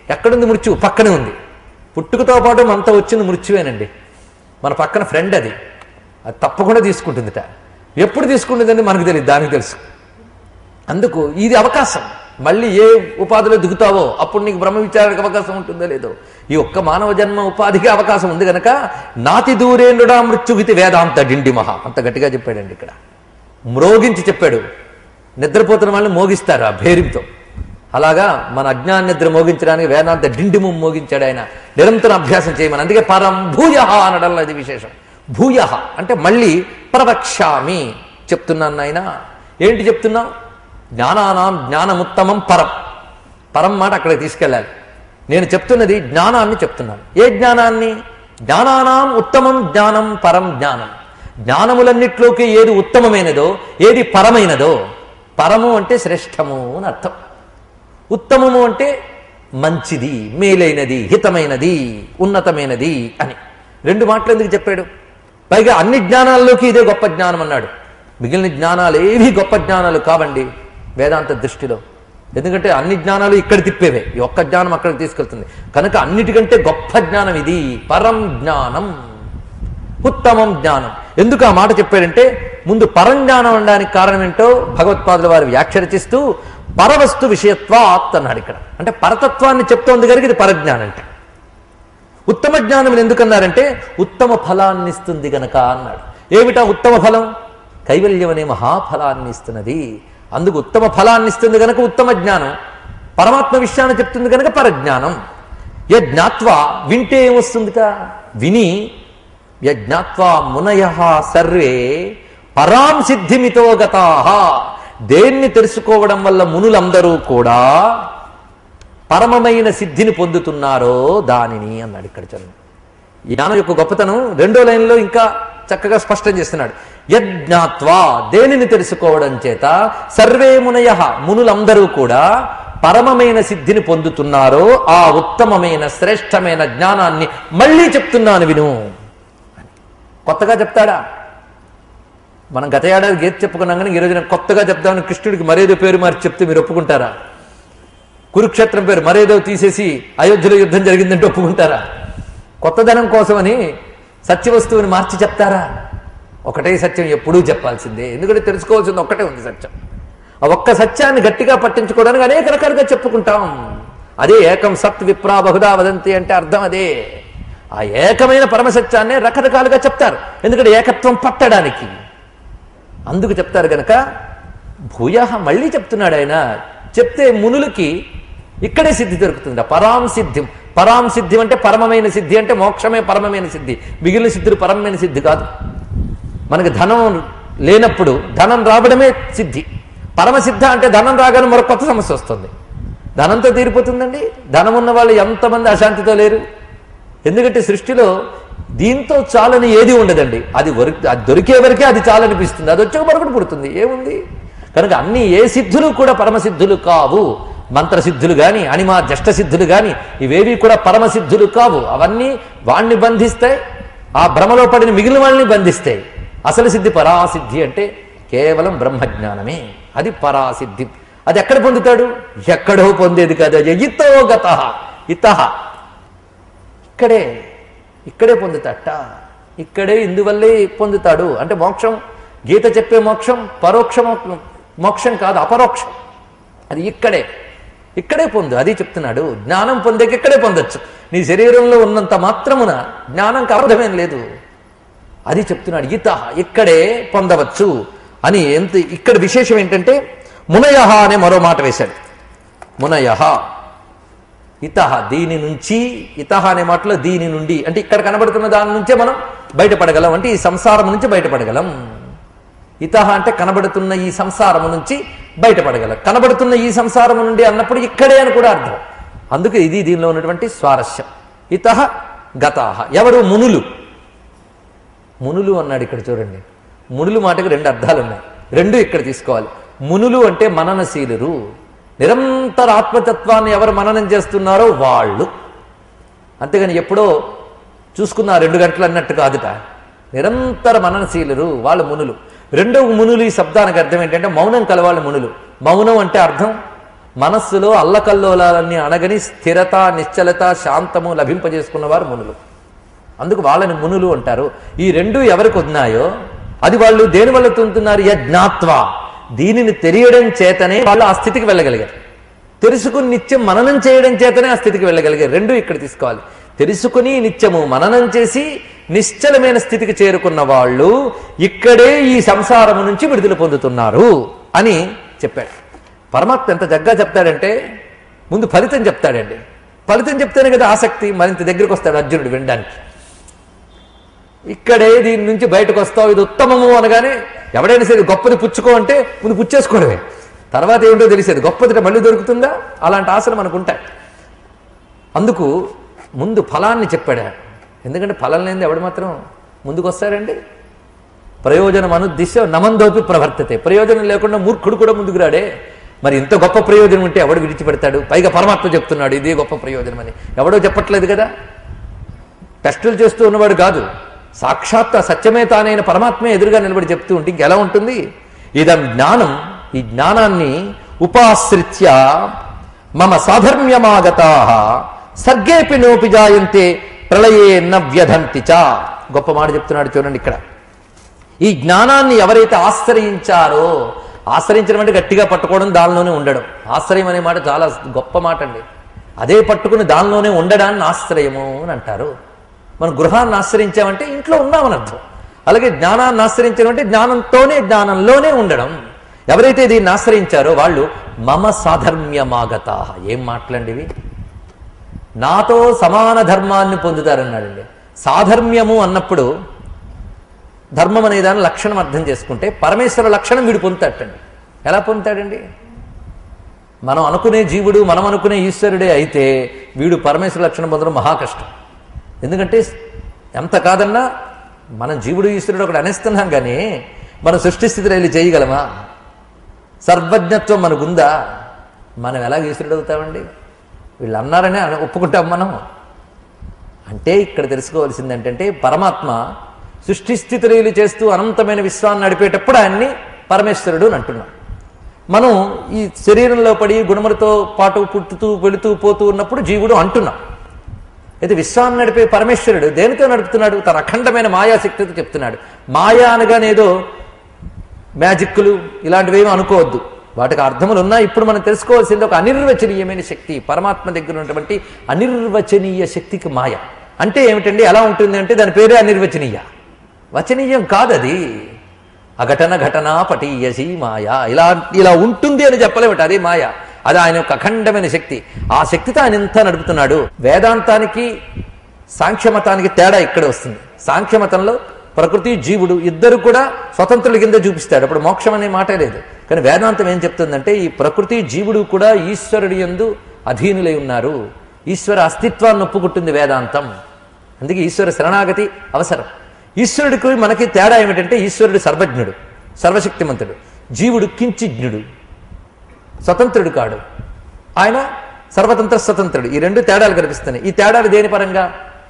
ఎక్కడుంది మృత్యువు? పక్కనే ఉంది. పుట్టుకతో పాటు మనతో వచ్చింది మృత్యువేనండి. మన పక్కన ఫ్రెండ్ అది తప్పకుండా తీసుకుంటుందిట. ఎప్పుడు తీసుకుంటుందని మనకు తెలియదు, దానికి తెలుసు. అందుకు ఇది అవకాశం. మళ్ళీ ఏ ఉపాధిలో దిగుతావో అప్పుడు నీకు బ్రహ్మ విచారానికి అవకాశం ఉంటుందో లేదో. ఈ ఒక్క మానవ జన్మ ఉపాధికి అవకాశం ఉంది కనుక నాతి దూరేండుడా మృత్యుగితి వేదాంత డిండిమహ అంత గట్టిగా చెప్పాడండి. ఇక్కడ మ్రోగించి చెప్పాడు. నిద్రపోతున్న వాళ్ళని మోగిస్తారు ఆ భేరింతో. అలాగా మన అజ్ఞాన నిద్ర మోగించడానికి వేదాంత డిండిము మోగించాడు ఆయన. నిరంతరం అభ్యాసం చేయమని. అందుకే పరం భూయ అనడంలో అది విశేషం. భూయ అంటే మళ్ళీ ప్రవక్ష్యామి చెప్తున్నాను నాయన. ఏంటి చెప్తున్నావు? జ్ఞానానాం జ్ఞానముత్తమం పరం. పరం మాట అక్కడికి తీసుకెళ్ళాలి. నేను చెప్తున్నది జ్ఞానాన్ని చెప్తున్నాను. ఏ జ్ఞానాన్ని? జ్ఞానానాం ఉత్తమం జ్ఞానం పరం జ్ఞానం. జ్ఞానములన్నిట్లోకి ఏది ఉత్తమమైనదో, ఏది పరమైనదో. పరము అంటే శ్రేష్టము అని అర్థం. ఉత్తమము అంటే మంచిది, మేలైనది, హితమైనది, ఉన్నతమైనది అని. రెండు మాటలు ఎందుకు చెప్పాడు? పైగా అన్ని జ్ఞానాల్లోకి ఇదే గొప్ప జ్ఞానం అన్నాడు. మిగిలిన జ్ఞానాలు ఏవి గొప్ప జ్ఞానాలు కావండి వేదాంత దృష్టిలో. ఎందుకంటే అన్ని జ్ఞానాలు ఇక్కడ తిప్పేవే, ఈ ఒక్క జ్ఞానం అక్కడికి తీసుకెళ్తుంది. కనుక అన్నిటికంటే గొప్ప జ్ఞానం ఇది, పరం జ్ఞానం, ఉత్తమం జ్ఞానం. ఎందుకు ఆ మాట చెప్పాడంటే ముందు పరంజ్ఞానం అనడానికి కారణం ఏంటో భగవత్పాదుల వారు వ్యాఖ్య రచిస్తూ పరవస్తు విషయత్వాత్ అన్నాడు ఇక్కడ. అంటే పరతత్వాన్ని చెప్తోంది కనుక ఇది పరజ్ఞానం. అంటే ఉత్తమ జ్ఞానం ఎందుకన్నారంటే ఉత్తమ ఫలాన్ని ఇస్తుంది గనక అన్నాడు. ఏమిటా ఉత్తమ ఫలం? కైవల్యం అనే మహాఫలాన్ని ఇస్తున్నది. అందుకు ఉత్తమ ఫలాన్ని ఇస్తుంది కనుక ఉత్తమ జ్ఞానం. పరమాత్మ విషయాన్ని చెప్తుంది కనుక పరజ్ఞానం. యజ్ఞాత్వా వింటే ఏమొస్తుందిట? విని యజ్ఞాత్వా మునయః సర్వే పరాం సిద్ధిమితో గతాః. దేన్ని తెలుసుకోవడం వల్ల మునులందరూ కూడా పరమమైన సిద్ధిని పొందుతున్నారో దానిని అన్నాడు. ఇక్కడ చదువు ఈ జ్ఞానం యొక్క గొప్పతనం రెండో లైన్లో ఇంకా చక్కగా స్పష్టం చేస్తున్నాడు. యజ్ఞాత్వా దేనిని తెలుసుకోవడం చేత సర్వే మునయః మునులందరూ కూడా పరమమైన సిద్ధిని పొందుతున్నారో ఆ ఉత్తమమైన శ్రేష్టమైన జ్ఞానాన్ని మళ్ళీ చెప్తున్నాను విను. కొత్తగా చెప్తాడా? మనం గత ఏడాది గీత చెప్పుకున్నాం కానీ ఈరోజు నేను కొత్తగా చెప్తామని కృష్ణుడికి మరేదో పేరు మార్చి చెప్తే మీరు ఒప్పుకుంటారా? కురుక్షేత్రం పేరు మరేదో తీసేసి అయోధ్యలో యుద్ధం జరిగిందంటే ఒప్పుకుంటారా? కొత్తదనం కోసమని సత్య వస్తువుని మార్చి చెప్తారా? ఒకటే సత్యం ఎప్పుడూ చెప్పాల్సిందే. ఎందుకంటే తెలుసుకోవాల్సింది ఒక్కటే ఉంది సత్యం. ఆ ఒక్క సత్యాన్ని గట్టిగా పట్టించుకోవడానికి అనేక రకాలుగా చెప్పుకుంటాం. అదే ఏకం సత్ విప్రా బహుదా వదంతి అంటే అర్థం అదే. ఆ ఏకమైన పరమసత్యాన్నే రకరకాలుగా చెప్తారు. ఎందుకంటే ఏకత్వం పట్టడానికి అందుకు చెప్తారు గనక భూయ మళ్ళీ చెప్తున్నాడు ఆయన. చెప్తే మునులకి ఇక్కడే సిద్ధి దొరుకుతుంది. పరాం సిద్ధిం. పరాం సిద్ధి అంటే పరమమైన సిద్ధి, అంటే మోక్షమే పరమమైన సిద్ధి. మిగిలిన సిద్ధులు పరమమైన సిద్ధి కాదు. మనకి ధనం లేనప్పుడు ధనం రావడమే సిద్ధి. పరమసిద్ధ అంటే ధనం రాగానే మరొక కొత్త సమస్య వస్తుంది. ధనంతో తీరిపోతుందండి. ధనం ఉన్న వాళ్ళు ఎంతమంది అశాంతితో లేరు? ఎందుకంటే సృష్టిలో దీంతో చాలని ఏది ఉండదండి. అది దొరికే వరకే అది చాలనిపిస్తుంది. అది వచ్చాక మరొకటి పుడుతుంది. ఏముంది? కనుక అన్ని ఏ సిద్ధులు కూడా పరమసిద్ధులు కావు. మంత్రసిద్ధులు కానీ అనిమా జష్టసిద్ధులు కానీ ఇవేవి కూడా పరమసిద్ధులు కావు. అవన్నీ వాణ్ణి బంధిస్తాయి, ఆ భ్రమలో పడిన మిగిలిన వాళ్ళని బంధిస్తాయి. అసలు సిద్ధి పరాసిద్ధి అంటే కేవలం బ్రహ్మజ్ఞానమే. అది పరాసిద్ధి. అది ఎక్కడ పొందుతాడు? ఎక్కడో పొందేది కాదు. ఇతో గత ఇతః ఇక్కడే పొందుతాట. ఇక్కడే ఇందువల్లే పొందుతాడు. అంటే మోక్షం, గీత చెప్పే మోక్షం పరోక్ష మోక్షం కాదు, అపరోక్షం. అది ఇక్కడే పొందు. అది చెప్తున్నాడు. జ్ఞానం పొందేకి ఇక్కడే పొందొచ్చు. నీ శరీరంలో ఉన్నంత మాత్రమున జ్ఞానంకి అర్థమేం లేదు. అది చెప్తున్నాడు. ఇక్కడే పొందవచ్చు అని. ఎంత ఇక్కడ విశేషం ఏంటంటే మునయః అనే మరో మాట వేశాడు. మునయః ఇతః దీని నుంచి, ఇతః అనే మాటలో దీని నుండి అంటే ఇక్కడ కనబడుతున్న దాని నుంచే మనం బయటపడగలం. అంటే ఈ సంసారం నుంచి బయటపడగలం. ఇతః అంటే కనబడుతున్న ఈ సంసారము నుంచి బయటపడగలం. కనబడుతున్న ఈ సంసారము నుండి అన్నప్పుడు ఇక్కడే అని కూడా అర్థం. అందుకే ఇది దీనిలో ఉన్నటువంటి స్వారస్యం. ఇతః గతాః ఎవరు? మునులు అన్నాడు. ఇక్కడ చూడండి, మునులు మాటకి రెండు అర్థాలు ఉన్నాయి. రెండు ఇక్కడ తీసుకోవాలి. మునులు అంటే మననశీలురు. నిరంతర ఆత్మతత్వాన్ని ఎవరు మననం చేస్తున్నారో వాళ్ళు. అంతేగాని ఎప్పుడో చూసుకున్న 2 గంటలు అన్నట్టు కాదుట. నిరంతర మననశీలురు వాళ్ళు మునులు. రెండవ మునులు ఈ శబ్దానికి అర్థం ఏంటంటే మౌనం కలవాళ్ళు మునులు. మౌనం అంటే అర్థం మనస్సులో అల్లకల్లోలాలన్నీ అణగని స్థిరత, నిశ్చలత, శాంతము లభింపజేసుకున్నవారు మునులు. అందుకు వాళ్ళని మునులు అంటారు. ఈ రెండు ఎవరికి ఉన్నాయో అది వాళ్ళు దేని వల్ల పొందుతున్నారు? యజ్ఞాత్వ, దీనిని తెలియడం చేతనే వాళ్ళు ఆ స్థితికి వెళ్ళగలిగారు. తెలుసుకుని నిత్యం మననం చేయడం చేతనే ఆ స్థితికి వెళ్ళగలిగారు. రెండు ఇక్కడ తీసుకోవాలి. తెలుసుకుని నిత్యము మననం చేసి నిశ్చలమైన స్థితికి చేరుకున్న వాళ్ళు ఇక్కడే ఈ సంసారము నుంచి విడుదల పొందుతున్నారు అని చెప్పాడు. పరమాత్మ ఎంత జగ్గా చెప్తాడంటే ముందు ఫలితం చెప్తాడండి. ఫలితం చెప్తేనే కదా ఆసక్తి, మరింత దగ్గరికి వస్తాడు అర్జునుడు వినడానికి. ఇక్కడే దీని నుంచి బయటకు వస్తావు, ఇది ఉత్తమము అనగానే ఎవడైనా సరే గొప్పది పుచ్చుకో అంటే ముందు పుచ్చేసుకోవడమే, తర్వాత ఏమిటో తెలిసేది. గొప్పది మళ్ళీ దొరుకుతుందా? అలాంటి ఆశలు మనకు ఉంటాయి. అందుకు ముందు ఫలాన్ని చెప్పాడు. ఎందుకంటే ఫలం లేనిది ఎవడు మాత్రం ముందుకు వస్తాడండి? ప్రయోజనం అనుద్దిశ్య నమందోపి ప్రవర్తతే. ప్రయోజనం లేకుండా మూర్ఖుడు కూడా ముందుకు రాడే. మరి ఇంత గొప్ప ప్రయోజనం ఉంటే ఎవడు విడిచిపెడతాడు? పైగా పరమాత్మ చెప్తున్నాడు ఇదే గొప్ప ప్రయోజనం అని. ఎవడో చెప్పట్లేదు కదా, టెస్టులు చేస్తూ ఉన్నవాడు కాదు, సాక్షాత్ సత్యమే తానైన పరమాత్మే ఎదురుగా నిలబడి చెప్తూ ఉంటే ఇంకెలా ఉంటుంది? ఇదం జ్ఞానం, ఈ జ్ఞానాన్ని ఉపాశ్రిత్య మమ సాధర్మ్యమాగతా సర్గేపి నోపి జాయంతే ప్రళయే నవ్యధంతి చ. గొప్ప మాట చెప్తున్నాడు చూడండి ఇక్కడ. ఈ జ్ఞానాన్ని ఎవరైతే ఆశ్రయించారో, ఆశ్రయించడం అంటే గట్టిగా పట్టుకోవడం, దానిలోనే ఉండడం. ఆశ్రయం అనే మాట చాలా గొప్ప మాట అండి. అదే పట్టుకుని దానిలోనే ఉండడాన్ని ఆశ్రయము అని అంటారు. మనం గృహాన్ని ఆశ్రయించామంటే ఇంట్లో ఉన్నామని అర్థం. అలాగే జ్ఞానాన్ని ఆశ్రయించడం అంటే జ్ఞానంతోనే, జ్ఞానంలోనే ఉండడం. ఎవరైతే దీన్ని ఆశ్రయించారో వాళ్ళు మమ సాధర్మ్యమాగత. ఏం మాటలండివి? నాతో సమాన ధర్మాన్ని పొందుతారన్నాడండి. సాధర్మ్యము అన్నప్పుడు ధర్మం అనే దాని లక్షణం అర్థం చేసుకుంటే పరమేశ్వర లక్షణం వీడు పొందుతాడండి. ఎలా పొందుతాడండి? మనం అనుకునే జీవుడు, మనం అనుకునే ఈశ్వరుడే అయితే వీడు పరమేశ్వర లక్షణం పొందడం మహా కష్టం. ఎందుకంటే ఎంత కాదన్నా మనం జీవుడు ఈశ్వరుడు ఒకటి అనేస్తున్నాం కానీ మనం సృష్టి స్థితిలో వెళ్ళి చేయగలమా? సర్వజ్ఞత్వం మనకుందా? మనం ఎలా ఈశ్వరుడు అవుతామండి? వీళ్ళు అన్నారనే ఒప్పుకుంటాం మనం. అంటే ఇక్కడ తెలుసుకోవాల్సింది ఏంటంటే పరమాత్మ సృష్టి స్థితిలీలు చేస్తూ అనంతమైన విశ్వాన్ని నడిపేటప్పుడు ఆయన్ని పరమేశ్వరుడు అని అంటున్నాం. మనం ఈ శరీరంలో పడి గుణములతో పాటు పుట్టుతూ వెళుతూ పోతూ ఉన్నప్పుడు జీవుడు అంటున్నాం. అయితే విశ్వాన్ని నడిపే పరమేశ్వరుడు దేనితో నడుపుతున్నాడు? తన అఖండమైన మాయాశక్తితో చెప్తున్నాడు. మాయా అనగానేదో మ్యాజిక్లు ఇలాంటివేమీ అనుకోవద్దు, వాటికి అర్థములు ఉన్నాయి. ఇప్పుడు మనం తెలుసుకోవాల్సింది ఒక అనిర్వచనీయమైన శక్తి, పరమాత్మ దగ్గర ఉన్నటువంటి అనిర్వచనీయ శక్తికి మాయ అంటే ఏమిటండి? ఎలా ఉంటుంది అంటే దాని పేరే అనిర్వచనీయ. వచనీయం కాదది. అఘటన ఘటన పటీయసి మాయ. ఇలా ఉంటుంది అని చెప్పలేమట, అదే మాయ. అది ఆయన యొక్క అఖండమైన శక్తి. ఆ శక్తితో ఆయన ఎంత నడుపుతున్నాడు. వేదాంతానికి సాంఖ్యమతానికి తేడా ఇక్కడ వస్తుంది. సాంఖ్యమతంలో ప్రకృతి జీవుడు ఇద్దరు కూడా స్వతంత్రుల కింద చూపిస్తాడు, అప్పుడు మోక్షం అనే మాటే లేదు. కానీ వేదాంతం ఏం చెప్తుందంటే ఈ ప్రకృతి జీవుడు కూడా ఈశ్వరుడి యందు అధీనులై ఉన్నారు. ఈశ్వర అస్తిత్వాన్ని ఒప్పుకుంటుంది వేదాంతం. అందుకే ఈశ్వర శరణాగతి అవసరం. ఈశ్వరుడికి మనకి తేడా ఏమిటంటే ఈశ్వరుడు సర్వజ్ఞుడు, సర్వశక్తిమంతుడు, జీవుడు కించిజ్ఞుడు, స్వతంత్రుడు కాడు. ఆయన సర్వతంత్ర స్వతంత్రుడు. ఈ రెండు తేడాలు కనిపిస్తున్నాయి. ఈ తేడాలు దేని పరంగా?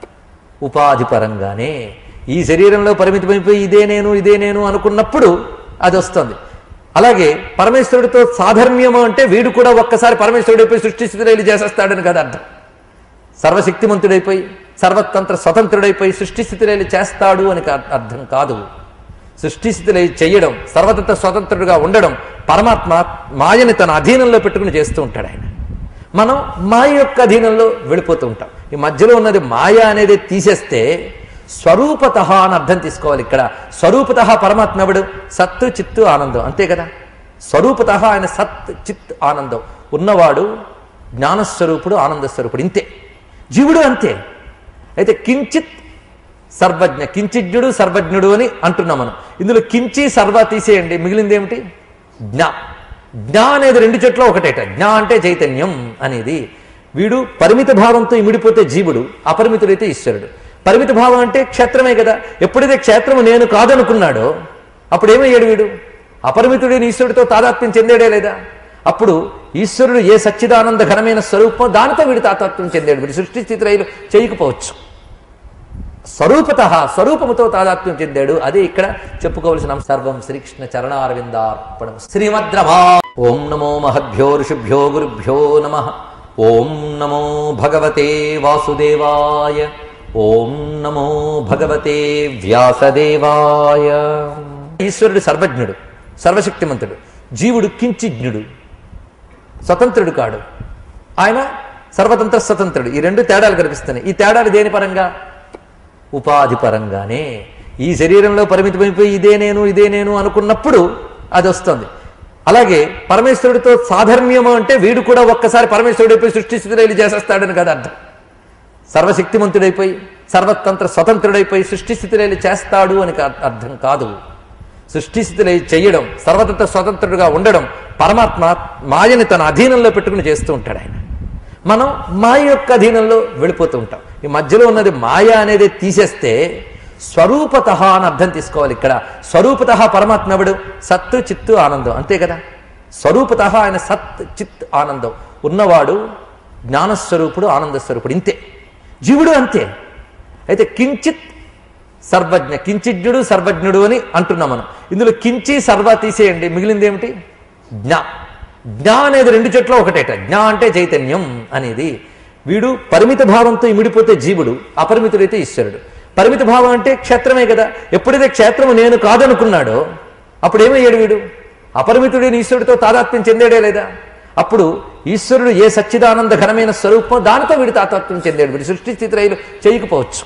ఉపాధి పరంగానే. ఈ శరీరంలో పరిమితమైపోయి ఇదే నేను అనుకున్నప్పుడు అది వస్తుంది. అలాగే పరమేశ్వరుడితో సాధర్మ్యము అంటే వీడు కూడా ఒక్కసారి పరమేశ్వరుడైపోయి సృష్టి స్థితిలో చేసేస్తాడని కదా అర్థం. సర్వశక్తిమంతుడైపోయి సర్వతంత్ర స్వతంత్రుడైపోయి సృష్టి స్థితిలో చేస్తాడు అని అర్థం కాదు. సృష్టి స్థితిలో చేయడం, సర్వతంత్ర స్వతంత్రుడుగా ఉండడం పరమాత్మ మాయని తన అధీనంలో పెట్టుకుని చేస్తూ ఉంటాడు. ఆయన మనం మాయ యొక్క అధీనంలో వెళ్ళిపోతూ ఉంటాం. ఈ మధ్యలో ఉన్నది మాయ అనేది తీసేస్తే స్వరూపత అని అర్థం తీసుకోవాలి. ఇక్కడ స్వరూపత పరమాత్మ ఎవడు? సత్తు చిత్తు ఆనందం, అంతే కదా. స్వరూపత ఆయన సత్ చిత్ ఆనందం ఉన్నవాడు, జ్ఞానస్వరూపుడు, ఆనందస్వరూపుడు, ఇంతే. జీవుడు అంతే. అయితే కించిత్ సర్వజ్ఞ, కించిజ్ఞుడు సర్వజ్ఞుడు అని అంటున్నాం మనం. ఇందులో కించి సర్వ తీసేయండి, మిగిలింది ఏమిటి? జ్ఞ. జ్ఞ అనేది రెండు చెట్లో ఒకటేట. జ్ఞ అంటే చైతన్యం అనేది. వీడు పరిమిత భావంతో ఇమిడిపోతే జీవుడు, అపరిమితుడైతే ఈశ్వరుడు. పరిమిత భావం అంటే క్షేత్రమే కదా. ఎప్పుడైతే క్షేత్రము నేను కాదనుకున్నాడో అప్పుడు ఏమయ్యాడు వీడు? అపరిమితుడైన ఈశ్వరుడితో తాదాత్మ్యం చెందాడే లేదా? అప్పుడు ఈశ్వరుడు ఏ సచ్చిదానంద ఘనమైన స్వరూపం దానితో వీడు తాదాత్మ్యం చెందాడు. వీడు సృష్టి స్థితి రైలు చేయకపోవచ్చు. స్వరూపత స్వరూపముతో తాదాత్మ్యం చెందాడు. అదే ఇక్కడ చెప్పుకోవలసిన సర్వం శ్రీకృష్ణ చరణారవిందార్పణం. శ్రీమద్రమా. ఓం నమో మహద్భ్యో ఋషిభ్యో గురుభ్యో నమః. ఓం నమో భగవతే వాసుదేవాయ. ఓం నమో భగవతే వ్యాసదేవాయ. ఈశ్వరుడు సర్వజ్ఞుడు, సర్వశక్తిమంతుడు. జీవుడు కించిజ్ఞుడు, స్వతంత్రుడు కాడు. ఆయన సర్వతంత్ర స్వతంత్రుడు. ఈ రెండు తేడాలు కనిపిస్తున్నాయి. ఈ తేడాలు దేని పరంగా? ఉపాధి పరంగానే. ఈ శరీరంలో పరిమితమైపోయి ఇదే నేను అనుకున్నప్పుడు అది వస్తుంది. అలాగే పరమేశ్వరుడితో సాధర్మ్యము అంటే వీడు కూడా ఒక్కసారి పరమేశ్వరుడైపోయి సృష్టి స్థితిలైలు చేసేస్తాడని కదా అర్థం. సర్వశక్తిమంతుడైపోయి సర్వతంత్ర స్వతంత్రుడైపోయి సృష్టి స్థితిలైలు చేస్తాడు అని అర్థం కాదు. సృష్టి స్థితిలై చేయడం, సర్వతంత్ర స్వతంత్రుడుగా ఉండడం పరమాత్మ మాయని తన అధీనంలో పెట్టుకుని చేస్తూ ఉంటాడు. ఆయన మనం మాయ యొక్క అధీనంలో వెళ్ళిపోతూ ఉంటాం. ఈ మధ్యలో ఉన్నది మాయ అనేది తీసేస్తే స్వరూపత అని అర్థం తీసుకోవాలి. ఇక్కడ స్వరూపత పరమాత్మ ఎవడు? సత్తు చిత్తు ఆనందం, అంతే కదా. స్వరూపత ఆయన సత్ చిత్ ఆనందం ఉన్నవాడు, జ్ఞానస్వరూపుడు, ఆనందస్వరూపుడు, ఇంతే. జీవుడు అంతే. అయితే కించిత్ సర్వజ్ఞ, కించిజ్ఞుడు సర్వజ్ఞుడు అని అంటున్నాం మనం. ఇందులో కించి సర్వ తీసేయండి, మిగిలింది ఏమిటి? జ్ఞ. జ్ఞ అనేది రెండు చెట్లు ఒకటేట. జ్ఞ అంటే చైతన్యం అనేది. వీడు పరిమిత భావంతో ఇమిడిపోతే జీవుడు, అపరిమితుడైతే ఈశ్వరుడు. పరిమిత భావం అంటే క్షేత్రమే కదా. ఎప్పుడైతే క్షేత్రము నేను కాదనుకున్నాడో అప్పుడు ఏమయ్యాడు? వీడు అపరిమితుడైన ఈశ్వరుడితో తాదాత్మ్యం చెందాడే లేదా? అప్పుడు ఈశ్వరుడు ఏ సచ్చిదానంద ఘనమైన స్వరూపం, దానితో వీడు తాదాత్మ్యం చెందాడు. వీడు సృష్టి స్థితి రైలు చేయకపోవచ్చు.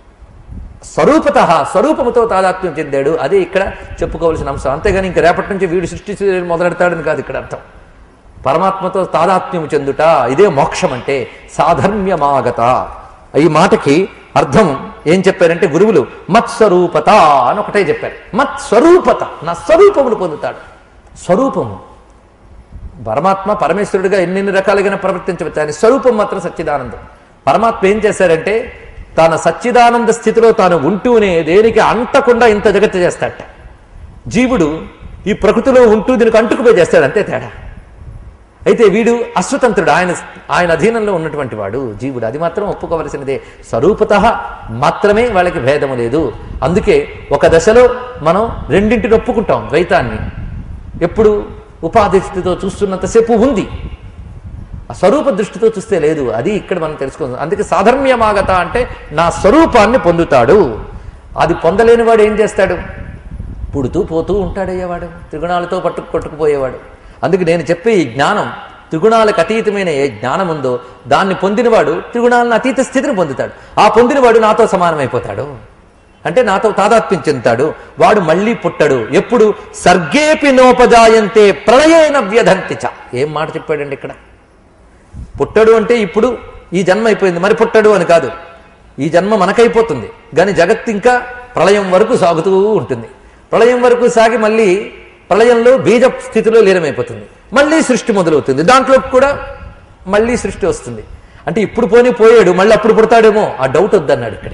స్వరూపత స్వరూపముతో తాదాత్మ్యం చెందాడు. అదే ఇక్కడ చెప్పుకోవాల్సిన అంశం. అంతేగాని ఇంక రేపటి నుంచి వీడు సృష్టి స్థితి మొదలెడతాడని కాదు ఇక్కడ అర్థం. పరమాత్మతో తాదాత్మ్యం చెందుట, ఇదే మోక్షం అంటే. సాధర్మ్యమాగత. ఈ మాటకి అర్థం ఏం చెప్పారంటే గురువులు మత్స్వరూపత అని ఒకటే చెప్పారు. మత్స్వరూపత, నా స్వరూపమును పొందుతాడు. స్వరూపము పరమాత్మ పరమేశ్వరుడిగా ఎన్ని రకాలుగా ప్రవర్తించవచ్చు. ఆయన స్వరూపం మాత్రం సచ్చిదానందం. పరమాత్మ ఏం చేశారంటే తన సచ్చిదానంద స్థితిలో తాను ఉంటూనే దేనికి అంటకుండా ఇంత జగత్తు చేస్తాడట. జీవుడు ఈ ప్రకృతిలో ఉంటూ దీనికి అంటుకుపోయి చేస్తాడు, అంతే తేడా. అయితే వీడు అస్వతంత్రుడు, ఆయన అధీనంలో ఉన్నటువంటి వాడు జీవుడు. అది మాత్రం ఒప్పుకోవలసినదే. స్వరూపత మాత్రమే వాళ్ళకి భేదము లేదు. అందుకే ఒక దశలో మనం రెండింటిని ఒప్పుకుంటాం ద్వైతాన్ని. ఎప్పుడు? ఉపాధి స్థితితో చూస్తున్నంతసేపు ఉంది, ఆ స్వరూప దృష్టితో చూస్తే లేదు. అది ఇక్కడ మనం తెలుసుకుందాం. అందుకే సాధర్మ్యమాగత అంటే నా స్వరూపాన్ని పొందుతాడు. అది పొందలేని వాడు ఏం చేస్తాడు? పుడుతూ పోతూ ఉంటాడయ్యేవాడు, త్రిగుణాలతో కొట్టుకుపోయేవాడు. అందుకే నేను చెప్పే ఈ జ్ఞానం త్రిగుణాలకు అతీతమైన ఏ జ్ఞానం ఉందో దాన్ని పొందినవాడు త్రిగుణాలను అతీత స్థితిని పొందుతాడు. ఆ పొందినవాడు నాతో సమానమైపోతాడు, అంటే నాతో తాదాత్మ్యం చెందుతాడు. వాడు మళ్ళీ పుట్టడు. ఎప్పుడు? సర్గేపి నోపజాయంతే ప్రళయేన వ్యధంతి చ. ఏం మాట చెప్పాడండి ఇక్కడ? పుట్టడు అంటే ఇప్పుడు ఈ జన్మ అయిపోయింది, మరి పుట్టడు అని కాదు. ఈ జన్మ మనకైపోతుంది, కానీ జగత్తు ఇంకా ప్రళయం వరకు సాగుతూ ఉంటుంది. ప్రళయం వరకు సాగి మళ్ళీ ప్రళయంలో బీజ స్థితిలో లీనమైపోతుంది. మళ్ళీ సృష్టి మొదలవుతుంది. దాంట్లో కూడా మళ్ళీ సృష్టి వస్తుంది. అంటే ఇప్పుడు పోయాడు, మళ్ళీ అప్పుడు పుడతాడేమో, ఆ డౌట్ వద్దన్నాడు ఇక్కడ.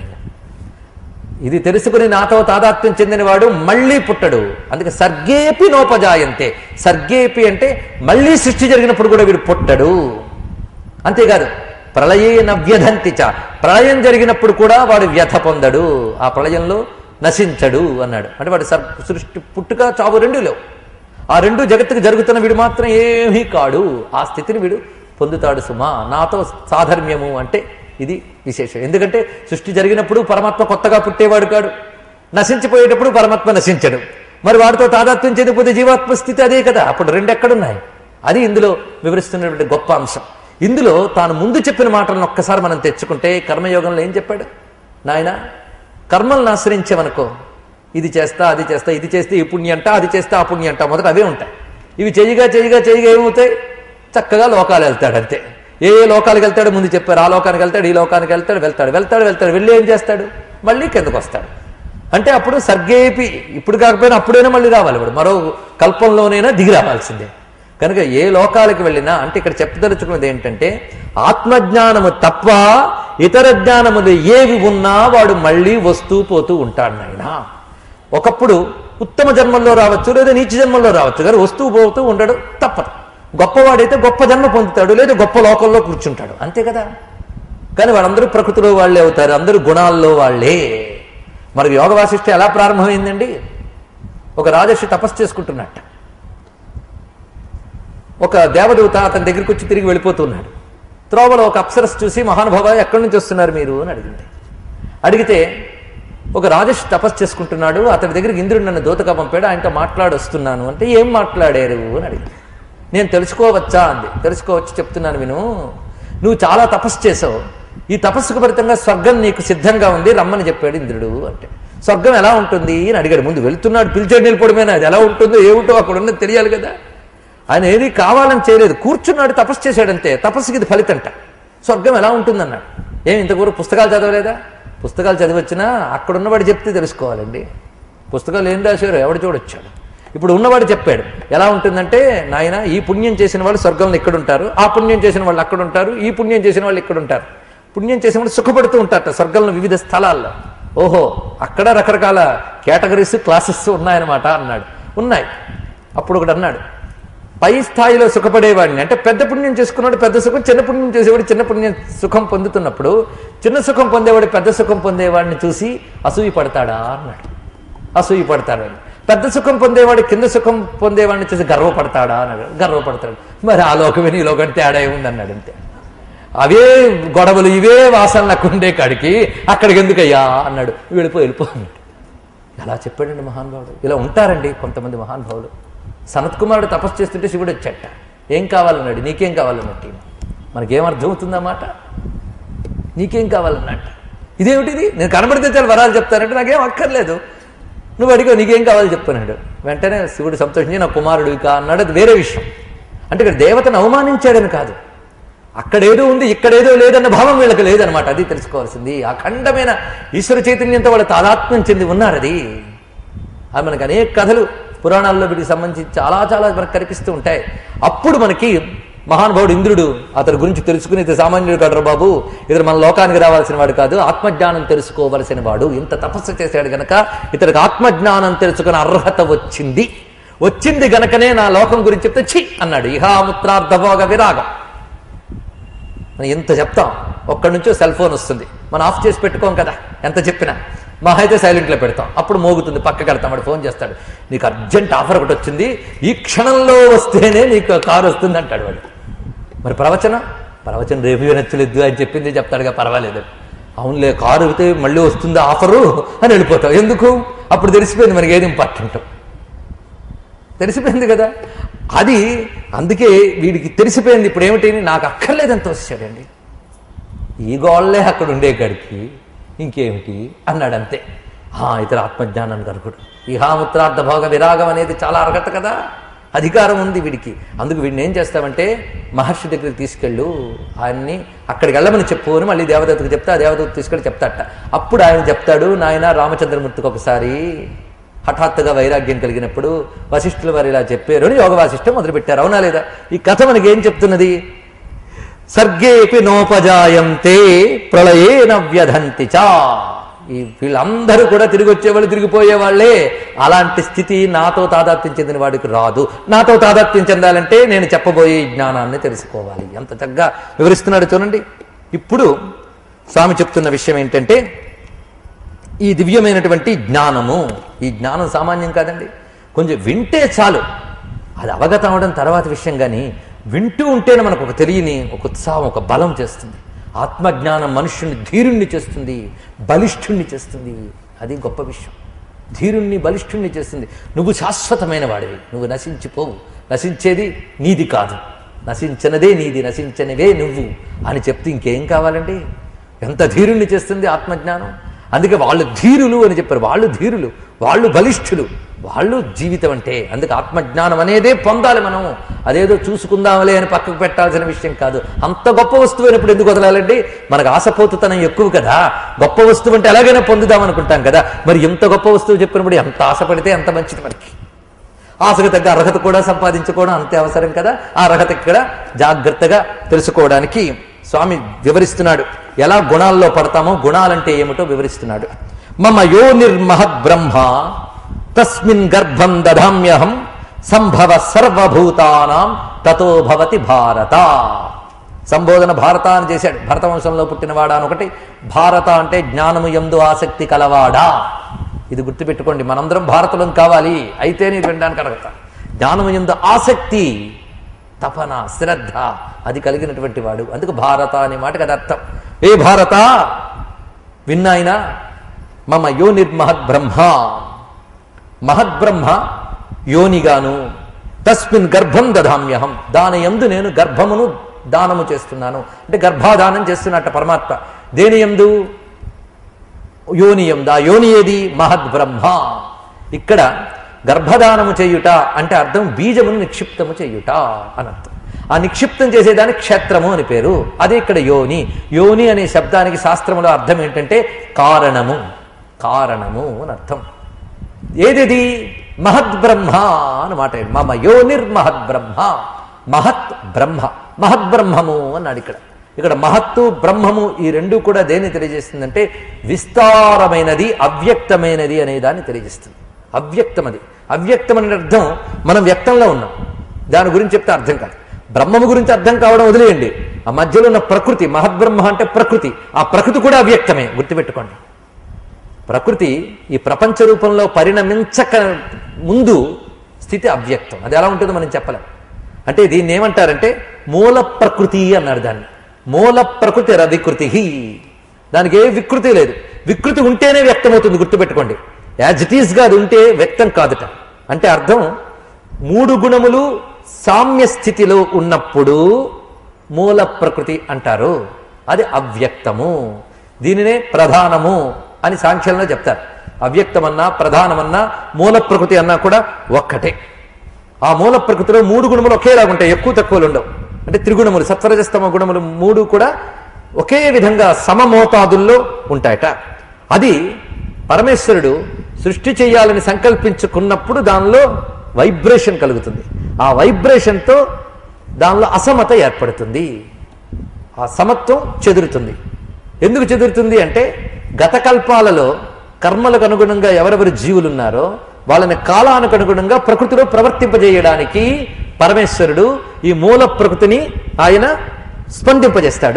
ఇది తెలుసుకుని నాతో తాదాత్మ్యం చెందినవాడు మళ్ళీ పుట్టడు. అందుకే సర్గేపి నోపజాయంతే. సర్గేపి అంటే మళ్ళీ సృష్టి జరిగినప్పుడు కూడా వీడు పుట్టడు. అంతేకాదు ప్రళయేన వ్యధంతి చ. ప్రళయం జరిగినప్పుడు కూడా వాడు వ్యథ పొందడు, ఆ ప్రళయంలో నశించడు అన్నాడు. అంటే వాడు సృష్టి పుట్టుక చావు రెండు లేవు. ఆ రెండు జగత్తుకు జరుగుతున్న వీడు మాత్రం ఏమీ కాడు. ఆ స్థితిని వీడు పొందుతాడు సుమా. నాతో సాధర్మ్యము అంటే ఇది విశేషం. ఎందుకంటే సృష్టి జరిగినప్పుడు పరమాత్మ కొత్తగా పుట్టేవాడు కాడు, నశించిపోయేటప్పుడు పరమాత్మ నశించడు. మరి వాడితో తాదాత్మ్యం చెందిపోతే జీవాత్మ స్థితి అదే కదా. అప్పుడు రెండు ఎక్కడున్నాయి? అది ఇందులో వివరిస్తున్నటువంటి గొప్ప అంశం. ఇందులో తాను ముందు చెప్పిన మాటలను ఒక్కసారి మనం తెచ్చుకుంటే కర్మయోగంలో ఏం చెప్పాడు? నాయన, కర్మలను ఆశ్రయించామనుకో, ఇది చేస్తా అది చేస్తా, ఇది చేస్తే ఈ పుణ్యంట, అది చేస్తే ఆ పుణ్యంట, మొదట అవే ఉంటాయి. ఇవి చేయగా ఏమవుతాయి? చక్కగా లోకాలు వెళ్తాడు, అంతే. ఏ లోకాలకు వెళ్తాడు ముందు చెప్పారు. ఆ లోకానికి వెళ్తాడు, ఈ లోకానికి వెళ్తాడు. వెళ్ళి ఏం చేస్తాడు? మళ్ళీ కిందకు వస్తాడు. అంటే అప్పుడు సర్గేపి, ఇప్పుడు కాకపోయినా అప్పుడైనా మళ్ళీ రావాలి. ఇప్పుడు మరో కల్పంలోనైనా దిగి రావాల్సిందే. కనుక ఏ లోకాలకు వెళ్ళినా, అంటే ఇక్కడ చెప్పదలుచుకున్నది ఏంటంటే ఆత్మజ్ఞానము తప్ప ఇతర జ్ఞానములు ఏవి ఉన్నా వాడు మళ్ళీ వస్తూ పోతూ ఉంటాడు నాయన. ఒకప్పుడు ఉత్తమ జన్మల్లో రావచ్చు, లేదా నీచ జన్మల్లో రావచ్చు, కానీ వస్తూ పోతూ ఉండడు తప్పదు. గొప్పవాడైతే గొప్ప జన్మ పొందుతాడు, లేదా గొప్ప లోకంలో కూర్చుంటాడు, అంతే కదా. కానీ వాళ్ళందరూ ప్రకృతిలో వాళ్ళే అవుతారు, అందరూ గుణాల్లో వాళ్ళే. మనకు యోగ వాసిష్ఠ ఎలా ప్రారంభమైందండి? ఒక రాజర్షి తపస్సు చేసుకుంటున్నట్ట. ఒక దేవదూత అతని దగ్గరికి వచ్చి తిరిగి వెళ్ళిపోతున్నాడు. త్రోవలో ఒక అప్సరస్ చూసి, మహానుభావ ఎక్కడి నుంచి వస్తున్నారు మీరు అని అడిగింది. అడిగితే ఒక రాజర్షి తపస్సు చేసుకుంటున్నాడు, అతని దగ్గరికి ఇంద్రుడు నన్ను దూతగా పంపాడు, ఆయనతో మాట్లాడొస్తున్నాను అంటే ఏం మాట్లాడారు అని అడిగింది. నేను తెలుసుకోవచ్చా అంది. తెలుసుకోవచ్చు, చెప్తున్నాను విను. నువ్వు చాలా తపస్సు చేసావు, ఈ తపస్సుకు ఫలితంగా స్వర్గం నీకు సిద్ధంగా ఉంది, రమ్మని చెప్పాడు ఇంద్రుడు అంటే. స్వర్గం ఎలా ఉంటుంది అని అడిగాడు. ముందు వెళ్తున్నాడు, పిలిచాడు నిలిపోవడమేనా, అది ఎలా ఉంటుందో ఏమిటో అక్కడ ఉన్నది తెలియాలి కదా. ఆయన ఏది కావాలని చేయలేదు, కూర్చున్నాడు, తపస్సు చేశాడంతే. తపస్సుకి ఇది ఫలితంట. స్వర్గం ఎలా ఉంటుందన్నాడు. ఏమి ఇంతవరకు పుస్తకాలు చదవలేదా? పుస్తకాలు చదివచ్చినా అక్కడ ఉన్నవాడు చెప్తే తెలుసుకోవాలండి. పుస్తకాలు ఏం రాశారు ఎవడు చూడొచ్చాడు. ఇప్పుడు ఉన్నవాడు చెప్పాడు ఎలా ఉంటుందంటే, నాయన ఈ పుణ్యం చేసిన వాళ్ళు స్వర్గంలో ఇక్కడ ఉంటారు, ఆ పుణ్యం చేసిన వాళ్ళు అక్కడ ఉంటారు, ఈ పుణ్యం చేసిన వాళ్ళు ఇక్కడ ఉంటారు. పుణ్యం చేసిన వాళ్ళు సుఖపడుతూ ఉంటారట స్వర్గంలో వివిధ స్థలాల్లో. ఓహో, అక్కడ రకరకాల కేటగిరీస్ క్లాసెస్ ఉన్నాయన్నమాట అన్నాడు. ఉన్నాయి. అప్పుడు ఒకడు అన్నాడు, పై స్థాయిలో సుఖపడేవాడిని అంటే పెద్ద పుణ్యం చేసుకున్నాడు పెద్ద సుఖం, చిన్న పుణ్యం చేసేవాడు చిన్న పుణ్యం సుఖం పొందుతున్నప్పుడు చిన్న సుఖం పొందేవాడు పెద్ద సుఖం పొందేవాడిని చూసి అసూయ పడతాడా అన్నాడు. అసూయ పడతాడని. పెద్ద సుఖం పొందేవాడు కింద సుఖం పొందేవాడిని చూసి గర్వపడతాడా అన్నాడు. గర్వపడతాడు. మరి ఆ లోకమే ఈ లోకం తేడా ఏముంది అన్నాడు. అంతే. అవే గొడవలు ఇవే వాసనలకు ఉండే కాడికి అక్కడికి ఎందుకయ్యా అన్నాడు. వెళ్ళిపో అన్నాడు. ఎలా చెప్పాడండి మహానుభావుడు. ఇలా ఉంటారండి కొంతమంది మహానుభావులు. సనత్కుమారుడు తపస్సు చేస్తుంటే శివుడు వచ్చాట. ఏం కావాలన్నాడు. నీకేం కావాలన్నట్టు. మనకేం అర్థమవుతుందన్నమాట. నీకేం కావాలన్నట్టు. ఇదేమిటిది, నేను కనబడితే చాలా వరాలు చెప్తానంటే నాకేం అక్కర్లేదు, నువ్వు అడిగో నీకేం కావాలి చెప్పన్నాడు. వెంటనే శివుడు సంతోషించి నా కుమారుడు కా అన్నాడు. అది వేరే విషయం. అంటే ఇక్కడ దేవతను అవమానించాడని కాదు, అక్కడేదో ఉంది ఇక్కడేదో లేదన్న భావం వీళ్ళకి లేదనమాట. అది తెలుసుకోవాల్సింది. అఖండమైన ఈశ్వర చైతన్యంతో వాళ్ళు తాదాత్మ్యం చెంది ఉన్నారు. అది మనకు అనేక కథలు పురాణాల్లో వీటికి సంబంధించి చాలా చాలా మనకు కనిపిస్తూ ఉంటాయి. అప్పుడు మనకి మహానుభావుడు ఇంద్రుడు అతని గురించి తెలుసుకుని, ఇది సామాన్యుడు కాదు బాబు, ఇతడు మన లోకానికి రావాల్సిన వాడు కాదు, ఆత్మజ్ఞానం తెలుసుకోవలసిన వాడు, ఇంత తపస్సు చేశాడు గనక ఇతడికి ఆత్మజ్ఞానం తెలుసుకునే అర్హత వచ్చింది గనకనే నా లోకం గురించి చెప్తే ఛీ అన్నాడు. ఇహాముత్రార్థభోగ విరాగం. మనం ఎంత చెప్తాం, ఒక్కడి నుంచో సెల్ ఫోన్ వస్తుంది, మనం ఆఫ్ చేసి పెట్టుకోం కదా, ఎంత చెప్పినా. మా అయితే సైలెంట్లో పెడతాం, అప్పుడు మోగుతుంది, పక్కకి వెళ్తాం, వాడు ఫోన్ చేస్తాడు, నీకు అర్జెంట్ ఆఫర్ ఒకటి వచ్చింది, ఈ క్షణంలో వస్తేనే నీకు కారు వస్తుంది అంటాడు వాడు. మరి ప్రవచనం రేపు నచ్చలేదు అని చెప్పింది చెప్తాడుగా, పర్వాలేదు. అవునులే, కారు అయితే మళ్ళీ వస్తుంది ఆఫరు అని వెళ్ళిపోతావు. ఎందుకు? అప్పుడు తెలిసిపోయింది మనకి ఏది ఇంపార్టెంట్, తెలిసిపోయింది కదా. అది అందుకే వీడికి తెలిసిపోయింది. ఇప్పుడు ఏమిటి, నాకు అక్కర్లేదంత వచ్చాడండి, ఈ గోళ్ళే అక్కడ ఉండే గడికి ఇంకేమిటి అన్నాడు. అంతే. ఇతర ఆత్మజ్ఞానానికి అర్హుడు. ఇహాముత్రార్థ భోగ విరాగం అనేది చాలా అర్హత కదా, అధికారం ఉంది వీడికి. అందుకు వీడిని ఏం చేస్తామంటే మహర్షి దగ్గరికి తీసుకెళ్ళు, ఆయన్ని అక్కడికి వెళ్ళమని చెప్పు అని మళ్ళీ దేవదత్తకు చెప్తే ఆ దేవదత్త తీసుకెళ్ళి చెప్తాట. అప్పుడు ఆయన చెప్తాడు, నాయన రామచంద్రమూర్తికి ఒకసారి హఠాత్తుగా వైరాగ్యం కలిగినప్పుడు వశిష్ఠుల వారు ఇలా చెప్పారు అని యోగ వాసిష్టం మొదలుపెట్టారు. అవునా లేదా? ఈ కథ మనకి ఏం చెప్తున్నది? సర్గేపి నోపజాయంతే ప్రళయేన వ్యధంతి చ. ఈ వీళ్ళందరూ కూడా తిరిగి వచ్చేవాళ్ళు తిరిగిపోయేవాళ్లే. అలాంటి స్థితి నాతో తాదాత్మ్యం చెందిన వాడికి రాదు. నాతో తాదాత్మ్యం చెందాలంటే నేను చెప్పబోయే జ్ఞానాన్ని తెలుసుకోవాలి. ఎంత చక్కగా వివరిస్తున్నాడు చూడండి. ఇప్పుడు స్వామి చెప్తున్న విషయం ఏంటంటే, ఈ దివ్యమైనటువంటి జ్ఞానము, ఈ జ్ఞానం సామాన్యం కాదండి. కొంచెం వింటే చాలు, అది అవగతం అవడం తర్వాత విషయం. కానీ వింటూ ఉంటేనే మనకు ఒక తెలియని ఒక ఉత్సాహం, ఒక బలం చేస్తుంది. ఆత్మజ్ఞానం మనుష్యుని ధీరుణ్ణి చేస్తుంది, బలిష్ఠుణ్ణి చేస్తుంది. అది గొప్ప విషయం. ధీరుణ్ణి బలిష్ఠుణ్ణి చేస్తుంది. నువ్వు శాశ్వతమైన వాడివి, నువ్వు నశించిపోవు, నశించేది నీది కాదు, నశించినదే నీది, నశించనివే నువ్వు అని చెప్తే ఇంకేం కావాలండి. ఎంత ధీరుణ్ణి చేస్తుంది ఆత్మజ్ఞానం. అందుకే వాళ్ళు ధీరులు అని చెప్పారు. వాళ్ళు ధీరులు, వాళ్ళు బలిష్ఠులు, వాళ్ళు జీవితం అంటే. అందుకే ఆత్మజ్ఞానం అనేదే పొందాలి మనం. అదేదో చూసుకుందాంలే అని పక్కకు పెట్టాల్సిన విషయం కాదు. అంత గొప్ప వస్తువు అయినప్పుడు ఎందుకు వదలాలండి? మనకు ఆశపోతుతనం ఎక్కువ కదా. గొప్ప వస్తువు అంటే ఎలాగైనా పొందుదాం అనుకుంటాం కదా. మరి ఇంత గొప్ప వస్తువు చెప్పినప్పుడు ఎంత ఆశపడితే అంత మంచిది మనకి. ఆశకు తగ్గ అర్హత కూడా సంపాదించుకోవడం అంతే అవసరం కదా. ఆ అర్హత ఇక్కడ జాగ్రత్తగా తెలుసుకోవడానికి స్వామి వివరిస్తున్నాడు. ఎలా గుణాల్లో పడతామో, గుణాలంటే ఏమిటో వివరిస్తున్నాడు. మమ యో నిర్మహద్ బ్రహ్మ తస్మిన్ గర్భం దధామ్యహం సంభవ సర్వభూతానాం తతో భవతి భారత. సంబోధన భారత అని చేశాడు. భరతవంశంలో పుట్టినవాడా అని ఒకటి, భారత అంటే జ్ఞానము యందు ఆసక్తి కలవాడా. ఇది గుర్తుపెట్టుకోండి, మనందరం భారతులం కావాలి, అయితేనే ఇది వినడానికి అడగతా. జ్ఞానము యందు ఆసక్తి, తపన, శ్రద్ధ అది కలిగినటువంటి వాడు. అందుకు భారత అనే మాటకి అది అర్థం. ఏ భారత విన్నాయినా, మమ యోనిర్మహద్బ్రహ్మ, మహద్బ్రహ్మ యోనిగాను, తస్మిన్ గర్భం దధామ్యహం, దాని యందు నేను గర్భమును దానము చేస్తున్నాను. అంటే గర్భాధానం చేస్తున్నట్ట పరమాత్మ. దేని యందు? యోని యందు. ఆ యోని ఏది? మహద్బ్రహ్మ. ఇక్కడ గర్భదానము చేయుట అంటే అర్థం బీజమును నిక్షిప్తము చేయుట అని అర్థం. ఆ నిక్షిప్తం చేసేదానికి క్షేత్రము అని పేరు. అదే ఇక్కడ యోని. యోని అనే శబ్దానికి శాస్త్రములో అర్థం ఏంటంటే కారణము, కారణము అని అర్థం. ఏది? మహద్బ్రహ్మ అన్నమాట. మమ యోనిర్మహద్బ్రహ్మ, మహత్ బ్రహ్మ, మహద్బ్రహ్మము అన్నాడు ఇక్కడ. ఇక్కడ మహత్తు బ్రహ్మము ఈ రెండు కూడా దేన్ని తెలియజేస్తుందంటే విస్తారమైనది, అవ్యక్తమైనది అనే దాన్ని తెలియజేస్తుంది. అవ్యక్తం అది. అవ్యక్తం అనే అర్థం మనం వ్యక్తంలో ఉన్నాం, దాని గురించి చెప్తే అర్థం కాదు. బ్రహ్మము గురించి అర్థం కావడం వదిలేయండి, ఆ మధ్యలో ఉన్న ప్రకృతి, మహద్బ్రహ్మ అంటే ప్రకృతి, ఆ ప్రకృతి కూడా అవ్యక్తమే. గుర్తుపెట్టుకోండి, ప్రకృతి ఈ ప్రపంచ రూపంలో పరిణమించక ముందు స్థితి అవ్యక్తం. అది ఎలా ఉంటుందో మనం చెప్పలేం. అంటే దీన్ని ఏమంటారంటే మూల ప్రకృతి అన్నారు. దాన్ని మూల ప్రకృతి రవికృతి, దానికి ఏ వికృతి లేదు. వికృతి ఉంటేనే వ్యక్తమవుతుంది. గుర్తుపెట్టుకోండి, యాజ్ ఇట్ ఈస్గా అది ఉంటే వ్యక్తం కాదుట. అంటే అర్థం మూడు గుణములు సామ్య స్థితిలో ఉన్నప్పుడు మూల ప్రకృతి అంటారు. అది అవ్యక్తము. దీనినే ప్రధానము అని సాంఖ్యంలో చెప్తారు. అవ్యక్తమన్నా ప్రధానమన్నా మూల ప్రకృతి అన్నా కూడా ఒక్కటే. ఆ మూల ప్రకృతిలో మూడు గుణములు ఒకేలాగా ఉంటాయి, ఎక్కువ తక్కువలు ఉండవు. అంటే త్రిగుణములు, సత్వరజస్తమ గుణములు మూడు కూడా ఒకే విధంగా సమమోతాదుల్లో ఉంటాయట. అది పరమేశ్వరుడు సృష్టి చేయాలని సంకల్పించుకున్నప్పుడు దానిలో వైబ్రేషన్ కలుగుతుంది. ఆ వైబ్రేషన్తో దానిలో అసమత ఏర్పడుతుంది, ఆ సమత్వం చెదురుతుంది. ఎందుకు చెదురుతుంది అంటే గత కల్పాలలో కర్మలకు అనుగుణంగా ఎవరెవరు జీవులు ఉన్నారో వాళ్ళని కాలానికి అనుగుణంగా ప్రకృతిలో ప్రవర్తింపజేయడానికి పరమేశ్వరుడు ఈ మూల ప్రకృతిని ఆయన స్పందింపజేస్తాడు.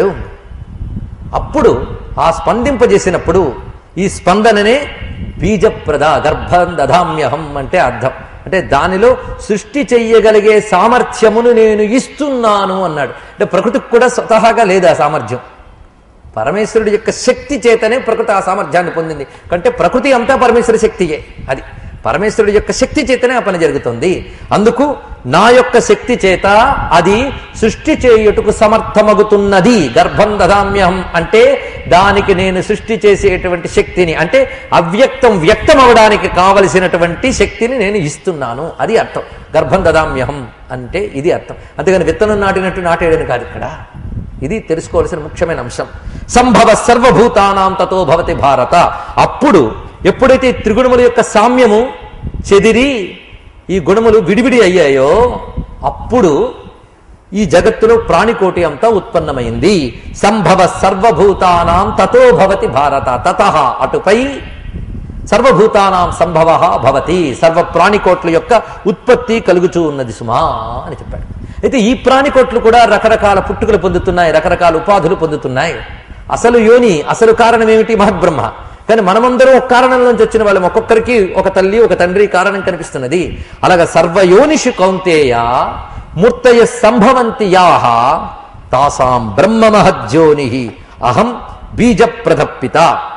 అప్పుడు ఆ స్పందింపజేసినప్పుడు ఈ స్పందననే బీజప్రద, గర్భం దధామ్యహం అంటే అర్థం. అంటే దానిలో సృష్టి చెయ్యగలిగే సామర్థ్యమును నేను ఇస్తున్నాను అన్నాడు. అంటే ప్రకృతికి కూడా స్వతహాగా లేదు ఆ సామర్థ్యం. పరమేశ్వరుడి యొక్క శక్తి చేతనే ప్రకృతి ఆ సామర్థ్యాన్ని పొందింది. అంటే ప్రకృతి అంతా పరమేశ్వరి శక్తియే. అది పరమేశ్వరుడి యొక్క శక్తి చేతనే ఆ పని జరుగుతుంది. అందుకు నా యొక్క శక్తి చేత అది సృష్టి చేయుటకు సమర్థమగుతున్నది. గర్భం దదామ్యహం అంటే దానికి నేను సృష్టి చేసేటువంటి శక్తిని, అంటే అవ్యక్తం వ్యక్తం అవడానికి కావలసినటువంటి శక్తిని నేను ఇస్తున్నాను. అది అర్థం. గర్భం దదామ్యహం అంటే ఇది అర్థం. అంతేగాని విత్తనం నాటినట్టు నాటేయడం కాదు ఇక్కడ. ఇది తెలుసుకోవాల్సిన ముఖ్యమైన అంశం. సంభవ సర్వభూతానాం తతో భవతి భారత. అప్పుడు ఎప్పుడైతే త్రిగుణముల యొక్క సామ్యము చెదిరి ఈ గుణములు విడివిడి అయ్యాయో అప్పుడు ఈ జగత్తులో ప్రాణికోటి అంతా ఉత్పన్నమైంది. సంభవ సర్వభూతానాం తతో భవతి భారత. తతః అటుపై సర్వభూతానాం సంభవ భవతి, సర్వ ప్రాణికోట్ల యొక్క ఉత్పత్తి కలుగుచూ ఉన్నది సుమా అని చెప్పాడు. అయితే ఈ ప్రాణికోట్లు కూడా రకరకాల పుట్టుకలు పొందుతున్నాయి, రకరకాల ఉపాధులు పొందుతున్నాయి. అసలు యోని, అసలు కారణం ఏమిటి? మహద్బ్రహ్మ. కానీ మనమందరం ఒక కారణం నుంచి వచ్చిన వాళ్ళం. ఒక్కొక్కరికి ఒక తల్లి ఒక తండ్రి కారణం కనిపిస్తున్నది. అలాగా సర్వయోనిషు కౌంతేయ మూర్తయ సంభవంతి యాహ తాసాం బ్రహ్మ మహజ్యోని అహం బీజ ప్రదప్పిత.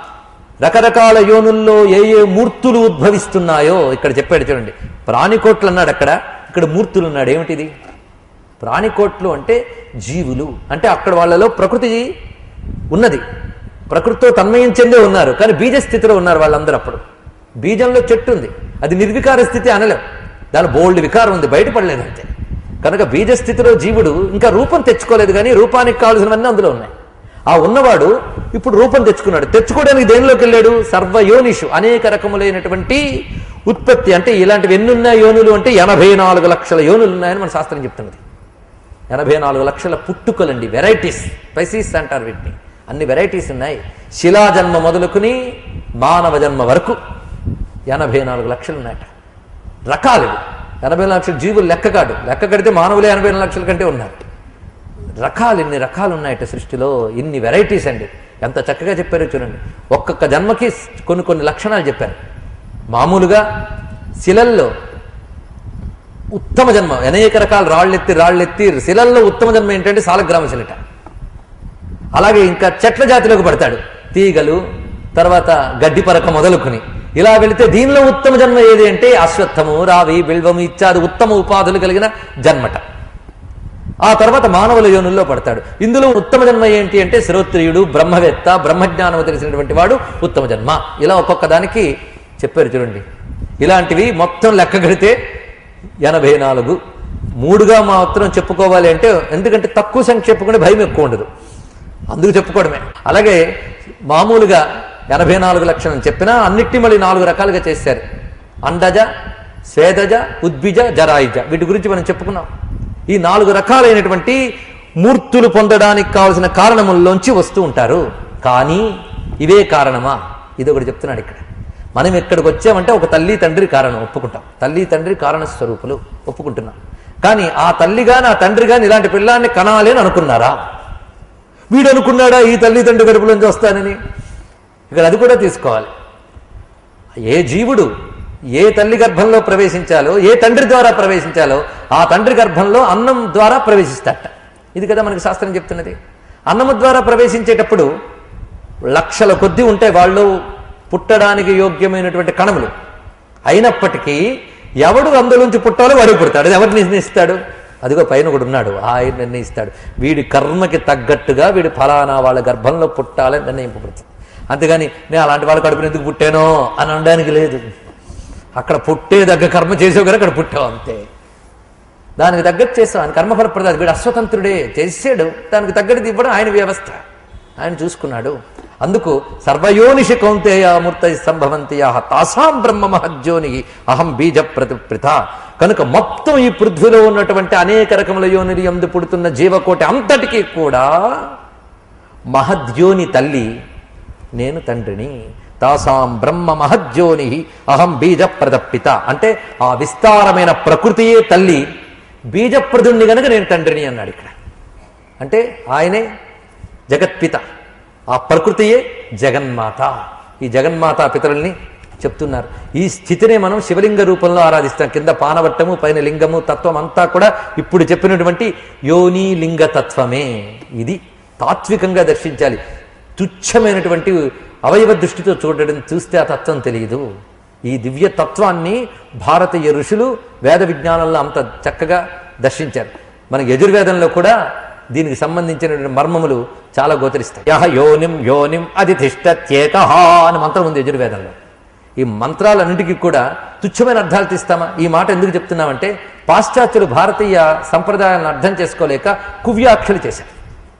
రకరకాల యోనుల్లో ఏ ఏ మూర్తులు ఉద్భవిస్తున్నాయో ఇక్కడ చెప్పాడు చూడండి. ప్రాణికోట్లు అన్నాడు అక్కడ, ఇక్కడ మూర్తులు అన్నాడు. ఏమిటిది? ప్రాణికోట్లు అంటే జీవులు. అంటే అక్కడ వాళ్ళలో ప్రకృతి ఉన్నది, ప్రకృతితో తన్మయం చెందే ఉన్నారు, కానీ బీజస్థితిలో ఉన్నారు వాళ్ళందరూ. అప్పుడు బీజంలో చెట్టు ఉంది, అది నిర్వికార స్థితి అనలేం, దాని బోల్డ్ వికారం ఉంది, బయటపడలేదు అంతే. కనుక బీజస్థితిలో జీవుడు ఇంకా రూపం తెచ్చుకోలేదు, కానీ రూపానికి కావాల్సినవన్నీ అందులో ఉన్నాయి. ఆ ఉన్నవాడు ఇప్పుడు రూపం తెచ్చుకున్నాడు. తెచ్చుకోవడానికి దేనిలోకి వెళ్ళాడు? సర్వయోనిషు, అనేక రకములైనటువంటి ఉత్పత్తి. అంటే ఇలాంటివి ఎన్నున్నాయి యోనులు అంటే 84 లక్షల యోనులు ఉన్నాయని మన శాస్త్రం చెప్తున్నది. 84 లక్షల పుట్టుకలండి, వెరైటీస్, స్పైసీస్ అంటారు వీటిని. అన్ని వెరైటీస్ ఉన్నాయి. శిలాజన్మ మొదలుకుని మానవ జన్మ వరకు 84 లక్షలు ఉన్నాయట. రకాలు 84 లక్షల జీవులు లెక్క కాదు. లెక్క కడితే మానవులే 84 లక్షల కంటే ఉన్నారు. ఇన్ని రకాలు ఉన్నాయట సృష్టిలో, ఇన్ని వెరైటీస్ అండి. ఎంత చక్కగా చెప్పారో చూడండి. ఒక్కొక్క జన్మకి కొన్ని లక్షణాలు చెప్పారు. మామూలుగా శిలల్లో ఉత్తమ జన్మ, అనేక రకాల రాళ్ళెత్తి శిలల్లో ఉత్తమ జన్మ ఏంటంటే సాలగ్రామ శిలట. అలాగే ఇంకా చెట్ల జాతిలోకి పడతాడు, తీగలు, తర్వాత గడ్డి పరక మొదలుకొని ఇలా వెళితే దీనిలో ఉత్తమ జన్మ ఏది అంటే అశ్వత్థము, రావి, బిల్వము ఇత్యాది ఉత్తమ ఉపాధులు కలిగిన జన్మట. ఆ తర్వాత మానవుల యోనుల్లో పడతాడు. ఇందులో ఉత్తమ జన్మ ఏంటి అంటే శ్రోత్రియుడు, బ్రహ్మవేత్త, బ్రహ్మజ్ఞానము తెలిసినటువంటి వాడు ఉత్తమ జన్మ. ఇలా ఒక్కొక్క దానికి చెప్పారు చూడండి. ఇలాంటివి మొత్తం లెక్క కడితే 84. 3గా మాత్రం చెప్పుకోవాలి అంటే, ఎందుకంటే తక్కువ సంఖ్య చెప్పుకుంటే భయం ఎక్కువ ఉండదు, అందుకు చెప్పుకోవడమే. అలాగే మామూలుగా 84 లక్షణం చెప్పినా అన్నిటినీ మళ్ళీ 4 రకాలుగా చేశారు. అండజ, స్వేదజ, ఉద్భిజ, జరాయుజ, వీటి గురించి మనం చెప్పుకున్నాం. ఈ 4 రకాలైనటువంటి మూర్తులు పొందడానికి కావలసిన కారణముల్లోంచి వస్తూ ఉంటారు. కానీ ఇవే కారణమా? ఇది ఒకటి చెప్తున్నాడు ఇక్కడ. మనం ఎక్కడికి వచ్చామంటే ఒక తల్లి తండ్రి కారణం ఒప్పుకుంటాం, తల్లి తండ్రి కారణ స్వరూపులు ఒప్పుకుంటున్నాం. కానీ ఆ తల్లి గాని ఆ తండ్రి గాని ఇలాంటి పిల్లాన్ని కనాలి అని అనుకున్నారా? వీడు అనుకున్నాడా ఈ తల్లి తండ్రి గడుపులోంచి వస్తానని? ఇక్కడ అది కూడా తీసుకోవాలి. ఏ జీవుడు ఏ తల్లి గర్భంలో ప్రవేశించాలో, ఏ తండ్రి ద్వారా ప్రవేశించాలో ఆ తండ్రి గర్భంలో అన్నం ద్వారా ప్రవేశిస్తాట. ఇది కదా మనకి శాస్త్రం చెప్తున్నది. అన్నము ద్వారా ప్రవేశించేటప్పుడు లక్షల కొద్దీ ఉంటాయి వాళ్ళు పుట్టడానికి యోగ్యమైనటువంటి కణములు. అయినప్పటికీ ఎవడు అందులోంచి పుట్టాలో వాడు పుడతాడు. అది ఎవరు నిర్ణయిస్తాడు? అదిగో పైన కూడా ఉన్నాడు, ఆయన నిర్ణయిస్తాడు. వీడి కర్మకి తగ్గట్టుగా వీడి ఫలానా వాళ్ళ గర్భంలో పుట్టాలని నిర్ణయింపబడుతుంది. అంతేగాని నేను అలాంటి వాళ్ళ కడుపుని ఎందుకు పుట్టానో అని అనడానికి లేదు. అక్కడ పుట్టే దగ్గర కర్మ చేసావు కదా, అక్కడ పుట్టావు అంతే. దానికి తగ్గట్టు చేస్తావు. ఆయన కర్మఫల ప్రదాత, వీడు అస్వతంత్రుడే, చేసాడు, దానికి తగ్గట్టు ఇవ్వడం ఆయన వ్యవస్థ, ఆయన చూసుకున్నాడు. అందుకు సర్వయోనిషి కౌంతేయ మూర్త సంభవంతి తాసాం బ్రహ్మ మహజ్యోని అహం బీజ ప్రతిప్రత. కనుక మొత్తం ఈ పృథ్వీలో ఉన్నటువంటి అనేక రకముల యోని యందు పుడుతున్న జీవకోటి అంతటికీ కూడా మహద్యోని తల్లి, నేను తండ్రిని. తాసాం బ్రహ్మ మహజ్యోని అహం బీజ ప్రదప్పిత. అంటే ఆ విస్తారమైన ప్రకృతియే తల్లి, బీజప్రదుణ్ణి గనక నేను తండ్రిని అన్నాడు ఇక్కడ. అంటే ఆయనే జగత్పిత, ఆ ప్రకృతియే జగన్మాత. ఈ జగన్మాత పితరుల్ని చెప్తున్నారు. ఈ స్థితినే మనం శివలింగ రూపంలో ఆరాధిస్తాం. కింద పానవట్టము, పైన లింగము, తత్వం అంతా కూడా ఇప్పుడు చెప్పినటువంటి యోని లింగ తత్వమే. ఇది తాత్వికంగా దర్శించాలి. తుచ్చమైనటువంటి అవయవ దృష్టితో చూస్తే ఆ తత్వం తెలియదు. ఈ దివ్య తత్వాన్ని భారతీయ ఋషులు వేద విజ్ఞానంలో అంత చక్కగా దర్శించారు. మనకి యజుర్వేదంలో కూడా దీనికి సంబంధించినటువంటి మర్మములు చాలా గోచరిస్తాయి. యహ యోనిం యోనిం అధితిష్టత్యేకః అని మంత్రం ఉంది యజుర్వేదంలో. ఈ మంత్రాలన్నింటికీ కూడా తుచ్చమైన అర్థాలు తీస్తామా? ఈ మాట ఎందుకు చెప్తున్నామంటే పాశ్చాత్యులు భారతీయ సంప్రదాయాలను అర్థం చేసుకోలేక కువ్యాక్షలు చేశారు.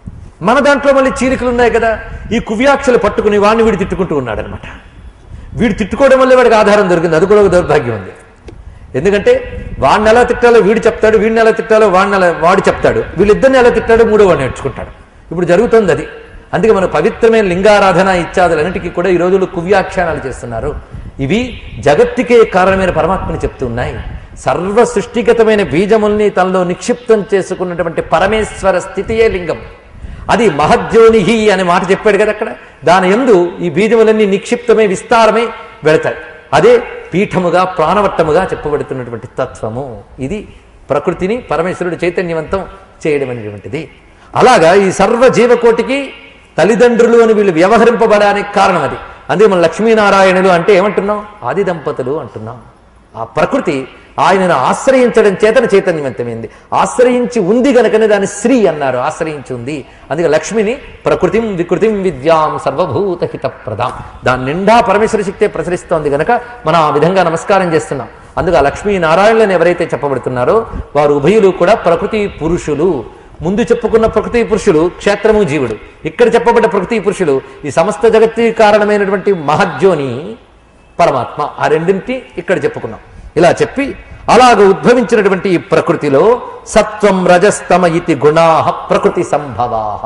మన దాంట్లో మళ్ళీ చీలికలు ఉన్నాయి కదా. ఈ కువ్యాక్షలు పట్టుకుని వాడిని వీడు తిట్టుకుంటూ ఉన్నాడు అనమాట. వీడు తిట్టుకోవడం వల్లే వాడికి ఆధారం దొరికింది. అది కూడా ఒక దౌర్భాగ్యం ఉంది. ఎందుకంటే వాడిని ఎలా తిట్టాలో వీడు చెప్తాడు, వీడిని ఎలా తిట్టాలో వాడు చెప్తాడు, వీళ్ళిద్దరిని ఎలా తిట్టాడో మూడో వాడు నేర్చుకుంటాడు. ఇప్పుడు జరుగుతుంది అది. అందుకే మన పవిత్రమైన లింగారాధన ఇత్యాదులన్నిటికీ కూడా ఈ రోజుల్లో కువ్యాఖ్యానాలు చేస్తున్నారు. ఇవి జగత్తుకే కారణమైన పరమాత్మని చెప్తూ ఉన్నాయి. సర్వ సృష్టిగతమైన బీజముల్ని తనలో నిక్షిప్తం చేసుకున్నటువంటి పరమేశ్వర స్థితియే లింగం. అది మహద్యోనిహి అనే మాట చెప్పాడు కదా అక్కడ. దాని యందు ఈ బీజములన్నీ నిక్షిప్తమై విస్తారమై వెళతాయి. అదే పీఠముగా ప్రాణవట్టముగా చెప్పబడుతున్నటువంటి తత్వము. ఇది ప్రకృతిని పరమేశ్వరుడు చైతన్యవంతం చేయడం అనేటువంటిది. అలాగా ఈ సర్వ జీవకోటికి తల్లిదండ్రులు అని వీళ్ళు వ్యవహరింపబడడానికి కారణం అది. అందుకే మనం లక్ష్మీనారాయణులు అంటే ఏమంటున్నాం? ఆది దంపతులు అంటున్నాం. ఆ ప్రకృతి ఆయనను ఆశ్రయించడం చేతన చైతన్యవంతమైంది. ఆశ్రయించి ఉంది గనకనే దాన్ని శ్రీ అన్నారు. ఆశ్రయించి ఉంది. అందుకే లక్ష్మిని ప్రకృతిం వికృతిం విద్యాం సర్వభూత హితప్రదాం. దాని నిండా పరమేశ్వర శక్తే ప్రసరిస్తోంది గనక మనం ఆ విధంగా నమస్కారం చేస్తున్నాం. అందుకే ఆ లక్ష్మీనారాయణులను ఎవరైతే చెప్పబడుతున్నారో వారు ఉభయులు కూడా ప్రకృతి పురుషులు. ముందు చెప్పుకున్న ప్రకృతి పురుషులు క్షేత్రము జీవుడు. ఇక్కడ చెప్పబడ్డ ప్రకృతి పురుషులు ఈ సమస్త జగత్తి కారణమైనటువంటి మహజ్యోని పరమాత్మ. ఆ రెండింటి ఇక్కడ చెప్పుకున్నాం. ఇలా చెప్పి అలాగ ఉద్భవించినటువంటి ఈ ప్రకృతిలో సత్వం రజస్తమ ఇతి గుణాః ప్రకృతి సంభవాః.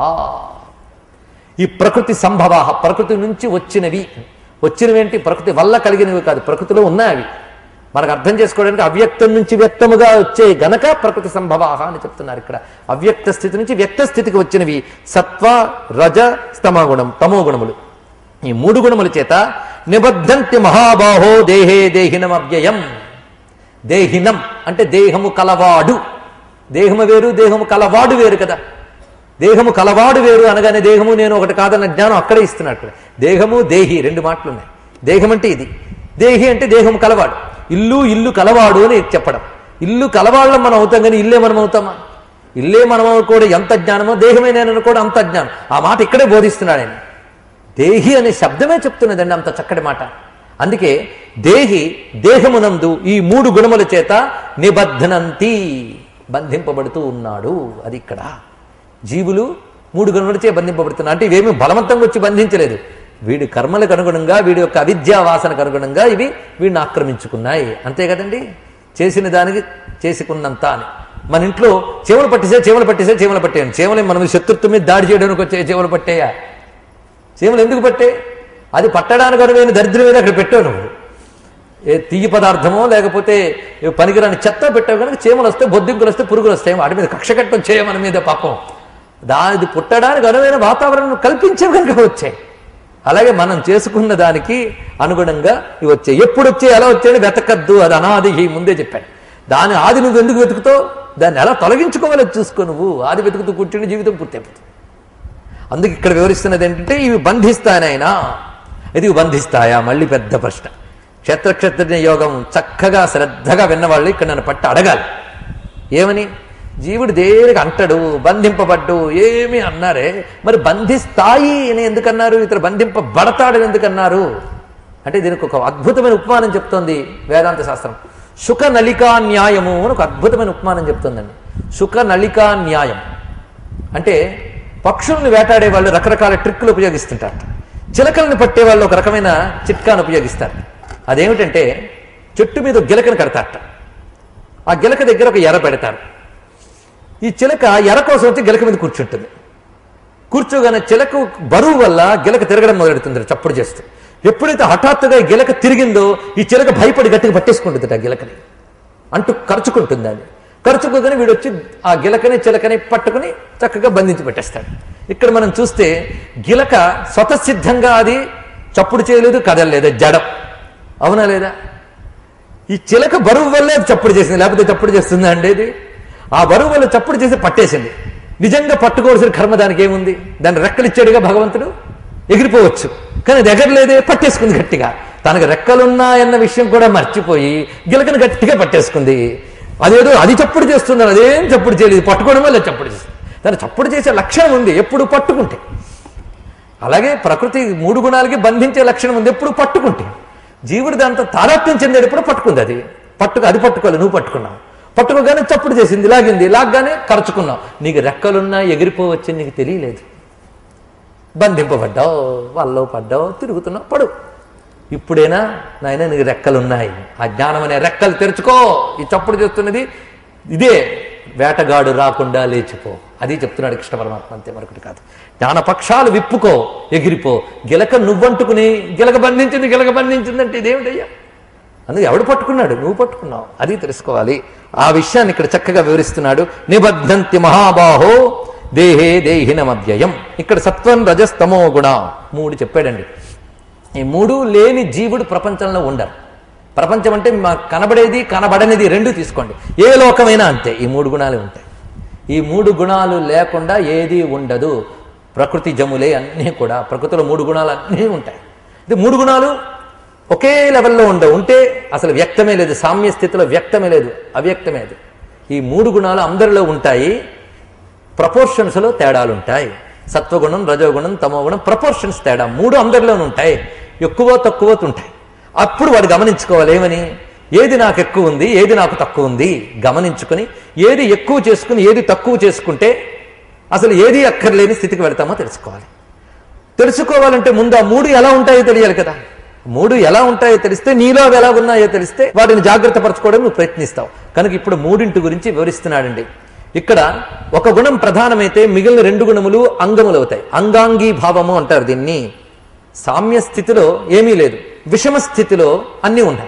ఈ ప్రకృతి సంభవాః ప్రకృతి నుంచి వచ్చినవి. వచ్చినవేంటి? ప్రకృతి వల్ల కలిగినవి కాదు, ప్రకృతిలో ఉన్నాయి. మనకు అర్థం చేసుకోవడానికి అవ్యక్తం నుంచి వ్యక్తముగా వచ్చే గనక ప్రకృతి సంభవాహ అని చెప్తున్నారు ఇక్కడ. అవ్యక్త స్థితి నుంచి వ్యక్త స్థితికి వచ్చినవి సత్వ రజ తమో గుణములు. ఈ 3 గుణముల చేత నిబద్ధంతి మహాబాహో దేహే దేహినం అవ్యయం. దేహినం అంటే దేహము కలవాడు. దేహము వేరు, దేహము కలవాడు వేరు కదా. దేహము కలవాడు వేరు అనగానే దేహము నేను ఒకటి కాదన్న జ్ఞానం అక్కడే ఇస్తున్నాడు. దేహము దేహి 2 మాటలు ఉన్నాయి. దేహం అంటే ఇది, దేహి అంటే దేహము కలవాడు. ఇల్లు కలవాడు అని చెప్పడం. ఇల్లు కలవాళ్ళం మనం అవుతాం, కానీ ఇల్లే మనం అవుతామా? ఇల్లే మనం కూడా ఎంత జ్ఞానమో దేహమే నేను కూడా అంత జ్ఞానం. ఆ మాట ఇక్కడే బోధిస్తున్నాడు ఆయన. దేహి అనే శబ్దమే చెప్తున్నదండి అంత చక్కటి మాట. అందుకే దేహి దేహమునందు ఈ 3 గుణముల చేత నిబద్ధనంతి బంధింపబడుతూ ఉన్నాడు. అది ఇక్కడ జీవులు 3 గుణముల చే బంధింపబడుతున్నా అంటే ఇవేమీ బలవంతంగా వచ్చి బంధించలేదు. వీడి కర్మలకు అనుగుణంగా, వీడి యొక్క అవిద్యా వాసనకు అనుగుణంగా ఇవి వీడిని ఆక్రమించుకున్నాయి. అంతే కదండి, చేసిన దానికి చేసుకున్నంత అని. మన ఇంట్లో చీమలు పట్టేయండి. చీమలు మనం శత్రుత్వం మీద దాడి చేయడానికి వచ్చే చీమలు పట్టేయా? చీమలు ఎందుకు పట్టే? అది పట్టడానికి అనువైన దరిద్రం మీద అక్కడ పెట్టావు నువ్వు. ఏ తీయ పదార్థమో లేకపోతే పనికిరాని చెత్త పెట్టావు కనుక చీమలు వస్తే, బొద్దింకులు వస్తే, పురుగులు వస్తాయి. వాటి మీద కక్ష కట్టం చేయమని మీద పాపం. ఇది పుట్టడానికి అనువైన వాతావరణం కల్పించే కనుక వచ్చాయి. అలాగే మనం చేసుకున్న దానికి అనుగుణంగా ఇవి వచ్చాయి. ఎప్పుడు వచ్చాయి, ఎలా వచ్చాయని వెతకద్దు, అది అనాది. ముందే చెప్పాను. దాని ఆది నువ్వు ఎందుకు వెతుకుతావు? దాన్ని ఎలా తొలగించుకోవాలో చూసుకో. నువ్వు ఆది వెతుకుతూ కూర్చుని జీవితం పూర్తయిపోతుంది. అందుకు ఇక్కడ వివరిస్తున్నది ఏంటంటే ఇవి బంధిస్తానైనా. ఇది బంధిస్తాయా? మళ్ళీ పెద్ద ప్రశ్న. క్షేత్రజ్ఞ యోగం చక్కగా శ్రద్ధగా విన్నవాళ్ళు ఇక్కడ నన్ను పట్టి అడగాలి. ఏమని? జీవుడు దేనికి అంటాడు, బంధింపబడ్డు ఏమి అన్నారే, మరి బంధిస్తాయి అని ఎందుకన్నారు? ఇతరు బంధింపబడతాడని ఎందుకన్నారు అంటే దీనికి ఒక అద్భుతమైన ఉపమానం చెప్తోంది వేదాంత శాస్త్రం. శుక నళికా న్యాయము అని ఒక అద్భుతమైన ఉపమానం చెప్తోందండి. శుక నళికా న్యాయం అంటే పక్షుల్ని వేటాడే వాళ్ళు రకరకాల ట్రిక్కులు ఉపయోగిస్తుంటారు. చిలకలను పట్టే వాళ్ళు ఒక రకమైన చిట్కాను ఉపయోగిస్తారు. అదేమిటంటే చెట్టు మీద గిలకను కడతారట. ఆ గిలక దగ్గర ఒక ఎర పెడతారు. ఈ చిలక ఎర కోసం వచ్చి గిలక మీద కూర్చుంటుంది. కూర్చోగానే చిలకు బరువు వల్ల గిలక తిరగడం మొదలెడుతుంది చప్పుడు చేస్తూ. ఎప్పుడైతే హఠాత్తుగా ఈ గిలక తిరిగిందో ఈ చిలక భయపడి గట్టిగా పట్టేసుకుంటుంది ఆ గిలకని, అంటూ ఖర్చుకుంటుంది. అది ఖర్చుకోగానే వీడు వచ్చి ఆ గిలకని చిలకని పట్టుకుని చక్కగా బంధించి పెట్టేస్తాడు. ఇక్కడ మనం చూస్తే గిలక స్వతసిద్ధంగా అది చప్పుడు చేయలేదు, కదలలేదు, జడం. అవునా లేదా? ఈ చిలక బరువు వల్లే అది చప్పుడు చేసింది, లేకపోతే చప్పుడు చేస్తుందా అండి? ఇది ఆ బరువు వల్ల చప్పుడు చేసి పట్టేసింది. నిజంగా పట్టుకోవాల్సిన కర్మ దానికి ఏముంది? దాన్ని రెక్కలు ఇచ్చాడుగా భగవంతుడు, ఎగిరిపోవచ్చు. కానీ అది ఎగరలేదే, పట్టేసుకుంది గట్టిగా. తనకు రెక్కలున్నాయన్న విషయం కూడా మర్చిపోయి గిలకను గట్టిగా పట్టేసుకుంది. అదేదో అది చప్పుడు చేస్తుంది, అదేం చప్పుడు చేయలేదు, పట్టుకోవడం వల్ల చప్పుడు చేస్తుంది. దాన్ని చప్పుడు చేసే లక్షణం ఉంది ఎప్పుడు పట్టుకుంటే. అలాగే ప్రకృతి 3 గుణాలకి బంధించే లక్షణం ఉంది ఎప్పుడు పట్టుకుంటే. జీవుడు దాంతో తాదాత్మ్యం చెందేటప్పుడు పట్టుకుంది. అది పట్టుకోవాలి, నువ్వు పట్టుకున్నావు. పట్టుకోగానే చప్పుడు చేసింది, లాగింది, లాగ్గానే ఖర్చుకున్నావు. నీకు రెక్కలున్నా ఎగిరిపోవచ్చని నీకు తెలియలేదు. బంధింపబడ్డావు, వాళ్ళలో పడ్డావు, తిరుగుతున్నావు, పడు. ఇప్పుడైనా నాయన నీకు రెక్కలున్నాయి, ఆ జ్ఞానం అనే రెక్కలు తెరుచుకో. ఈ చప్పుడు చేస్తున్నది ఇదే, వేటగాడు రాకుండా లేచిపో. అది చెప్తున్నాడు కృష్ణ పరమాత్మ, అంతే, మరొకటి కాదు. జ్ఞానపక్షాలు విప్పుకో, ఎగిరిపో. గిలక నువ్వంటుకుని గిలక బంధించింది అంటే ఇదేమిటయ్యా? అందుకే ఎవడు పట్టుకున్నాడు? నువ్వు పట్టుకున్నావు. అది తెలుసుకోవాలి. ఆ విషయాన్ని ఇక్కడ చక్కగా వివరిస్తున్నాడు. నిబద్ధంతి మహాబాహో దేహే దేహినమవ్యయం. ఇక్కడ సత్వం రజస్తమో గుణ 3 చెప్పాడండి. ఈ 3 లేని జీవుడు ప్రపంచంలో ఉండరు. ప్రపంచం అంటే కనబడేది కనబడనిది 2 తీసుకోండి. ఏ లోకమైనా అంతే, ఈ 3 గుణాలే ఉంటాయి. ఈ 3 గుణాలు లేకుండా ఏది ఉండదు. ప్రకృతి జములే అన్నీ కూడా, ప్రకృతిలో 3 గుణాలు అన్నీ ఉంటాయి. ఇది 3 గుణాలు ఒకే లెవెల్లో ఉంటే అసలు వ్యక్తమే లేదు, సామ్య స్థితిలో వ్యక్తమే లేదు, అవ్యక్తమే లేదు. ఈ 3 గుణాలు అందరిలో ఉంటాయి, ప్రపోర్షన్స్లో తేడాలు ఉంటాయి. సత్వగుణం, రజోగుణం, తమోగుణం, ప్రపోర్షన్స్ తేడా 3 అందరిలోనూ ఉంటాయి. ఎక్కువ తక్కువ ఉంటాయి. అప్పుడు వాడు గమనించుకోవాలి ఏమని, ఏది నాకు ఎక్కువ ఉంది, ఏది నాకు తక్కువ ఉంది గమనించుకుని, ఏది ఎక్కువ చేసుకుని ఏది తక్కువ చేసుకుంటే అసలు ఏది అక్కర్లేని స్థితికి వెళ్తామో తెలుసుకోవాలి. తెలుసుకోవాలంటే ముందు ఆ 3 ఎలా ఉంటాయో తెలియాలి కదా. 3 ఎలా ఉంటాయో తెలిస్తే, నీలో అవి ఎలా ఉన్నాయో తెలిస్తే వాటిని జాగ్రత్త పరచుకోవడం నువ్వు ప్రయత్నిస్తావు. కనుక ఇప్పుడు 3 గురించి వివరిస్తున్నాడండి. ఇక్కడ ఒక గుణం ప్రధానమైతే మిగిలిన 2 గుణములు అంగములు అవుతాయి. అంగాంగీ భావము అంటారు దీన్ని. సామ్య స్థితిలో ఏమీ లేదు, విషమ స్థితిలో అన్నీ ఉన్నాయి.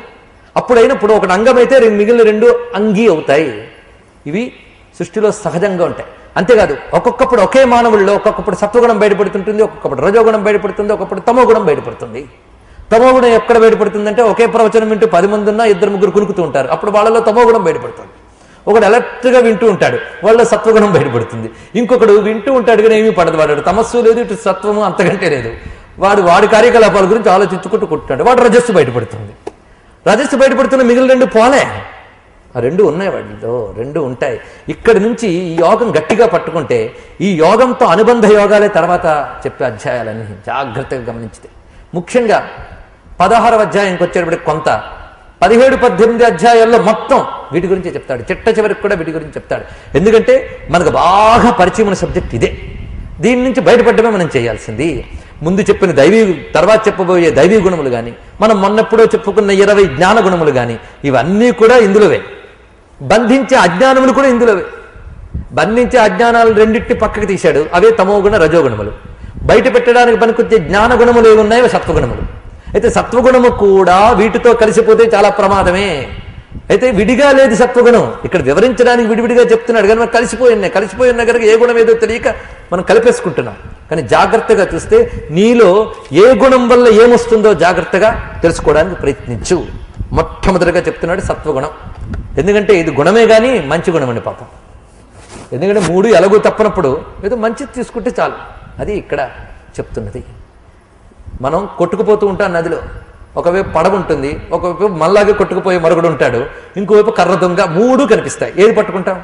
అప్పుడైనప్పుడు ఒకటి అంగమైతే మిగిలిన రెండు అంగీ అవుతాయి. ఇవి సృష్టిలో సహజంగా ఉంటాయి. అంతేకాదు ఒక్కొక్కప్పుడు ఒకే మానవుల్లో ఒక్కొక్కప్పుడు సత్వగుణం బయటపడుతుంటుంది, ఒక్కొక్కప్పుడు రజోగుణం బయటపడుతుంది, ఒక్కొక్కప్పుడు తమోగుణం బయటపడుతుంది. తమోగుణం ఎక్కడ బయటపడుతుందంటే ఒకే ప్రవచనం వింటూ 10 మంది ఉన్నా 2-3 కునుకుతూ ఉంటారు, అప్పుడు వాళ్ళలో తమోగుణం బయటపడుతుంది. ఒకడు అలర్ట్గా వింటూ ఉంటాడు, వాళ్ళలో సత్వగుణం బయటపడుతుంది. ఇంకొకడు వింటూ ఉంటాడు కానీ ఏమీ పడదు, వాడు తమస్సు లేదు, ఇటు సత్వము అంతకంటే లేదు, వాడి కార్యకలాపాల గురించి ఆలోచించుకుంటూ కొట్టాడు, వాడు రజస్సు బయటపడుతుంది. రజస్సు బయటపడుతున్న మిగిలిన రెండు పోలే, ఆ రెండు ఉన్నాయి, వాటిలో రెండు ఉంటాయి. ఇక్కడి నుంచి ఈ యోగం గట్టిగా పట్టుకుంటే ఈ యోగంతో అనుబంధ యోగాలే తర్వాత చెప్పే అధ్యాయాలన్నీ జాగ్రత్తగా గమనించితే, ముఖ్యంగా 16వ అధ్యాయంకి వచ్చేటప్పటికి కొంత, 17-18 అధ్యాయాల్లో మొత్తం వీటి గురించి చెప్తాడు, చిట్ట చివరికి కూడా వీటి గురించి చెప్తాడు. ఎందుకంటే మనకు బాగా పరిచయం ఉన్న సబ్జెక్ట్ ఇదే, దీని నుంచి బయటపడమే మనం చేయాల్సింది. ముందు చెప్పిన తర్వాత చెప్పబోయే దైవీ గుణములు కానీ, మనం మొన్నెప్పుడో చెప్పుకున్న 20 జ్ఞాన గుణములు కానీ, ఇవన్నీ కూడా ఇందులోవే. బంధించే అజ్ఞానములు కూడా ఇందులోవే. బంధించే అజ్ఞానాలు రెండింటిని పక్కకి తీశాడు, అవే తమోగుణ రజోగుణములు. బయట పెట్టడానికి పనికొచ్చే జ్ఞాన గుణములు ఏమి ఉన్నాయో సత్వగుణములు. అయితే సత్వగుణము కూడా వీటితో కలిసిపోతే చాలా ప్రమాదమే. అయితే విడిగా లేదు సత్వగుణం, ఇక్కడ వివరించడానికి విడివిడిగా చెప్తున్నాడు కానీ మనం కలిసిపోయి ఉన్న కనుక ఏ గుణం ఏదో తెలియక మనం కలిపేసుకుంటున్నాం. కానీ జాగ్రత్తగా చూస్తే నీలో ఏ గుణం వల్ల ఏమొస్తుందో జాగ్రత్తగా తెలుసుకోవడానికి ప్రయత్నించు. మొట్టమొదటిగా చెప్తున్నాడు సత్వగుణం. ఎందుకంటే ఇది గుణమే కానీ మంచి గుణం అండి పాపం. ఎందుకంటే 3 ఎలాగూ తప్పనప్పుడు ఏదో మంచిది తీసుకుంటే చాలు, అది ఇక్కడ చెప్తున్నది. మనం కొట్టుకుపోతూ ఉంటాం నదిలో, ఒకవైపు పడవ ఉంటుంది, ఒకవైపు మళ్ళాగే కొట్టుకుపోయే మరొకడు ఉంటాడు, ఇంకోవైపు కర్ర దొంగ, 3 కనిపిస్తాయి. ఏది పట్టుకుంటాం?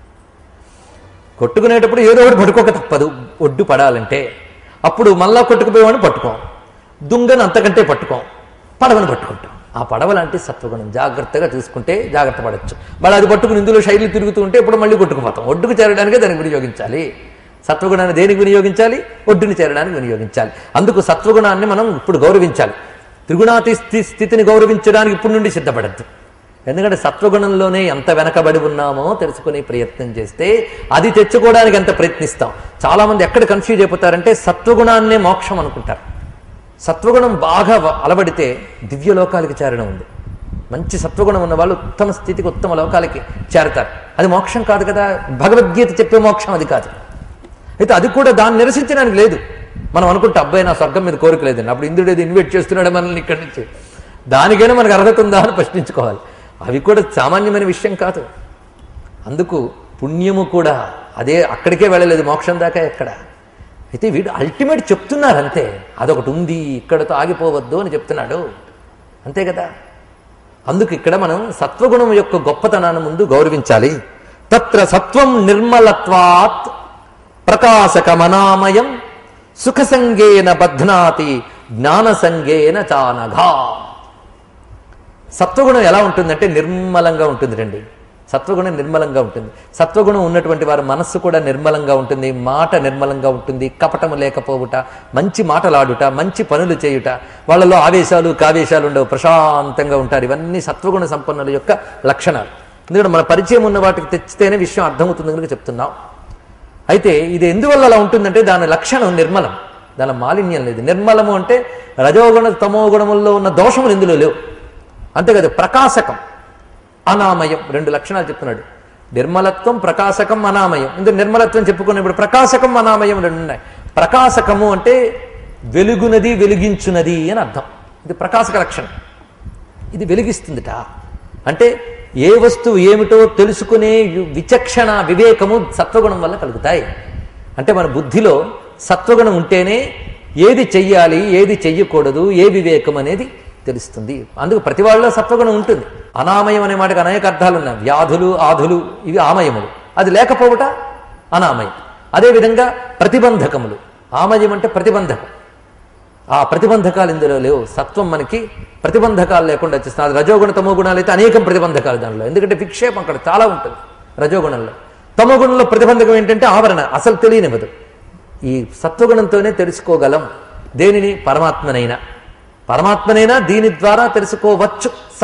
కొట్టుకునేటప్పుడు ఏదో ఒకటి పట్టుకోక తప్పదు ఒడ్డు పడాలంటే. అప్పుడు మళ్ళా కొట్టుకుపోయేవాడిని పట్టుకోం, దుంగను అంతకంటే పట్టుకోం, పడవను పట్టుకుంటాం. ఆ పడవ లాంటి సత్వగుణం జాగ్రత్తగా చూసుకుంటే జాగ్రత్త పడవచ్చు. మళ్ళీ అది పట్టుకుని ఇందులో శైలి తిరుగుతూ ఉంటే ఇప్పుడు మళ్ళీ కొట్టుకుపోతాం. ఒడ్డుకు చేరడానికే దానికి వినియోగించాలి. సత్వగుణాన్ని దేనికి వినియోగించాలి? ఒడ్డుని చేరడానికి వినియోగించాలి. అందుకు సత్వగుణాన్ని మనం ఇప్పుడు గౌరవించాలి. త్రిగుణాతి స్థితిని గౌరవించడానికి ఇప్పటి నుండి సిద్ధపడద్దు. ఎందుకంటే సత్వగుణంలోనే ఎంత వెనకబడి ఉన్నామో తెలుసుకునే ప్రయత్నం చేస్తే అది తెచ్చుకోవడానికి ఎంత ప్రయత్నిస్తాం. చాలామంది ఎక్కడ కన్ఫ్యూజ్ అయిపోతారంటే సత్వగుణాన్నే మోక్షం అనుకుంటారు. సత్వగుణం బాగా అలవడితే దివ్యలోకాలకి చేరడం ఉంది. మంచి సత్వగుణం ఉన్న వాళ్ళు ఉత్తమ స్థితికి, ఉత్తమ లోకాలకి చేరతారు. అది మోక్షం కాదు కదా, భగవద్గీత చెప్పే మోక్షం అది కాదు. అయితే అది కూడా దాన్ని నిరసించడానికి లేదు. మనం అనుకుంటే అబ్బాయి నా స్వర్గం మీద కోరిక లేదండి, అప్పుడు ఇంద్రుడు ఏది ఇన్వైట్ చేస్తున్నాడు మనల్ని ఇక్కడి నుంచి, దానికైనా మనకు అర్హత ఉందా అని ప్రశ్నించుకోవాలి. అవి కూడా సామాన్యమైన విషయం కాదు. అందుకు పుణ్యము కూడా అదే, అక్కడికే వెళ్ళలేదు, మోక్షం దాకా ఎక్కడ. అయితే వీడు అల్టిమేట్ చెప్తున్నారు అంతే, అదొకటి ఉంది ఇక్కడతో ఆగిపోవద్దు అని చెప్తున్నాడు, అంతే కదా. అందుకు ఇక్కడ మనం సత్వగుణం యొక్క గొప్పతనాన్ని ముందు గౌరవించాలి. తత్ర సత్వం నిర్మలత్వాత్ ప్రకాశకమనామయం సుఖసంగేన బధ్నాతి జ్ఞానసంగేన చానఘా. సత్వగుణం ఎలా ఉంటుందంటే నిర్మలంగా ఉంటుంది రండి. సత్వగుణం నిర్మలంగా ఉంటుంది. సత్వగుణం ఉన్నటువంటి వారి మనస్సు కూడా నిర్మలంగా ఉంటుంది, మాట నిర్మలంగా ఉంటుంది, కపటము లేకపోవుట, మంచి మాటలాడుట, మంచి పనులు చేయుట, వాళ్ళలో ఆవేశాలు కావేశాలు ఉండవు, ప్రశాంతంగా ఉంటారు. ఇవన్నీ సత్వగుణ సంపన్నుల యొక్క లక్షణాలు. ఎందుకంటే మన పరిచయం ఉన్న వాటికి తెచ్చితేనే విషయం అర్థమవుతుంది కనుక చెప్తున్నాం. అయితే ఇది ఎందువల్ల అలా ఉంటుందంటే దాని లక్షణం నిర్మలం, దాని మాలిన్యం లేదు. నిర్మలము అంటే రజోగుణ తమో గుణముల్లో ఉన్న దోషములు ఇందులో లేవు, అంతే కదా. ప్రకాశకం అనామయం, 2 లక్షణాలు చెప్తున్నాడు. నిర్మలత్వం, ప్రకాశకం, అనామయం. ఇందులో నిర్మలత్వం చెప్పుకున్నప్పుడు ప్రకాశకం అనామయం 2 ఉన్నాయి. ప్రకాశకము అంటే వెలుగునది, వెలిగించునది అని అర్థం. ఇది ప్రకాశక లక్షణం, ఇది వెలిగిస్తుందిట. అంటే ఏ వస్తువు ఏమిటో తెలుసుకునే విచక్షణ, వివేకము సత్వగుణం వల్ల కలుగుతాయి. అంటే మన బుద్ధిలో సత్వగుణం ఉంటేనే ఏది చెయ్యాలి, ఏది చెయ్యకూడదు, ఏ వివేకం అనేది తెలుస్తుంది. అందుకు ప్రతి వాళ్ళలో సత్వగుణం ఉంటుంది. అనామయం అనే మాటకు అనేక అర్థాలు ఉన్నాయి. వ్యాధులు, ఆధులు, ఇవి ఆమయములు. అది లేకపోవట అనామయం. అదేవిధంగా ప్రతిబంధకములు. ఆమయం అంటే ప్రతిబంధకం, ఆ ప్రతిబంధకాలు ఇందులో లేవు. సత్వం మనకి ప్రతిబంధకాలు లేకుండా వచ్చేస్తుంది. రజోగుణ తమో గుణాలు అయితే అనేకం ప్రతిబంధకాలు దానిలో, ఎందుకంటే విక్షేపం అక్కడ చాలా ఉంటుంది రజోగుణంలో. తమో గుణంలో ప్రతిబంధకం ఏంటంటే ఆవరణ, అసలు తెలియనివ్వదు. ఈ సత్వగుణంతోనే తెలుసుకోగలం దేనిని? పరమాత్మనైనా దీని ద్వారా తెలుసుకోవచ్చు.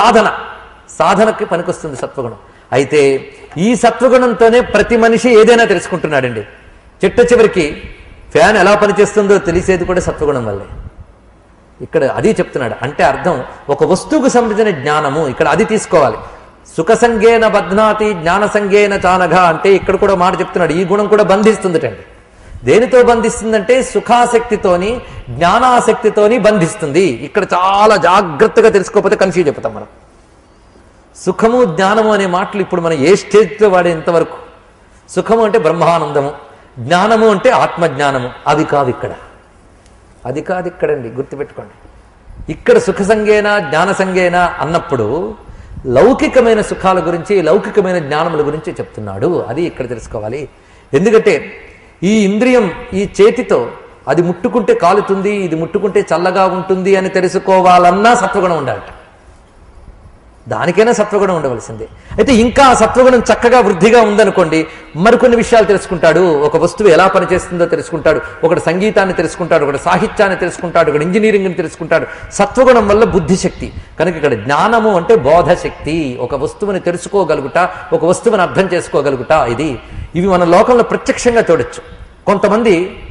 సాధనకి పనికొస్తుంది సత్వగుణం. అయితే ఈ సత్వగుణంతోనే ప్రతి మనిషి ఏదైనా తెలుసుకుంటున్నాడండి. చిట్ట చివరికి ఫ్యాన్ ఎలా పనిచేస్తుందో తెలిసేది కూడా సత్వగుణం వల్లే. ఇక్కడ అది చెప్తున్నాడు. అంటే అర్థం ఒక వస్తువుకు సంబంధించిన జ్ఞానము, ఇక్కడ అది తీసుకోవాలి. సుఖ సంగేన బధ్నాతి జ్ఞాన సంగేన చానఘ అంటే ఇక్కడ కూడా మాట చెప్తున్నాడు. ఈ గుణం కూడా బంధిస్తుందిటండి. దేనితో బంధిస్తుందంటే సుఖాసక్తితోని జ్ఞానాసక్తితోని బంధిస్తుంది. ఇక్కడ చాలా జాగ్రత్తగా తెలుసుకోకపోతే కన్ఫ్యూజ్ అయిపోతాం మనం. సుఖము జ్ఞానము అనే మాటలు ఇప్పుడు మనం ఏ స్టేజ్లో వాడే ఇంతవరకు. సుఖము అంటే బ్రహ్మానందము, జ్ఞానము అంటే ఆత్మజ్ఞానము. అది కాదు ఇక్కడ, అది కాదు ఇక్కడండి, గుర్తుపెట్టుకోండి. ఇక్కడ సుఖ సంగేన జ్ఞాన సంగేన అన్నప్పుడు లౌకికమైన సుఖాల గురించి లౌకికమైన జ్ఞానముల గురించి చెప్తున్నాడు. అది ఇక్కడ తెలుసుకోవాలి. ఎందుకంటే ఈ ఇంద్రియం ఈ చేతితో అది ముట్టుకుంటే కాలుతుంది, ఇది ముట్టుకుంటే చల్లగా ఉంటుంది అని తెలుసుకోవాలన్నా సత్వగుణం ఉండాలట. దానికైనా సత్వగుణం ఉండవలసిందే. అయితే ఇంకా ఆ సత్వగుణం చక్కగా వృద్ధిగా ఉందనుకోండి, మరికొన్ని విషయాలు తెలుసుకుంటాడు. ఒక వస్తువు ఎలా పనిచేస్తుందో తెలుసుకుంటాడు, ఒకటి సంగీతాన్ని తెలుసుకుంటాడు, ఒకటి సాహిత్యాన్ని తెలుసుకుంటాడు, ఒకటి ఇంజనీరింగ్ని తెలుసుకుంటాడు. సత్వగుణం వల్ల బుద్ధిశక్తి. కనుక ఇక్కడ జ్ఞానము అంటే బోధశక్తి, ఒక వస్తువుని తెలుసుకోగలుగుట, ఒక వస్తువుని అర్థం చేసుకోగలుగుట. ఇవి మన లోకంలో ప్రత్యక్షంగా చూడొచ్చు. కొంతమంది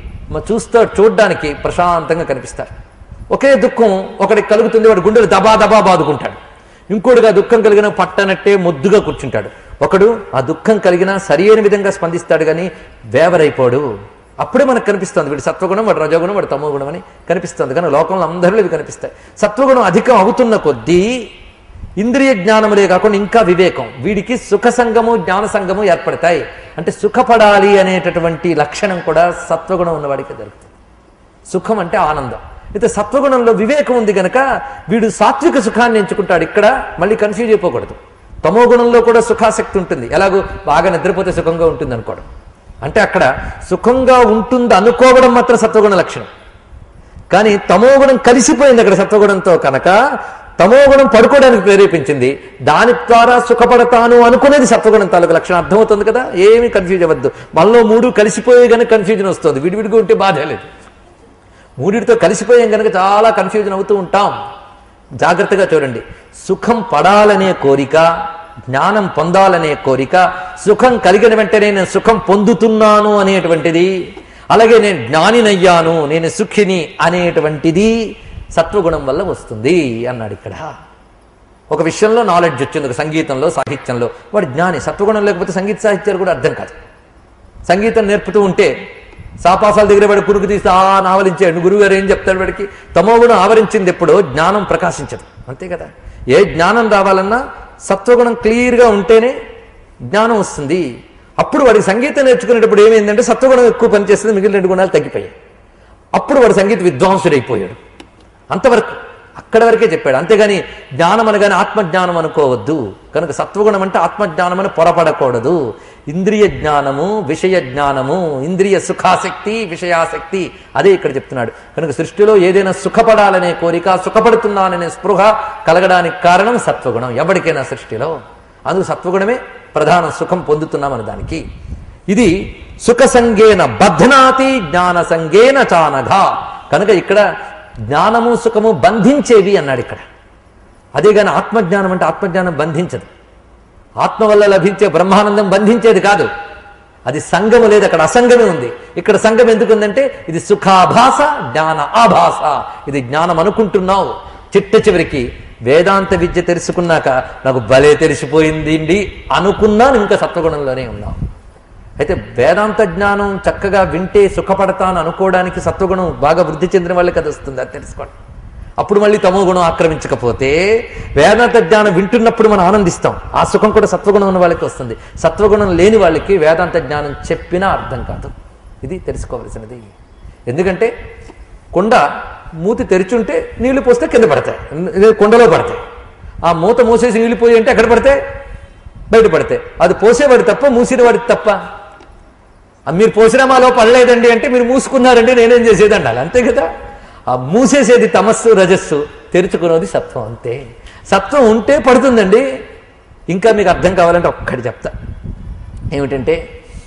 చూడడానికి ప్రశాంతంగా కనిపిస్తారు. ఒకే దుఃఖం ఒకడికి కలుగుతుంది, వాడు గుండెలు దబా దబా బాదుకుంటాడు. ఇంకోటిగా దుఃఖం కలిగిన పట్టనట్టే మొద్దుగా కూర్చుంటాడు. ఒకడు ఆ దుఃఖం కలిగినా సరి అయిన విధంగా స్పందిస్తాడు, కానీ వేవరైపోడు. అప్పుడే మనకు కనిపిస్తుంది వీడు సత్వగుణం, వాడు రజోగుణం, వాడు తమో గుణం అని కనిపిస్తుంది. కానీ లోకంలో అందరిలో ఇవి కనిపిస్తాయి. సత్వగుణం అధికం అవుతున్న కొద్దీ ఇంద్రియ జ్ఞానములే కాకుండా ఇంకా వివేకం, వీడికి సుఖ సంగము జ్ఞాన సంగము ఏర్పడతాయి. అంటే సుఖపడాలి అనేటటువంటి లక్షణం కూడా సత్వగుణం ఉన్నవాడికి దొరుకుతుంది. సుఖం అంటే ఆనందం. అయితే సత్వగుణంలో వివేకం ఉంది గనక వీడు సాత్విక సుఖాన్ని ఎంచుకుంటాడు. ఇక్కడ మళ్ళీ కన్ఫ్యూజ్ అయిపోకూడదు. తమో గుణంలో కూడా సుఖాసక్తి ఉంటుంది. ఎలాగో బాగా నిద్రపోతే సుఖంగా ఉంటుంది అనుకోవడం. అంటే అక్కడ సుఖంగా ఉంటుంది అనుకోవడం మాత్రం సత్వగుణ లక్షణం. కానీ తమో గుణం కలిసిపోయింది అక్కడ సత్వగుణంతో. కనుక తమో గుణం పడుకోవడానికి ప్రేరేపించింది, దాని ద్వారా సుఖపడతాను అనుకునేది సత్వగుణం తాలూకు లక్షణం. అర్థమవుతుంది కదా, ఏమీ కన్ఫ్యూజ్ అవ్వద్దు. మనలో మూడు కలిసిపోయే కనుక కన్ఫ్యూజన్ వస్తుంది, విడివిడిగా ఉంటే బాధ లేదు. మూడిటితో కలిసిపోయాం కనుక చాలా కన్ఫ్యూజన్ అవుతూ ఉంటాం. జాగ్రత్తగా చూడండి. సుఖం పడాలనే కోరిక, జ్ఞానం పొందాలనే కోరిక, సుఖం కలిగిన వెంటనే నేను సుఖం పొందుతున్నాను అనేటువంటిది, అలాగే నేను జ్ఞానినయ్యాను, నేను సుఖిని అనేటువంటిది సత్వగుణం వల్ల వస్తుంది అన్నాడు ఇక్కడ. ఒక విషయంలో నాలెడ్జ్ వచ్చింది, ఒక సంగీతంలో సాహిత్యంలో, వాడు జ్ఞాని. సత్వగుణం లేకపోతే సంగీత సాహిత్యాలు కూడా అర్థం కాదు. సంగీతం నేర్పుతూ ఉంటే సాపాసాల దగ్గర వాడు కురుకు తీసి ఆవరించాడు, గురువుగారు ఏం చెప్తాడు వాడికి? తమోగుణం ఆవరించింది ఎప్పుడో జ్ఞానం ప్రకాశించదు. అంతే కదా. ఏ జ్ఞానం రావాలన్నా సత్వగుణం క్లియర్గా ఉంటేనే జ్ఞానం వస్తుంది. అప్పుడు వాడికి సంగీతం నేర్చుకునేటప్పుడు ఏమైందంటే సత్వగుణం ఎక్కువ పనిచేస్తుంది, మిగిలిన 2 గుణాలు తగ్గిపోయాయి. అప్పుడు వాడు సంగీత విద్వాంసుడైపోయాడు. అంతవరకు అక్కడ వరకే చెప్పాడు. అంతేగాని జ్ఞానం అనగానే ఆత్మజ్ఞానం అనుకోవద్దు. కనుక సత్వగుణం అంటే ఆత్మజ్ఞానం అని పొరపడకూడదు. ఇంద్రియ జ్ఞానము, విషయ జ్ఞానము, ఇంద్రియ సుఖాసక్తి, విషయాసక్తి, అదే ఇక్కడ చెప్తున్నాడు. కనుక సృష్టిలో ఏదైనా సుఖపడాలనే కోరిక, సుఖపడుతున్నాననే స్పృహ కలగడానికి కారణం సత్వగుణం ఎవరికైనా సృష్టిలో. అందుకు సత్వగుణమే ప్రధాన, సుఖం పొందుతున్నామని దానికి. ఇది సుఖ సంగేన బధ్నాతి జ్ఞాన సంగేన చానఘ. కనుక ఇక్కడ జ్ఞానము సుఖము బంధించేవి అన్నాడు ఇక్కడ. అదే కానీ ఆత్మజ్ఞానం అంటే ఆత్మజ్ఞానం బంధించదు. ఆత్మ వల్ల లభించే బ్రహ్మానందం బంధించేది కాదు. అది సంగము లేదు, అక్కడ అసంగమే ఉంది. ఇక్కడ సంగం ఎందుకుందంటే ఇది సుఖాభాస జ్ఞాన ఆభాస. ఇది జ్ఞానం అనుకుంటున్నావు, చిట్ట చివరికి వేదాంత విద్య తెలుసుకున్నాక నాకు భలే తెలిసిపోయింది అనుకున్నాను, ఇంకా సత్వగుణంలోనే ఉన్నావు. అయితే వేదాంత జ్ఞానం చక్కగా వింటే సుఖపడతాను అనుకోవడానికి సత్వగుణం బాగా వృద్ధి చెందిన వాళ్ళకి అది వస్తుంది, అది తెలుసుకోండి. అప్పుడు మళ్ళీ తమో గుణం ఆక్రమించకపోతే వేదాంత జ్ఞానం వింటున్నప్పుడు మనం ఆనందిస్తాం. ఆ సుఖం కూడా సత్వగుణం ఉన్న వాళ్ళకి వస్తుంది. సత్వగుణం లేని వాళ్ళకి వేదాంత జ్ఞానం చెప్పినా అర్థం కాదు. ఇది తెలుసుకోవలసినది. ఎందుకంటే కుండ మూతి తెరిచుంటే నీళ్లు పోస్తే కింద పడతాయి, కుండలో పడతాయి. ఆ మూత మూసేసి నీళ్లు పోయి అంటే ఎక్కడ పడితే బయట పడతాయి. అది పోసేవాడి తప్ప మూసిన వాడికి తప్ప. మీరు పోసినా మాలో పడలేదండి అంటే మీరు మూసుకున్నారంటే నేనేం చేసేది అండాలి, అంతే కదా. ఆ మూసేసేది తమస్సు, రజస్సు, తెరుచుకునేది సత్వం, అంతే. సత్వం ఉంటే పడుతుందండి. ఇంకా మీకు అర్థం కావాలంటే ఒక్కటి చెప్తా. ఏమిటంటే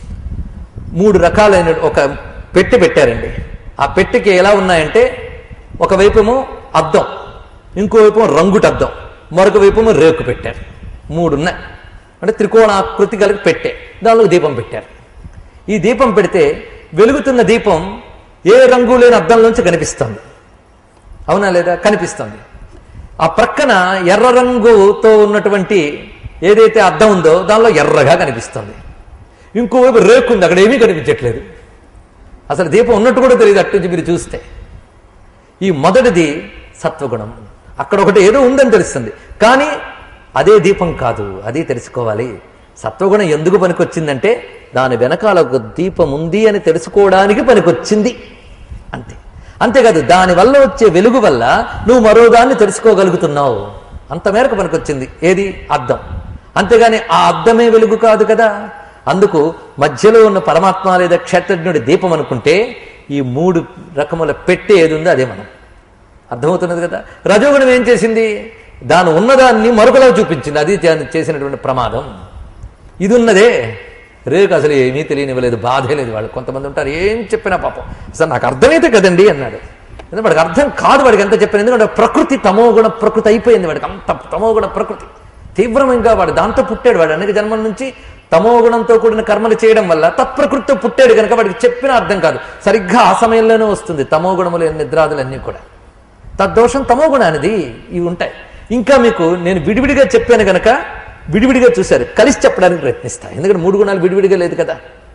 3 రకాలైన ఒక పెట్టె పెట్టారండి. ఆ పెట్టెకి ఎలా ఉన్నాయంటే ఒకవైపేమో అద్దం, ఇంకోవైపు రంగుటద్దం, మరొక వైపేమో రేకు పెట్టారు. 3 ఉన్నాయి. అంటే త్రికోణాకృతి కలిగి పెట్టే, దానిలో దీపం పెట్టారు. ఈ దీపం పెడితే వెలుగుతున్న దీపం ఏ రంగు లేని అద్దంలోంచి కనిపిస్తుంది. అవునా లేదా? కనిపిస్తుంది. ఆ ప్రక్కన ఎర్ర రంగుతో ఉన్నటువంటి ఏదైతే అద్దం ఉందో దానిలో ఎర్రగా కనిపిస్తుంది. ఇంకోవైపు రేకుంది, అక్కడ ఏమీ కనిపించట్లేదు. అసలు దీపం ఉన్నట్టు కూడా తెలియదు అట్నుంచి మీరు చూస్తే. ఈ మొదటిది సత్వగుణం. అక్కడ ఒకటి ఏదో ఉందని తెలుస్తుంది, కానీ అదే దీపం కాదు, అది తెలుసుకోవాలి. సత్వగుణం ఎందుకు పనికొచ్చిందంటే దాని వెనకాల ఒక దీపం ఉంది అని తెలుసుకోవడానికి పనికొచ్చింది, అంతే. అంతేకాదు దానివల్ల వచ్చే వెలుగు వల్ల నువ్వు మరో దాన్ని తెలుసుకోగలుగుతున్నావు, అంత మేరకు పనికొచ్చింది. ఏది? అద్దం. అంతేగాని ఆ అద్దమే వెలుగు కాదు కదా. అందుకు మధ్యలో ఉన్న పరమాత్మ లేదా క్షేత్రజ్ఞుడి దీపం అనుకుంటే ఈ 3 రకముల పెట్టే ఏది ఉందో అదే మనం. అర్థమవుతున్నది కదా. రజోగుణం ఏం చేసింది? దాని ఉన్నదాన్ని మరొకలా చూపించింది, అది చేసినటువంటి ప్రమాదం. ఇది ఉన్నదే రేకు అసలు ఏమీ తెలియనివ్వలేదు, బాధే లేదు. వాళ్ళు కొంతమంది ఉంటారు, ఏం చెప్పినా పాపం అసలు నాకు అర్థమైతే కదండి అన్నాడు. ఎందుకంటే వాడికి అర్థం కాదు, వాడికి ఎంత చెప్పాను. ఎందుకంటే ప్రకృతి తమోగుణ ప్రకృతి అయిపోయింది వాడికి, అంత తమోగుణ ప్రకృతి తీవ్రంగా. వాడు దాంతో పుట్టాడు. వాడు అనేక జన్మల నుంచి తమోగుణంతో కూడిన కర్మలు చేయడం వల్ల తత్ప్రకృతితో పుట్టాడు కనుక వాడికి చెప్పిన అర్థం కాదు. సరిగ్గా ఆ సమయంలోనే వస్తుంది తమోగుణములు, నిద్రాదులన్నీ కూడా. తద్దోషం తమోగుణానిది. ఇవి ఉంటాయి. ఇంకా మీకు నేను విడివిడిగా చెప్పాను కనుక విడివిడిగా చూశారు, కలిసి చెప్పడానికి ప్రయత్నిస్తాను. ఎందుకంటే 3 గుణాలు విడివిడిగా లేదు కదా.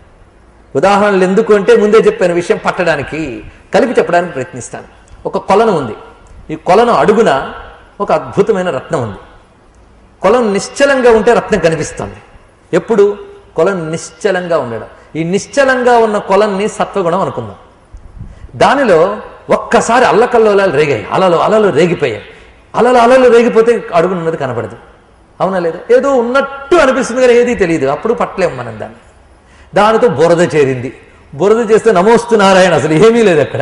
ఉదాహరణలు ఎందుకు అంటే ముందే చెప్పాను విషయం పట్టడానికి, కలిపి చెప్పడానికి ప్రయత్నిస్తాను. ఒక కొలను ఉంది. ఈ కొలను అడుగున ఒక అద్భుతమైన రత్నం ఉంది. కొలను నిశ్చలంగా ఉంటే రత్నం కనిపిస్తుంది. ఎప్పుడు? కొలను నిశ్చలంగా ఉండడం. ఈ నిశ్చలంగా ఉన్న కొలన్ని సత్వగుణం అనుకుందాం. దానిలో ఒక్కసారి అల్లకల్లోలాలు రేగాయి, అలలు రేగిపోయాయి. అలలు రేగిపోతే అడుగునున్నది కనపడదు, అవునా లేదా? ఏదో ఉన్నట్టు అనిపిస్తుంది కానీ ఏదీ తెలియదు. అప్పుడు పట్టలేము మనం దాన్ని. దానితో బురద చేరింది. బురద చేస్తే నమోస్తు నారాయణ, అసలు ఏమీ లేదు అక్కడ.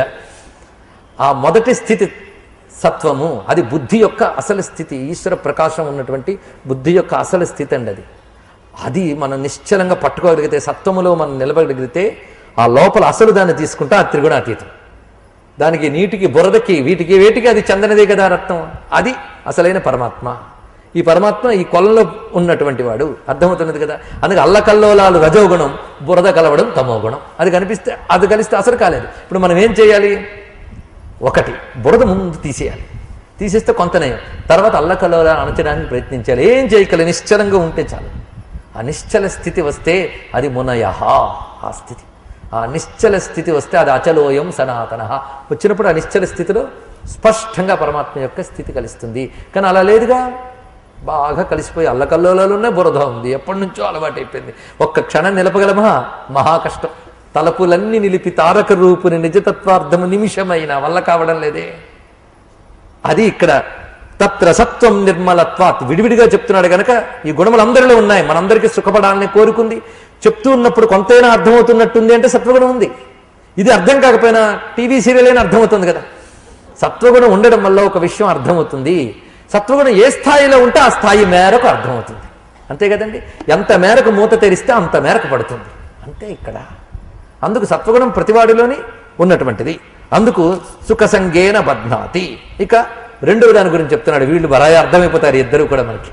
ఆ మొదటి స్థితి సత్వము, అది బుద్ధి యొక్క అసలు స్థితి. ఈశ్వర ప్రకాశం ఉన్నటువంటి బుద్ధి యొక్క అసలు స్థితి అండి అది. అది మనం నిశ్చలంగా పట్టుకోగలిగితే, సత్వములో మనం నిలబడగలిగితే ఆ లోపల అసలు దాన్ని తీసుకుంటా ఆ త్రిగుణాతీతం. దానికి నీటికి బురదకి వీటికి వేటికి అది చెందనదే కదా రత్నం. అది అసలైన పరమాత్మ. ఈ పరమాత్మ ఈ కొలంలో ఉన్నటువంటి వాడు. అర్థమవుతున్నది కదా. అందుకే అల్లకల్లోలాలు రజోగుణం, బురద కలవడం తమోగుణం. అది కనిపిస్తే అది కలిస్తే అసలు కాలేదు. ఇప్పుడు మనం ఏం చేయాలి? ఒకటి, బురద ముందు తీసేయాలి. తీసేస్తే కొంతనయం. తర్వాత అల్లకల్లోలాలు అణచడానికి ప్రయత్నించాలి. ఏం చేయగలి, నిశ్చలంగా ఉంటే చాలు. ఆ నిశ్చల స్థితి వస్తే అది మునయః. ఆ స్థితి, ఆ నిశ్చల స్థితి వస్తే అది అచలోయం సనాతన. వచ్చినప్పుడు ఆ నిశ్చల స్థితిలో స్పష్టంగా పరమాత్మ యొక్క స్థితి కలుస్తుంది. కానీ అలా లేదుగా, బాగా కలిసిపోయి అల్లకల్లోలాలున్న బురద ఉంది, ఎప్పటి నుంచో అలవాటైపోయింది. ఒక్క క్షణం నిలపగలమా? మహా కష్టం. తలపులన్నీ నిలిపి తారక రూపుని నిజతత్వార్థము నిమిషమైన వల్ల కావడం లేదే. అది ఇక్కడ తత్ర సత్వం నిర్మలత్వాత్ విడివిడిగా చెప్తున్నాడు కనుక ఈ గుణములు అందరిలో ఉన్నాయి. మనందరికీ సుఖపడాలని కోరుకుంది. చెప్తూ ఉన్నప్పుడు కొంతైనా అర్థమవుతున్నట్టుంది అంటే సత్వగుణం ఉంది. ఇది అర్థం కాకపోయినా టీవీ సీరియల్ అయినా అర్థమవుతుంది కదా. సత్వగుణం ఉండడం వల్ల ఒక విషయం అర్థమవుతుంది. సత్వగుణం ఏ స్థాయిలో ఉంటే ఆ స్థాయి మేరకు అర్థమవుతుంది, అంతే కదండి. ఎంత మేరకు మూత తెరిస్తే అంత మేరకు పడుతుంది, అంతే ఇక్కడ. అందుకు సత్వగుణం ప్రతివాడిలోని ఉన్నటువంటిది. అందుకు సుఖసంగేన బధ్నాతి. ఇక రెండవ దాని గురించి చెప్తున్నాడు. వీళ్ళు బరాయి అర్థమైపోతారు ఇద్దరు కూడా మనకి.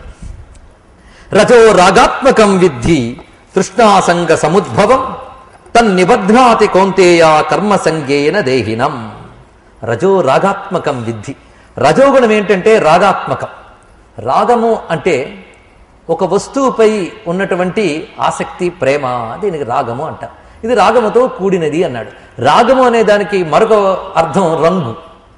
రజో రాగాత్మకం విద్ధి తృష్ణాసంగ సముద్భవం తన్నిబధ్నాతి కౌంతేయ కర్మసంగేన దేహినం. రజో రాగాత్మకం విద్ధి. రజోగుణం ఏంటంటే రాగాత్మకం. రాగము అంటే ఒక వస్తువుపై ఉన్నటువంటి ఆసక్తి, ప్రేమ, దీనికి రాగము అంటారు. ఇది రాగముతో కూడినది అన్నాడు. రాగము అనే దానికి మరొక అర్థం రంగు.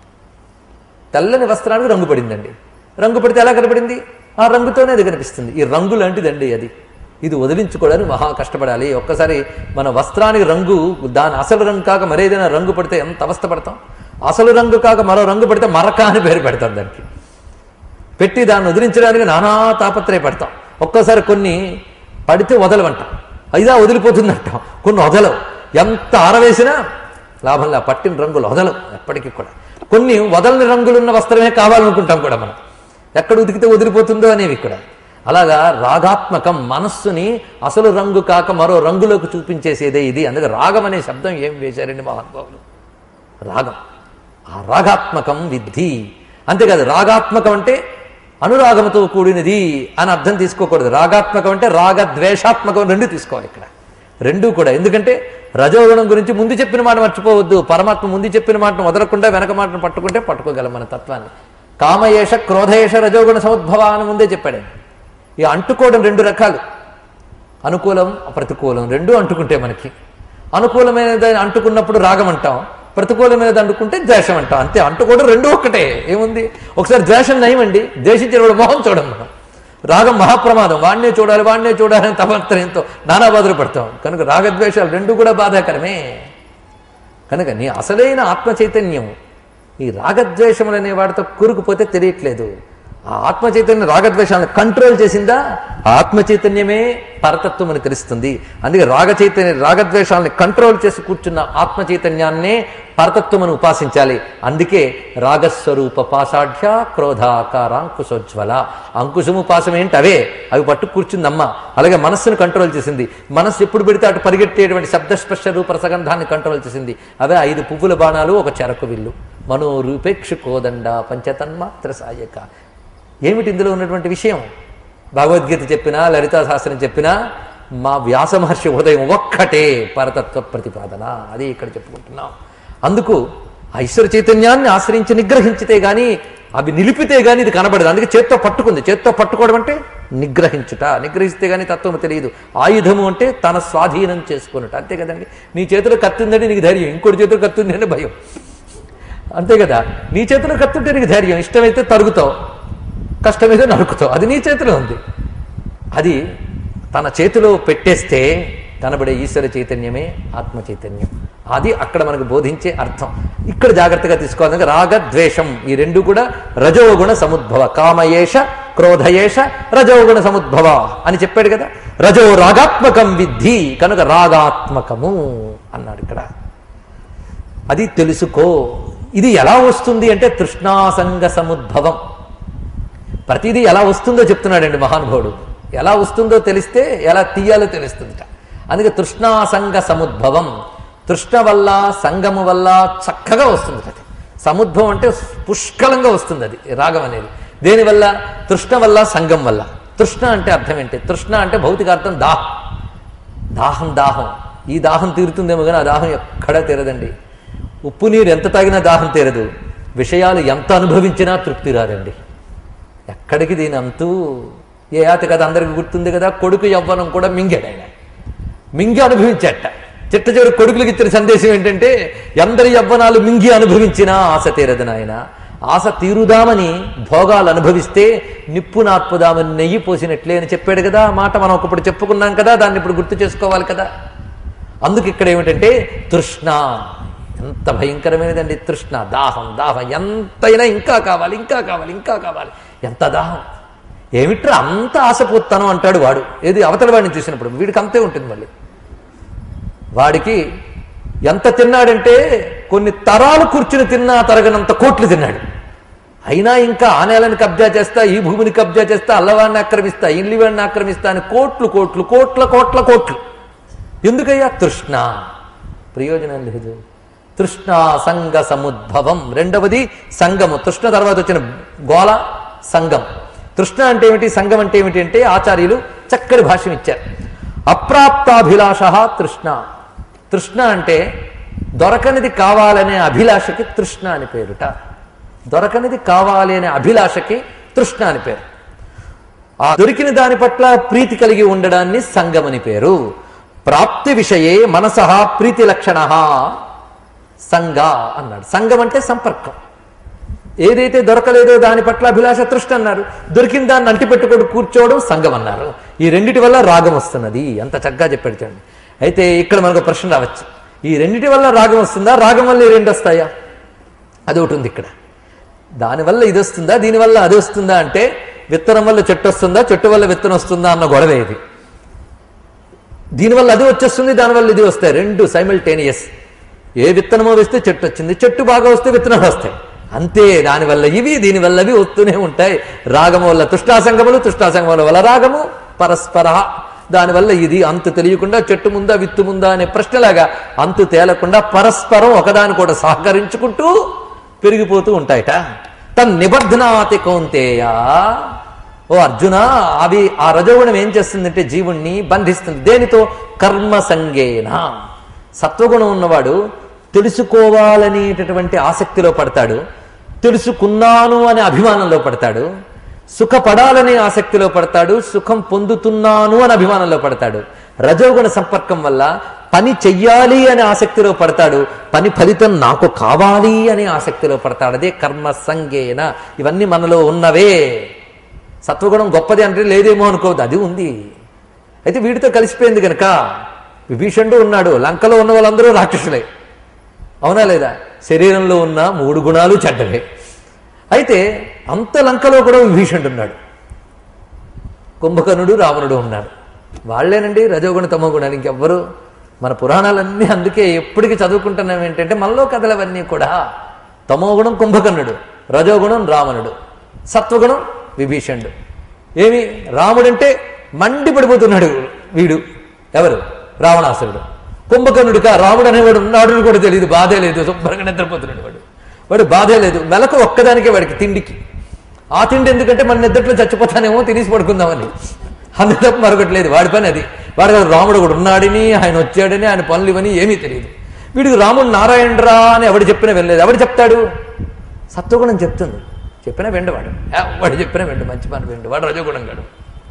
తెల్లని వస్త్రానికి రంగు పడిందండి. రంగు పడితే ఎలా కనపడింది? ఆ రంగుతోనే అది కనిపిస్తుంది. ఈ రంగు లాంటిదండి అది. ఇది వదిలించుకోవడానికి మహా కష్టపడాలి. ఒక్కసారి మన వస్త్రానికి రంగు, దాని అసలు రంగు కాక మరేదైనా రంగు పడితే ఎంత అవస్థ పడతాం. అసలు రంగు కాక మరో రంగు పడితే మరక అని పేరు పెడతాం దానికి. పెట్టి దాన్ని వదిలించడానికి నానా తాపత్రయపడతాం. ఒక్కోసారి కొన్ని పడితే వదలవంటాం, అయిదా వదిలిపోతుందంటాం. కొన్ని వదలవు. ఎంత ఆరవేసినా లాభంగా పట్టిన రంగులు వదలవు ఎప్పటికీ కూడా. కొన్ని వదలని రంగులున్న వస్త్రమే కావాలనుకుంటాం కూడా మనం, ఎక్కడ ఉతికితే వదిలిపోతుందో అనేవి కూడా. అలాగా రాగాత్మకం, మనస్సుని అసలు రంగు కాక మరో రంగులోకి చూపించేసేదే ఇది. అందుకే రాగం అనే శబ్దం ఏం వేశారండి మహానుభావులు. రాగం, ఆ రాగాత్మకం విద్ధి. అంతేకాదు, రాగాత్మకం అంటే అనురాగంతో కూడినది అని అర్థం తీసుకోకూడదు. రాగాత్మకం అంటే రాగద్వేషాత్మకం రెండు తీసుకోవాలి. ఇక్కడ రెండూ కూడా. ఎందుకంటే రజోగుణం గురించి ముందు చెప్పిన మాట మర్చిపోవద్దు. పరమాత్మ ముందు చెప్పిన మాటను వదలకుండా వెనక మాటను పట్టుకుంటే పట్టుకోగలం మన తత్వాన్ని. కామయేష క్రోధయేష రజోగుణ సముద్భవ అని ముందే చెప్పాడు. ఈ అంటుకోవడం రెండు రకాలు, అనుకూలం ప్రతికూలం రెండూ అంటుకుంటే మనకి. అనుకూలమైనది అంటుకున్నప్పుడు రాగం అంటాం, ప్రతికూలమైనది అంటుకుంటే ద్వేషం అంటాం. అంతే, అంటుకోవడం రెండూ ఒక్కటే. ఏముంది? ఒకసారి ద్వేషం నయమండి, ద్వేషించిన వాడు మొహం చూడం మనం. రాగం మహాప్రమాదం, వాడినే చూడాలని తపత్రయంతో నానా బాధలు పడతాం. కనుక రాగద్వేషాలు రెండు కూడా బాధాకరమే. కనుక నీ అసలైన ఆత్మ చైతన్యం ఈ రాగద్వేషములనే వాడితో కూరుకుపోతే తెలియట్లేదు. ఆ ఆత్మ చైతన్యం రాగద్వేషాలను కంట్రోల్ చేసిందా, ఆత్మ చైతన్యమే పరతత్వం అని తెలుస్తుంది. అందుకే రాగద్వేషాలని కంట్రోల్ చేసి కూర్చున్న ఆత్మ చైతన్యాన్నే పరతత్వం అని ఉపాసించాలి. అందుకే రాగస్వరూప పాసాఢ్య క్రోధాకార అంకుశోజ్వల. అంకుశము పాసం ఏంటి? అవే, అవి పట్టు కూర్చుందమ్మ. అలాగే మనస్సును కంట్రోల్ చేసింది. మనస్సు ఎప్పుడు పెడితే అటు పరిగెట్టేటువంటి శబ్దస్పర్శ రూప రసగంధాన్ని కంట్రోల్ చేసింది. అవే 5 పువ్వుల బాణాలు, ఒక చెరకు విల్లు. మనోరూపేక్షు కోదండ పంచతన్మాత్ర సాయక. ఏమిటి ఇందులో ఉన్నటువంటి విషయం? భగవద్గీత చెప్పినా, లలితా శాస్త్రం చెప్పినా, మా వ్యాస మహర్షి హృదయం ఒక్కటే పరతత్వ ప్రతిపాదన. అది ఇక్కడ చెప్పుకుంటున్నాం. అందుకు ఐశ్వర చైతన్యాన్ని ఆశ్రయించి నిగ్రహించితే గాని, అవి నిలిపితే గాని ఇది కనబడదు. అందుకే చేత్తో పట్టుకుంది. చేత్తో పట్టుకోవడం అంటే నిగ్రహించుట. నిగ్రహిస్తే గాని తత్వము తెలియదు. ఆయుధము అంటే తన స్వాధీనం చేసుకున్నట. అంతే కదండి. నీ చేతిలో కత్తి ఉందంటే నీకు ధైర్యం, ఇంకోటి చేతిలో కత్తి ఉందంటే భయం. అంతే కదా. నీ చేతిలో కత్తి ఉంటే నీకు ధైర్యం. ఇష్టమైతే తరుగుతావు, కష్టమైతే నరుకుతావు. అది నీ చేతిలో ఉంది. అది తన చేతిలో పెట్టేస్తే కనబడే ఈశ్వర చైతన్యమే ఆత్మ చైతన్యం. అది అక్కడ మనకు బోధించే అర్థం. ఇక్కడ జాగ్రత్తగా తీసుకోవాలి. రాగద్వేషం ఈ రెండు కూడా రజోగుణ సముద్భవ. కామయేష క్రోధయేష రజోగుణ సముద్భవ అని చెప్పాడు కదా. రజో రాగాత్మకం విద్ధి, కనుక రాగాత్మకము అన్నాడు ఇక్కడ. అది తెలుసుకో. ఇది ఎలా వస్తుంది అంటే తృష్ణాసంగ సముద్భవం. ప్రతిదీ ఎలా వస్తుందో చెప్తున్నాడండి మహానుభావుడు. ఎలా వస్తుందో తెలిస్తే ఎలా తీయాలో తెలుస్తుందిట. అందుకే తృష్ణాసంగ సముద్భవం. తృష్ణ వల్ల సంగము వల్ల చక్కగా వస్తుంది. అది సముద్భవం అంటే పుష్కలంగా వస్తుంది. అది రాగం అనేది దేనివల్ల? తృష్ణ వల్ల, సంగం వల్ల. తృష్ణ అంటే అర్థం ఏంటి? తృష్ణ అంటే భౌతికార్థం దాహం. దాహం ఈ దాహం తీరుతుందేమో కానీ ఆ దాహం ఎక్కడా తీరదండి. ఉప్పు నీరు ఎంత తాగినా దాహం తీరదు. విషయాలు ఎంత అనుభవించినా తృప్తి రాదండి. ఎక్కడికి దీని అంతూ ఏ ఆత కదా, అందరికీ గుర్తుంది కదా. కొడుకు యవ్వనం కూడా మింగాడు ఆయన. మింగి అనుభవించాట. చిట్ట చివరి కొడుకులకు ఇచ్చిన సందేశం ఏంటంటే, ఎందరి యవ్వనాలు మింగి అనుభవించినా ఆశ తీరదు నాయన. ఆశ తీరుదామని భోగాలు అనుభవిస్తే నిప్పు నాత్పుదామని నెయ్యి పోసినట్లే అని చెప్పాడు కదా. మాట మనం ఒకప్పుడు చెప్పుకున్నాం కదా, దాన్ని ఇప్పుడు గుర్తు చేసుకోవాలి కదా. అందుకు ఇక్కడ ఏమిటంటే తృష్ణ ఎంత భయంకరమైనదండి. తృష్ణ, దాహం ఎంతైనా ఇంకా కావాలి, ఎంత దాహం. ఏమిట్రా అంత ఆశపోతాను అంటాడు వాడు. ఏది అవతల వాడిని చూసినప్పుడు వీడికి అంతే ఉంటుంది. మళ్ళీ వాడికి ఎంత తిన్నాడంటే కొన్ని తరాలు కూర్చుని తిన్నా తరగనంత కోట్లు తిన్నాడు. అయినా ఇంకా ఆ నేలని కబ్జా చేస్తా, ఈ భూమిని కబ్జా చేస్తా, అల్లవాడిని ఆక్రమిస్తా, ఇల్లివాడిని ఆక్రమిస్తా అని కోట్లు. ఎందుకయ్యా? తృష్ణ. ప్రయోజనం లేదు. తృష్ణ సంగ సముద్భవం. రెండవది సంగము. తృష్ణ తర్వాత వచ్చిన గోళ సంగం. తృష్ణ అంటే ఏమిటి, సంగం అంటే ఏమిటి అంటే ఆచార్యులు చక్కని భాష్యం ఇచ్చారు. అప్రాప్తాభిలాష తృష్ణ. తృష్ణ అంటే దొరకనిది కావాలనే అభిలాషకి తృష్ణ అని పేరుట. దొరకనిది కావాలి అనే అభిలాషకి తృష్ణ అని పేరు. ఆ దొరికిన దాని పట్ల ప్రీతి కలిగి ఉండడాన్ని సంగం అని పేరు. ప్రాప్తి విషయే మనసః ప్రీతి లక్షణ సంగ అన్నాడు. సంగం అంటే సంపర్కం. ఏదైతే దొరకలేదో దాని పట్ల అభిలాష తృష్ణ అన్నారు. దొరికిన దాన్ని అంటిపెట్టుకొని కూర్చోవడం సంగం అన్నారు. ఈ రెండిటి వల్ల రాగం వస్తున్నది. అంత చక్కగా చెప్పాడు చూడండి. అయితే ఇక్కడ మనకు ప్రశ్న రావచ్చు, ఈ రెండిటి వల్ల రాగం వస్తుందా, రాగం వల్ల ఈ రెండు వస్తాయా? అది ఒకటి ఉంది ఇక్కడ. దానివల్ల ఇది వస్తుందా, దీనివల్ల అది వస్తుందా అంటే విత్తనం వల్ల చెట్టు వస్తుందా, చెట్టు వల్ల విత్తనం వస్తుందా అన్న గొడవ ఇది. దీనివల్ల అది వచ్చేస్తుంది, దానివల్ల ఇది వస్తాయి. రెండు సైమల్టేనియస్. ఏ విత్తనమో వేస్తే చెట్టు వచ్చింది, చెట్టు బాగా వస్తే విత్తనాలు వస్తాయి. అంతే. దానివల్ల ఇవి, దీనివల్ల అవి వస్తూనే ఉంటాయి. రాగము వల్ల తృష్ణాసంగములు, తృష్ణాసంగముల వల్ల రాగము, పరస్పర. దానివల్ల ఇది అంతు తెలియకుండా చెట్టు ముందా విత్తు ముందా అనే ప్రశ్నలాగా అంతు తేలకుండా పరస్పరం ఒకదాని కూడా సహకరించుకుంటూ పెరిగిపోతూ ఉంటాయట. తన్ నిబధ్నాతి కౌంతేయ. ఓ ఓ అర్జున, అవి ఆ రజోగుణం ఏం చేస్తుందంటే జీవుణ్ణి బంధిస్తుంది. దేనితో? కర్మ సంగేన. సత్వగుణం ఉన్నవాడు తెలుసుకోవాలనేటటువంటి ఆసక్తిలో పడతాడు, తెలుసుకున్నాను అనే అభిమానంలో పడతాడు, సుఖపడాలనే ఆసక్తిలో పడతాడు, సుఖం పొందుతున్నాను అని అభిమానంలో పడతాడు. రజోగుణ సంపర్కం వల్ల పని చెయ్యాలి అనే ఆసక్తిలో పడతాడు, పని ఫలితం నాకు కావాలి అనే ఆసక్తిలో పడతాడు. అదే కర్మ సంగేన. ఇవన్నీ మనలో ఉన్నవే. సత్వగుణం గొప్పది అంటే లేదేమో అనుకోవద్దు, అది ఉంది. అయితే వీడితో కలిసిపోయింది కనుక విభీషణుడు ఉన్నాడు, లంకలో ఉన్న వాళ్ళందరూ రాక్షసులే, అవునా లేదా? శరీరంలో ఉన్న 3 గుణాలు చెడ్డవే. అయితే అంత లంకలో కూడా విభీషణుడు ఉన్నాడు, కుంభకర్ణుడు, రావణుడు ఉన్నాడు. వాళ్లేనండి రజోగుణ తమో గుణాలు, ఇంకెవ్వరు. మన పురాణాలన్నీ అందుకే ఎప్పటికీ చదువుకుంటున్నాం ఏంటంటే మనలో కథలవన్నీ కూడా తమోగుణం కుంభకర్ణుడు, రజోగుణం రావణుడు, సత్వగుణం విభీషణుడు. ఏమి రాముడంటే మండి పడిపోతున్నాడు వీడు, ఎవరు? రావణాసురుడు. కుంభకర్ణుడిగా రాముడు అనేవాడు ఉన్నాడు కూడా తెలియదు, బాధే లేదు, శుభ్రంగా నిద్రపోతున్నాడు వాడు బాధే లేదు. మెలకు ఒక్కదానికే వాడికి, తిండికి. ఆ తిండి ఎందుకంటే మన నిద్రలో చచ్చిపోతానేమో తినేసి పడుకుందామని, అందు తప్ప మరొకటి లేదు వాడి పని అది. వాడు రాముడు కూడా ఉన్నాడని, ఆయన వచ్చాడని, ఆయన పనులు ఇవని ఏమీ తెలియదు. వీడికి రాముడు నారాయణరా అని ఎవడు చెప్పినా వెళ్ళలేదు. ఎవడు చెప్తాడు? సత్వగుణం చెప్తుంది, చెప్పినా వెండు వాడు చెప్పినా వెండు, మంచి పని వెండు. వాడు రజోగుణం కాడు.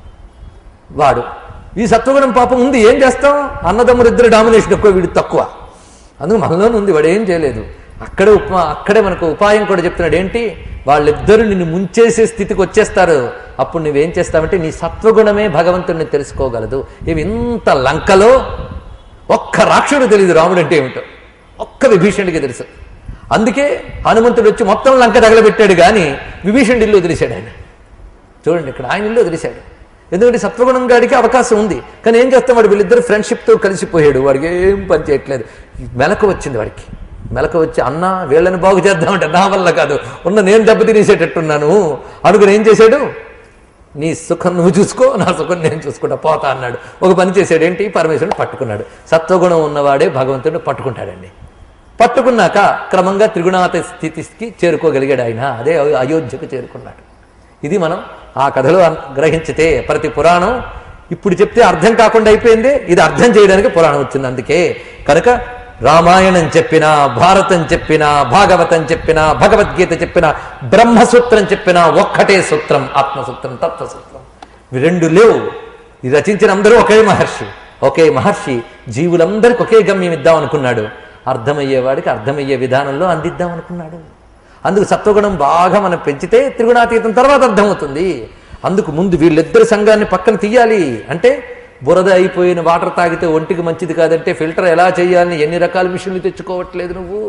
వాడు ఈ సత్వగుణం పాపం ఉంది, ఏం చేస్తాం? అన్నదమ్ములు ఇద్దరు డామినేషన్ ఎక్కువ, వీడు తక్కువ. అందుకు మనలోనే ఉంది, వాడు ఏం చేయలేదు. అక్కడే మనకు ఉపాయం కూడా చెప్తున్నాడు. ఏంటి? వాళ్ళిద్దరూ నిన్ను ముంచేసే స్థితికి వచ్చేస్తారు. అప్పుడు నువ్వేం చేస్తావంటే నీ సత్వగుణమే భగవంతుడిని తెలుసుకోగలదు. ఇవి ఇంత లంకలో ఒక్క రాక్షుడు తెలియదు రాముడు అంటే ఏమిటో, ఒక్క విభీషణుడికి తెలుసు. అందుకే హనుమంతుడు వచ్చి మొత్తం లంక తగలబెట్టాడు, కానీ విభీషణుడి ఇల్లు వదిలేశాడు ఆయన. చూడండి, ఇక్కడ ఆయన ఇల్లు వదిలేశాడు. ఎందుకంటే సత్వగుణం గాడికి అవకాశం ఉంది, కానీ ఏం చేస్తాం? వాడు వీళ్ళిద్దరు ఫ్రెండ్షిప్తో కలిసిపోయాడు. వాడికి ఏం పని చేయట్లేదు. మెలకు వచ్చింది వాడికి. మెలకు వచ్చి, అన్న వీళ్ళని బాగు చేద్దామంటే నా వల్ల కాదు, నేను దెబ్బతినేసేటట్టున్నాను అనుకుని ఏం చేశాడు? నీ సుఖం నువ్వు చూసుకో, నా సుఖం నేను చూసుకుంటా పోతా అన్నాడు. ఒక పని చేశాడు. ఏంటి? పరమేశ్వరుని పట్టుకున్నాడు. సత్వగుణం ఉన్నవాడే భగవంతుడిని పట్టుకుంటాడండి. పట్టుకున్నాక క్రమంగా త్రిగుణాత స్థితికి చేరుకోగలిగాడు ఆయన. అదే అయోధ్యకు చేరుకున్నాడు. ఇది మనం ఆ కథలో గ్రహించితే, ప్రతి పురాణం ఇప్పుడు చెప్తే అర్థం కాకుండా అయిపోయింది, ఇది అర్థం చేయడానికి పురాణం వచ్చింది. అందుకే కనుక రామాయణం చెప్పినా, భారతం చెప్పినా, భాగవతం చెప్పినా, భగవద్గీత చెప్పినా, బ్రహ్మసూత్రం చెప్పినా ఒక్కటే సూత్రం, ఆత్మసూత్రం, తత్వసూత్రం. రెండు లేవు. ఇది రచించిన అందరూ ఒకే మహర్షి జీవులందరికీ ఒకే గమ్యం ఇద్దాం అనుకున్నాడు. అర్థమయ్యేవాడికి అర్థమయ్యే విధానంలో అందిద్దాం అనుకున్నాడు. అందుకు సత్వగుణం బాగా మనం పెంచితే త్రిగుణాతీతం తర్వాత అర్థమవుతుంది. అందుకు ముందు వీళ్ళిద్దరి సంఘాన్ని పక్కన తీయాలి. అంటే బురద అయిపోయిన వాటర్ తాగితే ఒంటికి మంచిది కాదంటే ఫిల్టర్ ఎలా చేయాలని ఎన్ని రకాల మిషన్లు తెచ్చుకోవట్లేదు నువ్వు.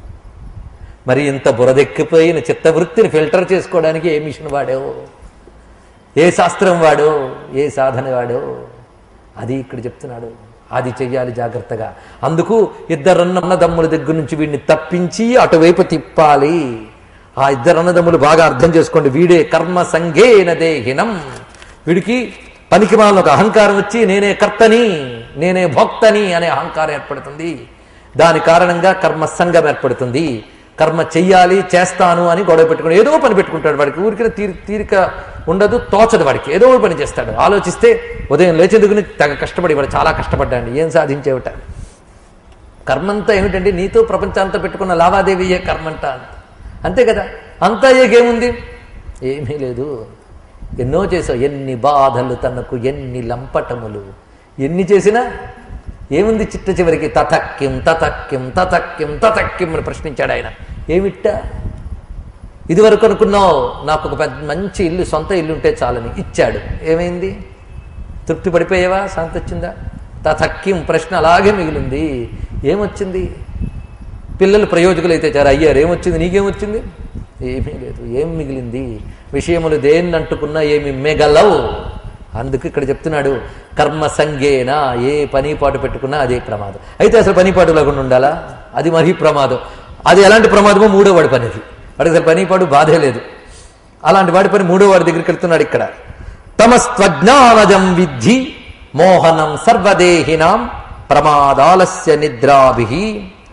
మరి ఇంత బురదెక్కిపోయిన చిత్తవృత్తిని ఫిల్టర్ చేసుకోవడానికి ఏ మిషన్ వాడావు, ఏ శాస్త్రం వాడో, ఏ సాధన వాడో, అది ఇక్కడ చెప్తున్నాడు. అది చెయ్యాలి జాగ్రత్తగా. అందుకు ఇద్దరు అన్నదమ్ముల దగ్గర నుంచి వీడిని తప్పించి అటువైపు తిప్పాలి. ఆ ఇద్దరు అన్నదమ్ములు బాగా అర్థం చేసుకోండి. వీడే కర్మ సంఘేన దేహినం. వీడికి పనికిమాలిన ఒక అహంకారం వచ్చి నేనే కర్తని, నేనే భోక్తని అనే అహంకారం ఏర్పడుతుంది. దాని కారణంగా కర్మ సంఘం ఏర్పడుతుంది. కర్మ చెయ్యాలి, చేస్తాను అని గొడవ పెట్టుకుని ఏదో పని పెట్టుకుంటాడు. వాడికి ఊరికిన తీరిక ఉండదు, తోచదు. వాడికి ఏదో పని చేస్తాడు. ఆలోచిస్తే ఉదయం లేచేందుకుని తెగ కష్టపడి, వాడు చాలా కష్టపడ్డాడు. ఏం సాధించేవిట? కర్మంతా ఏమిటండి? నీతో ప్రపంచాంతా పెట్టుకున్న లావాదేవీయే కర్మంట. అంతే కదా. అంతా ఏముంది? ఏమీ లేదు. ఎన్నో చేసావు, ఎన్ని బాధలు తనకు, ఎన్ని లంపటములు, ఎన్ని చేసినా ఏముంది? చిట్ట చివరికి తతక్కిం తతక్కిం తతక్కిం తతక్కిం అని ప్రశ్నించాడు ఆయన. ఏమిట్టా? ఇదివరకు అనుకున్నావు నాకు ఒక పెద్ద మంచి ఇల్లు, సొంత ఇల్లు ఉంటే చాలని, ఇచ్చాడు. ఏమైంది? తృప్తి పడిపోయావా? శాంతి వచ్చిందా? తతక్కిం ప్రశ్న అలాగే మిగిలింది. ఏమొచ్చింది? పిల్లలు ప్రయోజకులు అయితే చాలు అయ్యారు. ఏమొచ్చింది? నీకేమొచ్చింది? ఏమీ లేదు. ఏం మిగిలింది? విషయములు దేన్ని అంటుకున్నా ఏమి మిగలవు. అందుకు ఇక్కడ చెప్తున్నాడు కర్మ సంఘేన. ఏ పని పాటు పెట్టుకున్నా అదే ప్రమాదం. అయితే అసలు పనిపాటు లేకుండా ఉండాలా? అది మరీ ప్రమాదం. అది ఎలాంటి ప్రమాదమో మూడో వాడి పనిది. వాడికి అసలు పనిపాటు బాధే లేదు. అలాంటి వాడి పని మూడో వాడి దగ్గరికి వెళ్తున్నాడు. ఇక్కడ తమస్త్వజ్ఞానజం విద్ధి మోహనం సర్వదేహినాం ప్రమాదాలస్య నిద్రాభిః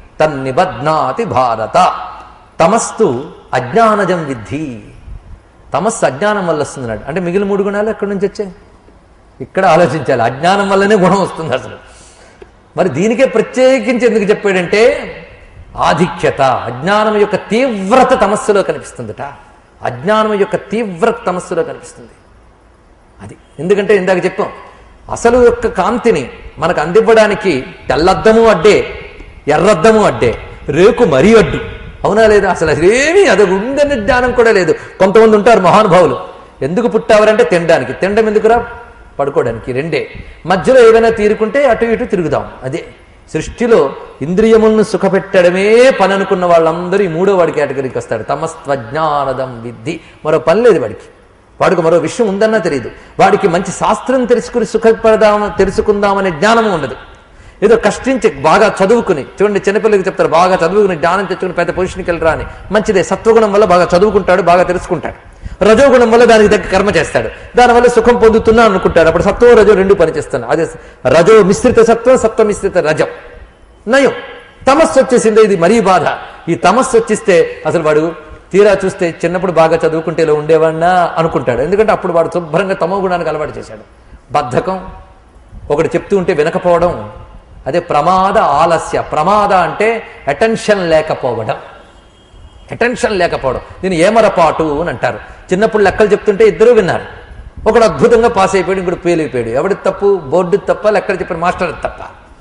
తన్నిబధ్నాతి భారత. తమస్తు అజ్ఞానజం విద్ధి. తమస్సు అజ్ఞానం వల్ల వస్తున్నాడు అంటే మిగిలిన 3 గుణాలు ఎక్కడి నుంచి వచ్చాయి? ఇక్కడ ఆలోచించాలి. అజ్ఞానం వల్లనే గుణం వస్తుంది అసలు. మరి దీనికే ప్రత్యేకించి ఎందుకు చెప్పాడంటే ఆధిక్యత, అజ్ఞానం యొక్క తీవ్రత తమస్సులో కనిపిస్తుందట. అజ్ఞానం యొక్క తీవ్రత తమస్సులో కనిపిస్తుంది. అది ఎందుకంటే ఇందాక చెప్పాం, అసలు యొక్క కాంతిని మనకు అందివ్వడానికి తెల్లద్దము అడ్డే, ఎర్రద్దము అడ్డే, రేకు మరీ అడ్డు. అవునా లేదా? అసలు అదేమీ అది ఉందనే జ్ఞానం కూడా లేదు. కొంతమంది ఉంటారు మహానుభావులు, ఎందుకు పుట్టావరంటే తినడానికి, తినడం ఎందుకురా? పడుకోవడానికి. రెండే. మధ్యలో ఏదైనా తీరుకుంటే అటు ఇటు తిరుగుదాం. అదే సృష్టిలో ఇంద్రియములను సుఖపెట్టడమే పని అనుకున్న వాళ్ళందరూ ఈ 3వ వాడి కేటగిరీకి వస్తాడు. తమస్త్వజ్ఞానదం విద్ధి. మరో పని లేదు వాడికి. వాడికి మరో విషయం ఉందన్నా తెలియదు. వాడికి మంచి శాస్త్రం తెలుసుకుందామనే జ్ఞానము ఉండదు. ఏదో కష్టించి బాగా చదువుకుని, చూడండి చిన్నపిల్లలకి చెప్తారు, బాగా చదువుకుని జ్ఞానం తెచ్చుకుని పెద్ద పొజిషన్కి వెళ్ళరా అని. మంచిదే, సత్వగుణం వల్ల బాగా చదువుకుంటాడు, బాగా తెలుసుకుంటాడు. రజోగుణం వల్ల దానికి దగ్గర కర్మ చేస్తాడు, దానివల్ల సుఖం పొందుతున్నా అనుకుంటాడు. అప్పుడు సత్వం రజో 2 పనిచేస్తున్నాడు. అదే రజో మిశ్రిత సత్వం, సత్వ మిశ్రిత రజం నయం. తమస్సు వచ్చేసిందే, ఇది మరీ బాధ. ఈ తమస్సు వచ్చిస్తే అసలు వాడు తీరా చూస్తే చిన్నప్పుడు బాగా చదువుకుంటే ఇలా ఉండేవాడినా అనుకుంటాడు. ఎందుకంటే అప్పుడు వాడు శుభ్రంగా తమో గుణానికి అలవాటు చేశాడు. బద్ధకం, ఒకటి చెప్తూ ఉంటే వినకపోవడం, అదే ప్రమాద ఆలస్య. ప్రమాద అంటే అటెన్షన్ లేకపోవడం. అటెన్షన్ లేకపోవడం, దీన్ని ఏమరపాటు అని అంటారు. చిన్నప్పుడు లెక్కలు చెప్తుంటే ఇద్దరూ విన్నారు. ఒకడు అద్భుతంగా పాస్ అయిపోయాడు, ఇంకోటి ఫెయిల్ అయిపోయాడు. ఎవడి తప్పు? బోర్డు తప్ప, లెక్కలు చెప్పిన మాస్టర్ తప్ప?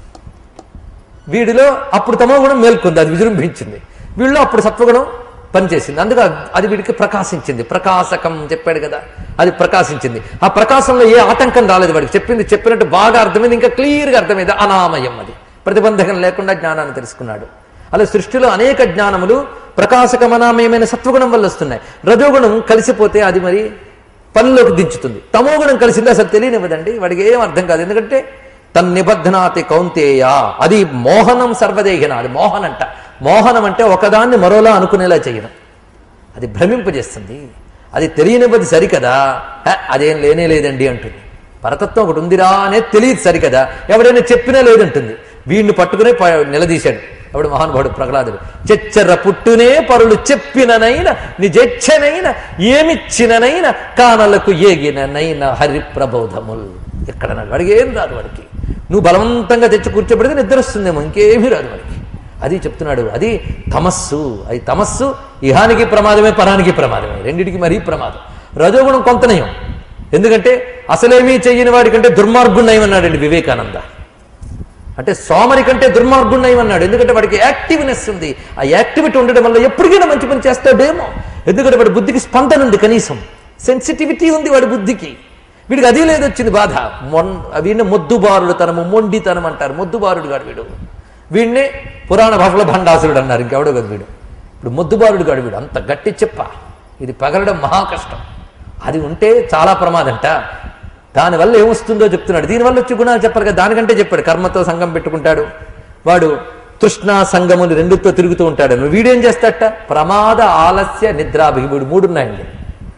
వీడిలో అప్పుడు తమో గుణం మేల్కొంది, అది విజృంభించింది. వీళ్ళు అప్పుడు సత్వగుణం పనిచేసింది. అందుకే అది వీడికి ప్రకాశించింది. ప్రకాశకం చెప్పాడు కదా, అది ప్రకాశించింది. ఆ ప్రకాశంలో ఏ ఆటంకం రాలేదు వాడికి. చెప్పినట్టు బాగా అర్థమైంది, ఇంకా క్లియర్గా అర్థమైంది. అనామయం, అది ప్రతిబంధకం లేకుండా జ్ఞానాన్ని తెలుసుకున్నాడు. అలా సృష్టిలో అనేక జ్ఞానములు ప్రకాశకమనామయమైన సత్వగుణం వల్ల వస్తున్నాయి. రజోగుణం కలిసిపోతే అది మరి పనిలోకి దించుతుంది. తమోగుణం కలిసింది అసలు తెలియనివ్వదండి, వాడికి ఏం అర్థం కాదు. ఎందుకంటే తన్నిబధ్నాతి కౌంతేయ, అది మోహనం సర్వదేహిన. అది మోహనంట. మోహనం అంటే ఒకదాన్ని మరోలా అనుకునేలా చేయడం, అది భ్రమింపజేస్తుంది. అది తెలియనివ్వది సరికదా, అదేం లేనే లేదండి అంటుంది. పరతత్వం ఒకటి ఉందిరా అనేది తెలియదు సరికదా, ఎవడైనా చెప్పినా లేదంటుంది. వీడిని పట్టుకునే నిలదీశాడు ఎవడు మహానుభావుడు ప్రహ్లాదుడు. చెచ్చర పుట్టునే పరులు చెప్పిననైనా నిజెచ్చనైనా ఏమిచ్చిననైనా కానలకు ఏగిననైనా హరిప్రబోధముల్. ఎక్కడ వాడికి ఏం రాదు. వాడికి నువ్వు బలవంతంగా తెచ్చి కూర్చోబెడితే నిద్ర వస్తుందేమో, ఇంకేమీ రాదు వాడికి. అది చెప్తున్నాడు. అది తమస్సు. అది తమస్సు ఇహానికి ప్రమాదమే, పరానికి ప్రమాదమే, రెండిటికి మరీ ప్రమాదం. రజోగుణం కొంత నయం, ఎందుకంటే అసలేమీ చెయ్యని వాడికంటే దుర్మార్గుణ్ణయం అన్నాడండి వివేకానంద. అంటే సోమరి కంటే దుర్మార్గుణ్ణయం అన్నాడు. ఎందుకంటే వాడికి యాక్టివ్నెస్ ఉంది. ఆ యాక్టివిటీ ఉండడం వల్ల ఎప్పటికైనా మంచి పని చేస్తాడేమో. ఎందుకంటే వాడి బుద్ధికి స్పందన ఉంది, కనీసం సెన్సిటివిటీ ఉంది వాడి బుద్ధికి. వీడికి అదే లేదు, వచ్చింది బాధ. వీడిని మొద్దుబారుడు తనము, మొండితనం అంటారు. మొద్దుబారుడు గాడు వీడు. వీడినే పురాణ భాషలో భండాసురుడు అన్నారు, ఇంకెవడో కదా వీడు. ఇప్పుడు మొద్దుబారుడు గాడు వీడు. అంత గట్టి చెప్ప, ఇది పగలడం మహా కష్టం. అది ఉంటే చాలా ప్రమాదంట. దానివల్ల ఏమొస్తుందో చెప్తున్నాడు. దీనివల్ల వచ్చి గుణాలు చెప్పరు కదా, దానికంటే చెప్పాడు. కర్మతో సంఘం పెట్టుకుంటాడు వాడు, తృష్ణ సంగములు రెండుతో తిరుగుతూ ఉంటాడు. వీడేం చేస్తాడట? ప్రమాద ఆలస్య నిద్రాభిహి. వీడు 3 ఉన్నాయండి.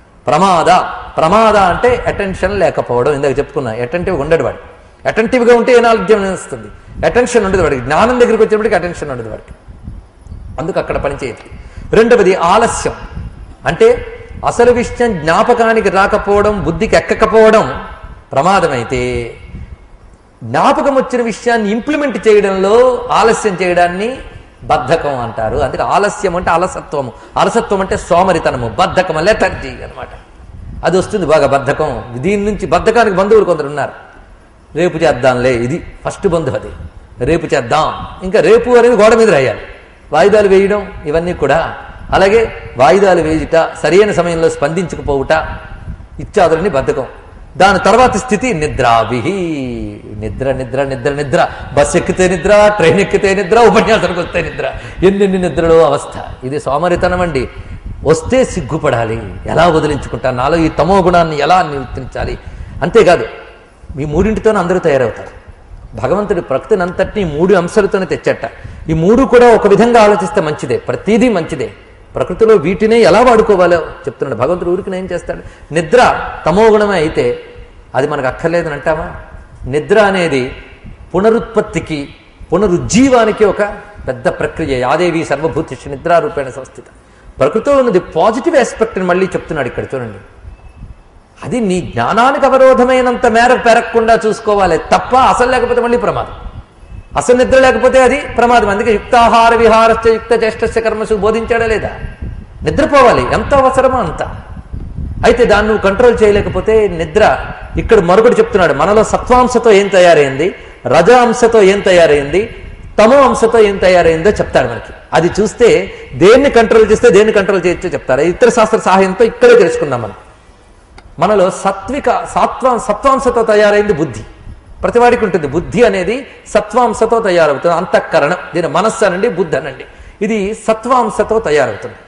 ప్రమాద అంటే అటెన్షన్ లేకపోవడం. ఇందాక చెప్పుకున్నా, అటెంటివ్గా ఉండడు వాడు. అటెంటివ్గా ఉంటే ఏ నాలెడ్జ్ వస్తుంది. అటెన్షన్ ఉండదు వాడికి. జ్ఞానం దగ్గరికి వచ్చేప్పటికి అటెన్షన్ ఉండదు వాడికి, అందుకు అక్కడ పనిచేయదు. రెండవది ఆలస్యం. అంటే అసలు విషయం జ్ఞాపకానికి రాకపోవడం, బుద్ధికి ఎక్కకపోవడం ప్రమాదమైతే, జ్ఞాపకం వచ్చిన విషయాన్ని ఇంప్లిమెంట్ చేయడంలో ఆలస్యం చేయడాన్ని బద్ధకం అంటారు. అందుకే ఆలస్యం అంటే అలసత్వము. అలసత్వం అంటే సోమరితనము, బద్ధకము, లెథర్జీ అనమాట. అది వస్తుంది బాగా బద్ధకం. దీని నుంచి బద్ధకానికి బంధువులు కొందరు ఉన్నారు. రేపు చేద్దాంలే, ఇది ఫస్ట్ బంధువు. అది రేపు చేద్దాం, ఇంకా రేపు అనేది గోడ మీద రాయాలి. వాయిదాలు వేయడం ఇవన్నీ కూడా. అలాగే వాయిదాలు వేయుట, సరైన సమయంలో స్పందించకపోవుట ఇత్యాదులని బద్ధకం. దాని తర్వాత స్థితి నిద్రాభిహి. నిద్ర నిద్ర నిద్ర నిద్ర. బస్సు ఎక్కితే నిద్ర, ట్రైన్ ఎక్కితే నిద్ర, ఉపన్యాసానికి వస్తే నిద్ర. ఎన్నెన్ని నిద్రలో అవస్థ. ఇది సోమరితనం అండి. వస్తే సిగ్గుపడాలి, ఎలా వదిలించుకుంటా, నాలో ఈ తమో గుణాన్ని ఎలా నివర్తించాలి. అంతేకాదు, ఈ 3 అందరూ తయారవుతారు. భగవంతుడి ప్రకృతిని అంతటినీ 3 అంశాలతోనే తెచ్చట. ఈ 3 కూడా ఒక విధంగా ఆలోచిస్తే మంచిదే, ప్రతిదీ మంచిదే. ప్రకృతిలో వీటినే ఎలా వాడుకోవాలో చెప్తున్నాడు భగవంతుడు. ఊరికి ఏం చేస్తాడు? నిద్ర తమోగుణమే అయితే అది మనకు అక్కర్లేదని అంటామా? నిద్ర అనేది పునరుత్పత్తికి, పునరుజ్జీవానికి ఒక పెద్ద ప్రక్రియ. యాదేవి సర్వభూతిషు నిద్రారూపేణ సంస్థిత. ప్రకృతిలో ఉన్నది పాజిటివ్ ఆస్పెక్ట్ని మళ్ళీ చెప్తున్నాడు ఇక్కడ చూడండి. అది నీ జ్ఞానానికి అవరోధమైనంత మేర పెరగకుండా చూసుకోవాలి తప్ప అసలు లేకపోతే మళ్ళీ ప్రమాదం. అసలు నిద్ర లేకపోతే అది ప్రమాదం. అందుకే యుక్తాహార విహారశ్చ యుక్త చేష్టస్య కర్మసు బోధించాడా లేదా? నిద్రపోవాలి, ఎంత అవసరమో అంత. అయితే దాన్ని నువ్వు కంట్రోల్ చేయలేకపోతే నిద్ర. ఇక్కడ మరొకటి చెప్తున్నాడు, మనలో సత్వాంశతో ఏం తయారైంది, రజ అంశతో ఏం తయారైంది, తమో అంశతో ఏం తయారైందో చెప్తాడు మనకి. అది చూస్తే దేన్ని కంట్రోల్ చేస్తే దేన్ని కంట్రోల్ చేయొచ్చో చెప్తారు. ఇతర శాస్త్ర సహాయంతో ఇక్కడే తెలుసుకుందాం. మనలో సత్వాంశతో తయారైంది బుద్ధి. ప్రతివాడికి ఉంటుంది బుద్ధి అనేది సత్వాంశతో తయారవుతుంది. అంతఃకరణం, దీని మనస్సు అనండి, బుద్ధి అనండి, ఇది సత్వాంశతో తయారవుతుంది.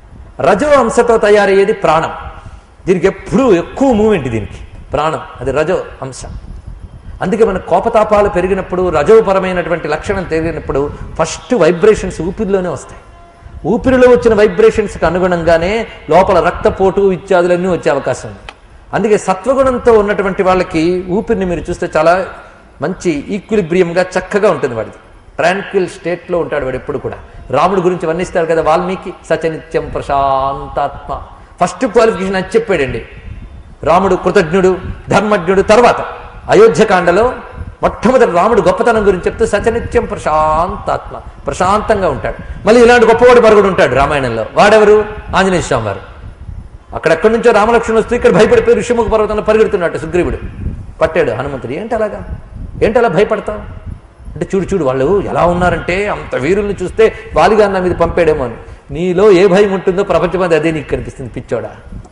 రజో అంశతో తయారయ్యేది ప్రాణం. దీనికి ఎప్పుడూ ఎక్కువ మూమెంట్, దీనికి ప్రాణం, అది రజో అంశం. అందుకే మన కోపతాపాలు పెరిగినప్పుడు, రజోపరమైనటువంటి లక్షణం పెరిగినప్పుడు ఫస్ట్ వైబ్రేషన్స్ ఊపిరిలోనే వస్తాయి. ఊపిరిలో వచ్చిన వైబ్రేషన్స్కి అనుగుణంగానే లోపల రక్తపోటు ఇత్యాదులన్నీ వచ్చే అవకాశం ఉంది. అందుకే సత్వగుణంతో ఉన్నటువంటి వాళ్ళకి ఊపిరిని మీరు చూస్తే చాలా మంచి ఈక్విలిబ్రియంగా చక్కగా ఉంటుంది. వాడిది ట్రాంక్విల్ స్టేట్లో ఉంటాడు వాడు ఎప్పుడు కూడా. రాముడి గురించి వర్ణిస్తారు కదా వాల్మీకి, సచనిత్యం ప్రశాంతాత్మ. ఫస్ట్ క్వాలిఫికేషన్ అది చెప్పాడండి. రాముడు కృతజ్ఞుడు, ధర్మజ్ఞుడు. తర్వాత అయోధ్యకాండలో మొట్టమొదటి రాముడు గొప్పతనం గురించి చెప్తూ సచనిత్యం ప్రశాంతాత్మ, ప్రశాంతంగా ఉంటాడు. మళ్ళీ ఇలాంటి గొప్పవాడు మరుగుడు ఉంటాడు రామాయణంలో. వాడెవరు? ఆంజనేయ స్వామి వారు. అక్కడెక్కడి నుంచో రామలక్ష్మణులు వస్తూ ఇక్కడ భయపడిపోయి ఋషిముఖ పర్వతంలో పరిగెడుతున్నట్టు సుగ్రీవుడు పట్టాడు హనుమంతుడు. ఏంటి అలాగా, ఏంటి అలా భయపడతావు అంటే, చూడు చూడు వాళ్ళు ఎలా ఉన్నారంటే, అంత వీరుల్ని చూస్తే వాలిగా నా మీద పంపాడేమో అని. నీలో ఏ భయం ఉంటుందో ప్రపంచం అదే నీకు కనిపిస్తుంది పిచ్చోడా.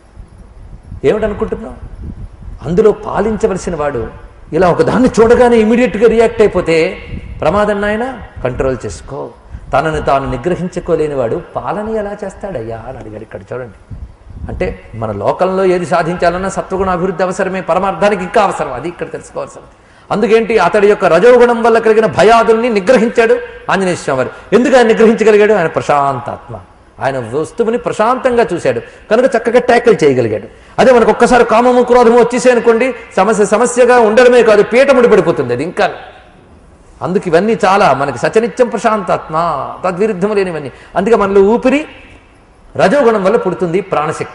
ఏమిటనుకుంటున్నావు? అందులో పాలించవలసిన వాడు ఇలా ఒకదాన్ని చూడగానే ఇమీడియట్గా రియాక్ట్ అయిపోతే ప్రమాదం. నాయన కంట్రోల్ చేసుకో. తనను తాను నిగ్రహించుకోలేని వాడు పాలన ఎలా చేస్తాడయ్యా అని అడిగాడు. ఇక్కడ చూడండి, అంటే మన లోకంలో ఏది సాధించాలన్నా సత్వగుణ అభివృద్ధి అవసరమే, పరమార్థానికి ఇంకా అవసరం. అది ఇక్కడ తెలుసుకోవాల్సింది. అందుకేంటి, అతడి యొక్క రజోగుణం వల్ల కలిగిన భయాదుల్ని నిగ్రహించాడు ఆంజనేయ స్వామి వారు. ఎందుకు ఆయన నిగ్రహించగలిగాడు? ఆయన ప్రశాంతాత్మ. ఆయన వస్తువుని ప్రశాంతంగా చూశాడు కనుక చక్కగా ట్యాకిల్ చేయగలిగాడు. అదే మనకు ఒక్కసారి కామము క్రోధము వచ్చేసాయి అనుకోండి, సమస్యగా ఉండడమే కాదు, పీట ముడిపడిపోతుంది అది ఇంకా. అందుకు ఇవన్నీ చాలా మనకి సచనిత్యం ప్రశాంతాత్మ, తద్విరుద్ధము లేనివన్నీ. అందుకే మనలో ఊపిరి రజోగుణం వల్ల పుడుతుంది ప్రాణశక్తి,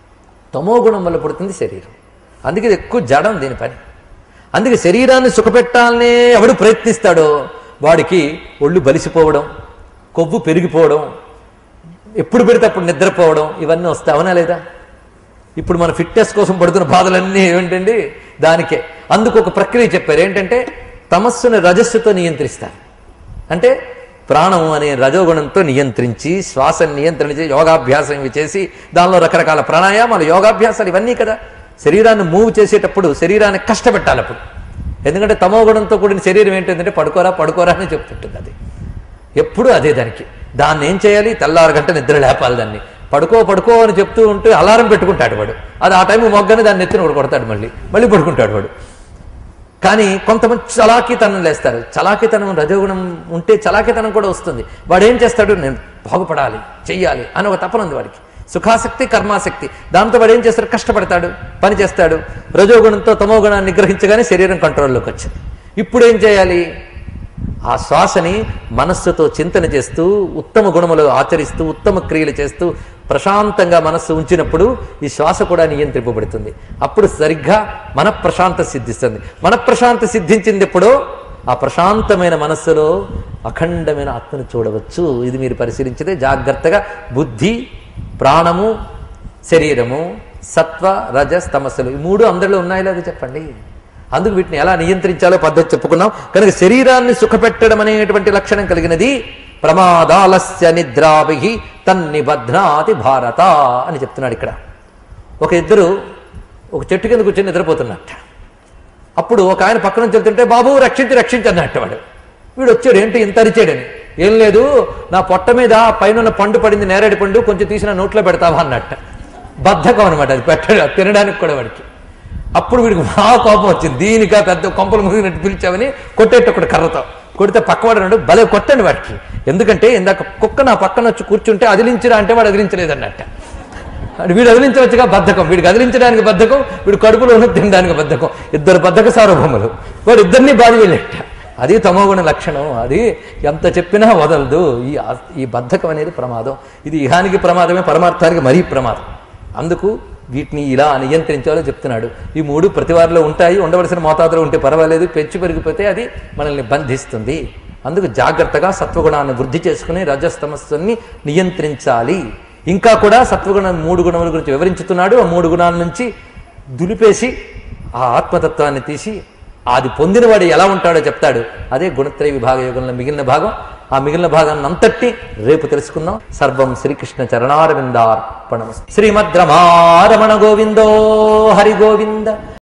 తమో గుణం వల్ల పుడుతుంది శరీరం. అందుకే ఇది ఎక్కువ జడం దీని పని. అందుకే శరీరాన్ని సుఖపెట్టాలనే ఎవడు ప్రయత్నిస్తాడో వాడికి ఒళ్ళు బలిసిపోవడం, కొవ్వు పెరిగిపోవడం, ఎప్పుడు పెడితే అప్పుడు నిద్రపోవడం, ఇవన్నీ వస్తాయి. అవునా లేదా? ఇప్పుడు మన ఫిట్నెస్ కోసం పడుతున్న బాధలన్నీ ఏమిటండి దానికే. అందుకు ఒక ప్రక్రియ చెప్పారు. ఏంటంటే తమస్సుని రజస్సుతో నియంత్రిస్తారు. అంటే ప్రాణం అనే రజోగుణంతో నియంత్రించి, శ్వాసను నియంత్రించి, యోగాభ్యాసం ఇవి చేసి, దానిలో రకరకాల ప్రాణాయామాలు, యోగాభ్యాసాలు ఇవన్నీ కదా. శరీరాన్ని మూవ్ చేసేటప్పుడు శరీరాన్ని కష్టపెట్టాలి అప్పుడు. ఎందుకంటే తమో గుణంతో కూడిన శరీరం ఏంటంటే పడుకోరా అని చెప్తుంటుంది. అది ఎప్పుడు అదే దానికి. దాన్ని ఏం చేయాలి? తెల్లారు గంట నిద్ర లేపాలి. దాన్ని పడుకో అని చెప్తూ ఉంటే అలారం పెట్టుకుంటాడు వాడు. అది ఆ టైం మొగ్గని దాన్ని ఎత్తిన వాడు కొడతాడు, మళ్ళీ పడుకుంటాడు వాడు. కానీ కొంతమంది చలాకీతనం లేస్తారు. చలాకీతనం రజోగుణం ఉంటే చలాకీతనం కూడా వస్తుంది. వాడు ఏం చేస్తాడు? నేను బాగుపడాలి, చెయ్యాలి అని ఒక తపన ఉంది వాడికి. సుఖాసక్తి, కర్మాసక్తి. దాంతో వాడు ఏం చేస్తాడు? కష్టపడతాడు, పని చేస్తాడు. రజోగుణంతో తమో గుణాన్ని నిగ్రహించగానే శరీరం కంట్రోల్లోకి వచ్చింది. ఇప్పుడు ఏం చేయాలి? ఆ శ్వాసని మనస్సుతో చింతన చేస్తూ, ఉత్తమ గుణములు ఆచరిస్తూ, ఉత్తమ క్రియలు చేస్తూ ప్రశాంతంగా మనస్సు ఉంచినప్పుడు ఈ శ్వాస కూడా నియంత్రింపబడుతుంది. అప్పుడు సరిగ్గా మనఃప్రశాంత సిద్ధిస్తుంది. మనఃప్రశాంత సిద్ధించింది ఎప్పుడో ఆ ప్రశాంతమైన మనస్సులో అఖండమైన ఆత్మను చూడవచ్చు. ఇది మీరు పరిశీలించితే జాగ్రత్తగా బుద్ధి, ప్రాణము, శరీరము, సత్వ, రజస్, తమస్సులు ఈ మూడు అందరిలో ఉన్నాయో లేదో చెప్పండి. అందుకు వీటిని ఎలా నియంత్రించాలో పద్ధతి చెప్పుకున్నాం. కనుక శరీరాన్ని సుఖపెట్టడం అనేటువంటి లక్షణం కలిగినది ప్రమాదాలస్య నిద్రాభి తన్నిబధ్నాతి భారత అని చెప్తున్నాడు ఇక్కడ. ఇద్దరు ఒక చెట్టు కింద కూర్చొని నిద్రపోతున్నట్ట. అప్పుడు ఒక ఆయన పక్కన నుంచి వెళ్తుంటే, బాబు రక్షించి అన్నట్టు వాడు. వీడు వచ్చాడు, ఏంటి ఇంత అరిచాడని. ఏం లేదు, నా పొట్ట మీద పైన పండు పడింది, నేరేడు పండు, కొంచెం తీసిన నోట్లో పెడతావా అన్నట్ట. బద్ధకం అనమాట అది, పెట్టాడు తినడానికి కూడా వాడికి. అప్పుడు వీడికి బాగా కోపం వచ్చింది. దీనికా పెద్ద కొంపలు ముగినట్టు పిలిచామని కొట్టేటప్పుడు కర్రతో కొడితే పక్కవాడు అన్నాడు, భలే కొట్టండి వాడికి. ఎందుకంటే ఇందాక కుక్క నా పక్కన వచ్చి కూర్చుంటే అదిలించిరా అంటే వాడు అదిలించలేదు అన్నట్ట. వీడు అదిలించవచ్చుగా, బద్ధకం. వీడికి అదిలించడానికి బద్ధకం, వీడు కడుపులో ఉన్న తినడానికి బద్ధకం. ఇద్దరు బద్ధక సార్వభౌములు. వాడు ఇద్దరిని బాధ వెళ్ళేట. అది తమోగుణ లక్షణం. అది ఎంత చెప్పినా వదలదు. ఈ బద్ధకం అనేది ప్రమాదం. ఇది ఇహానికి ప్రమాదమే, పరమార్థానికి మరీ ప్రమాదం. అందుకు వీటిని ఇలా నియంత్రించాలో చెప్తున్నాడు. ఈ మూడు ప్రతివారిలో ఉంటాయి, ఉండవలసిన మోతాదులో ఉంటే పర్వాలేదు, పెంచి పెరిగిపోతే అది మనల్ని బంధిస్తుంది. అందుకు జాగ్రత్తగా సత్వగుణాన్ని వృద్ధి చేసుకుని రజస్తమస్సుని నియంత్రించాలి. ఇంకా కూడా సత్వగుణం 3 గుణముల గురించి వివరించుతున్నాడు. ఆ 3 గుణాల నుంచి దులిపేసి ఆ ఆత్మతత్వాన్ని తీసి అది పొందినవాడు ఎలా ఉంటాడో చెప్తాడు. అదే గుణత్రయ విభాగ యోగంలో మిగిలిన భాగం. ఆ మిగిలిన భాగాన్ని అంతటి రేపు తెలుసుకుందాం. సర్వం శ్రీకృష్ణ చరణారవిందార్పణమస్తు. శ్రీమద్ రమారమణ గోవిందో హరి గోవింద.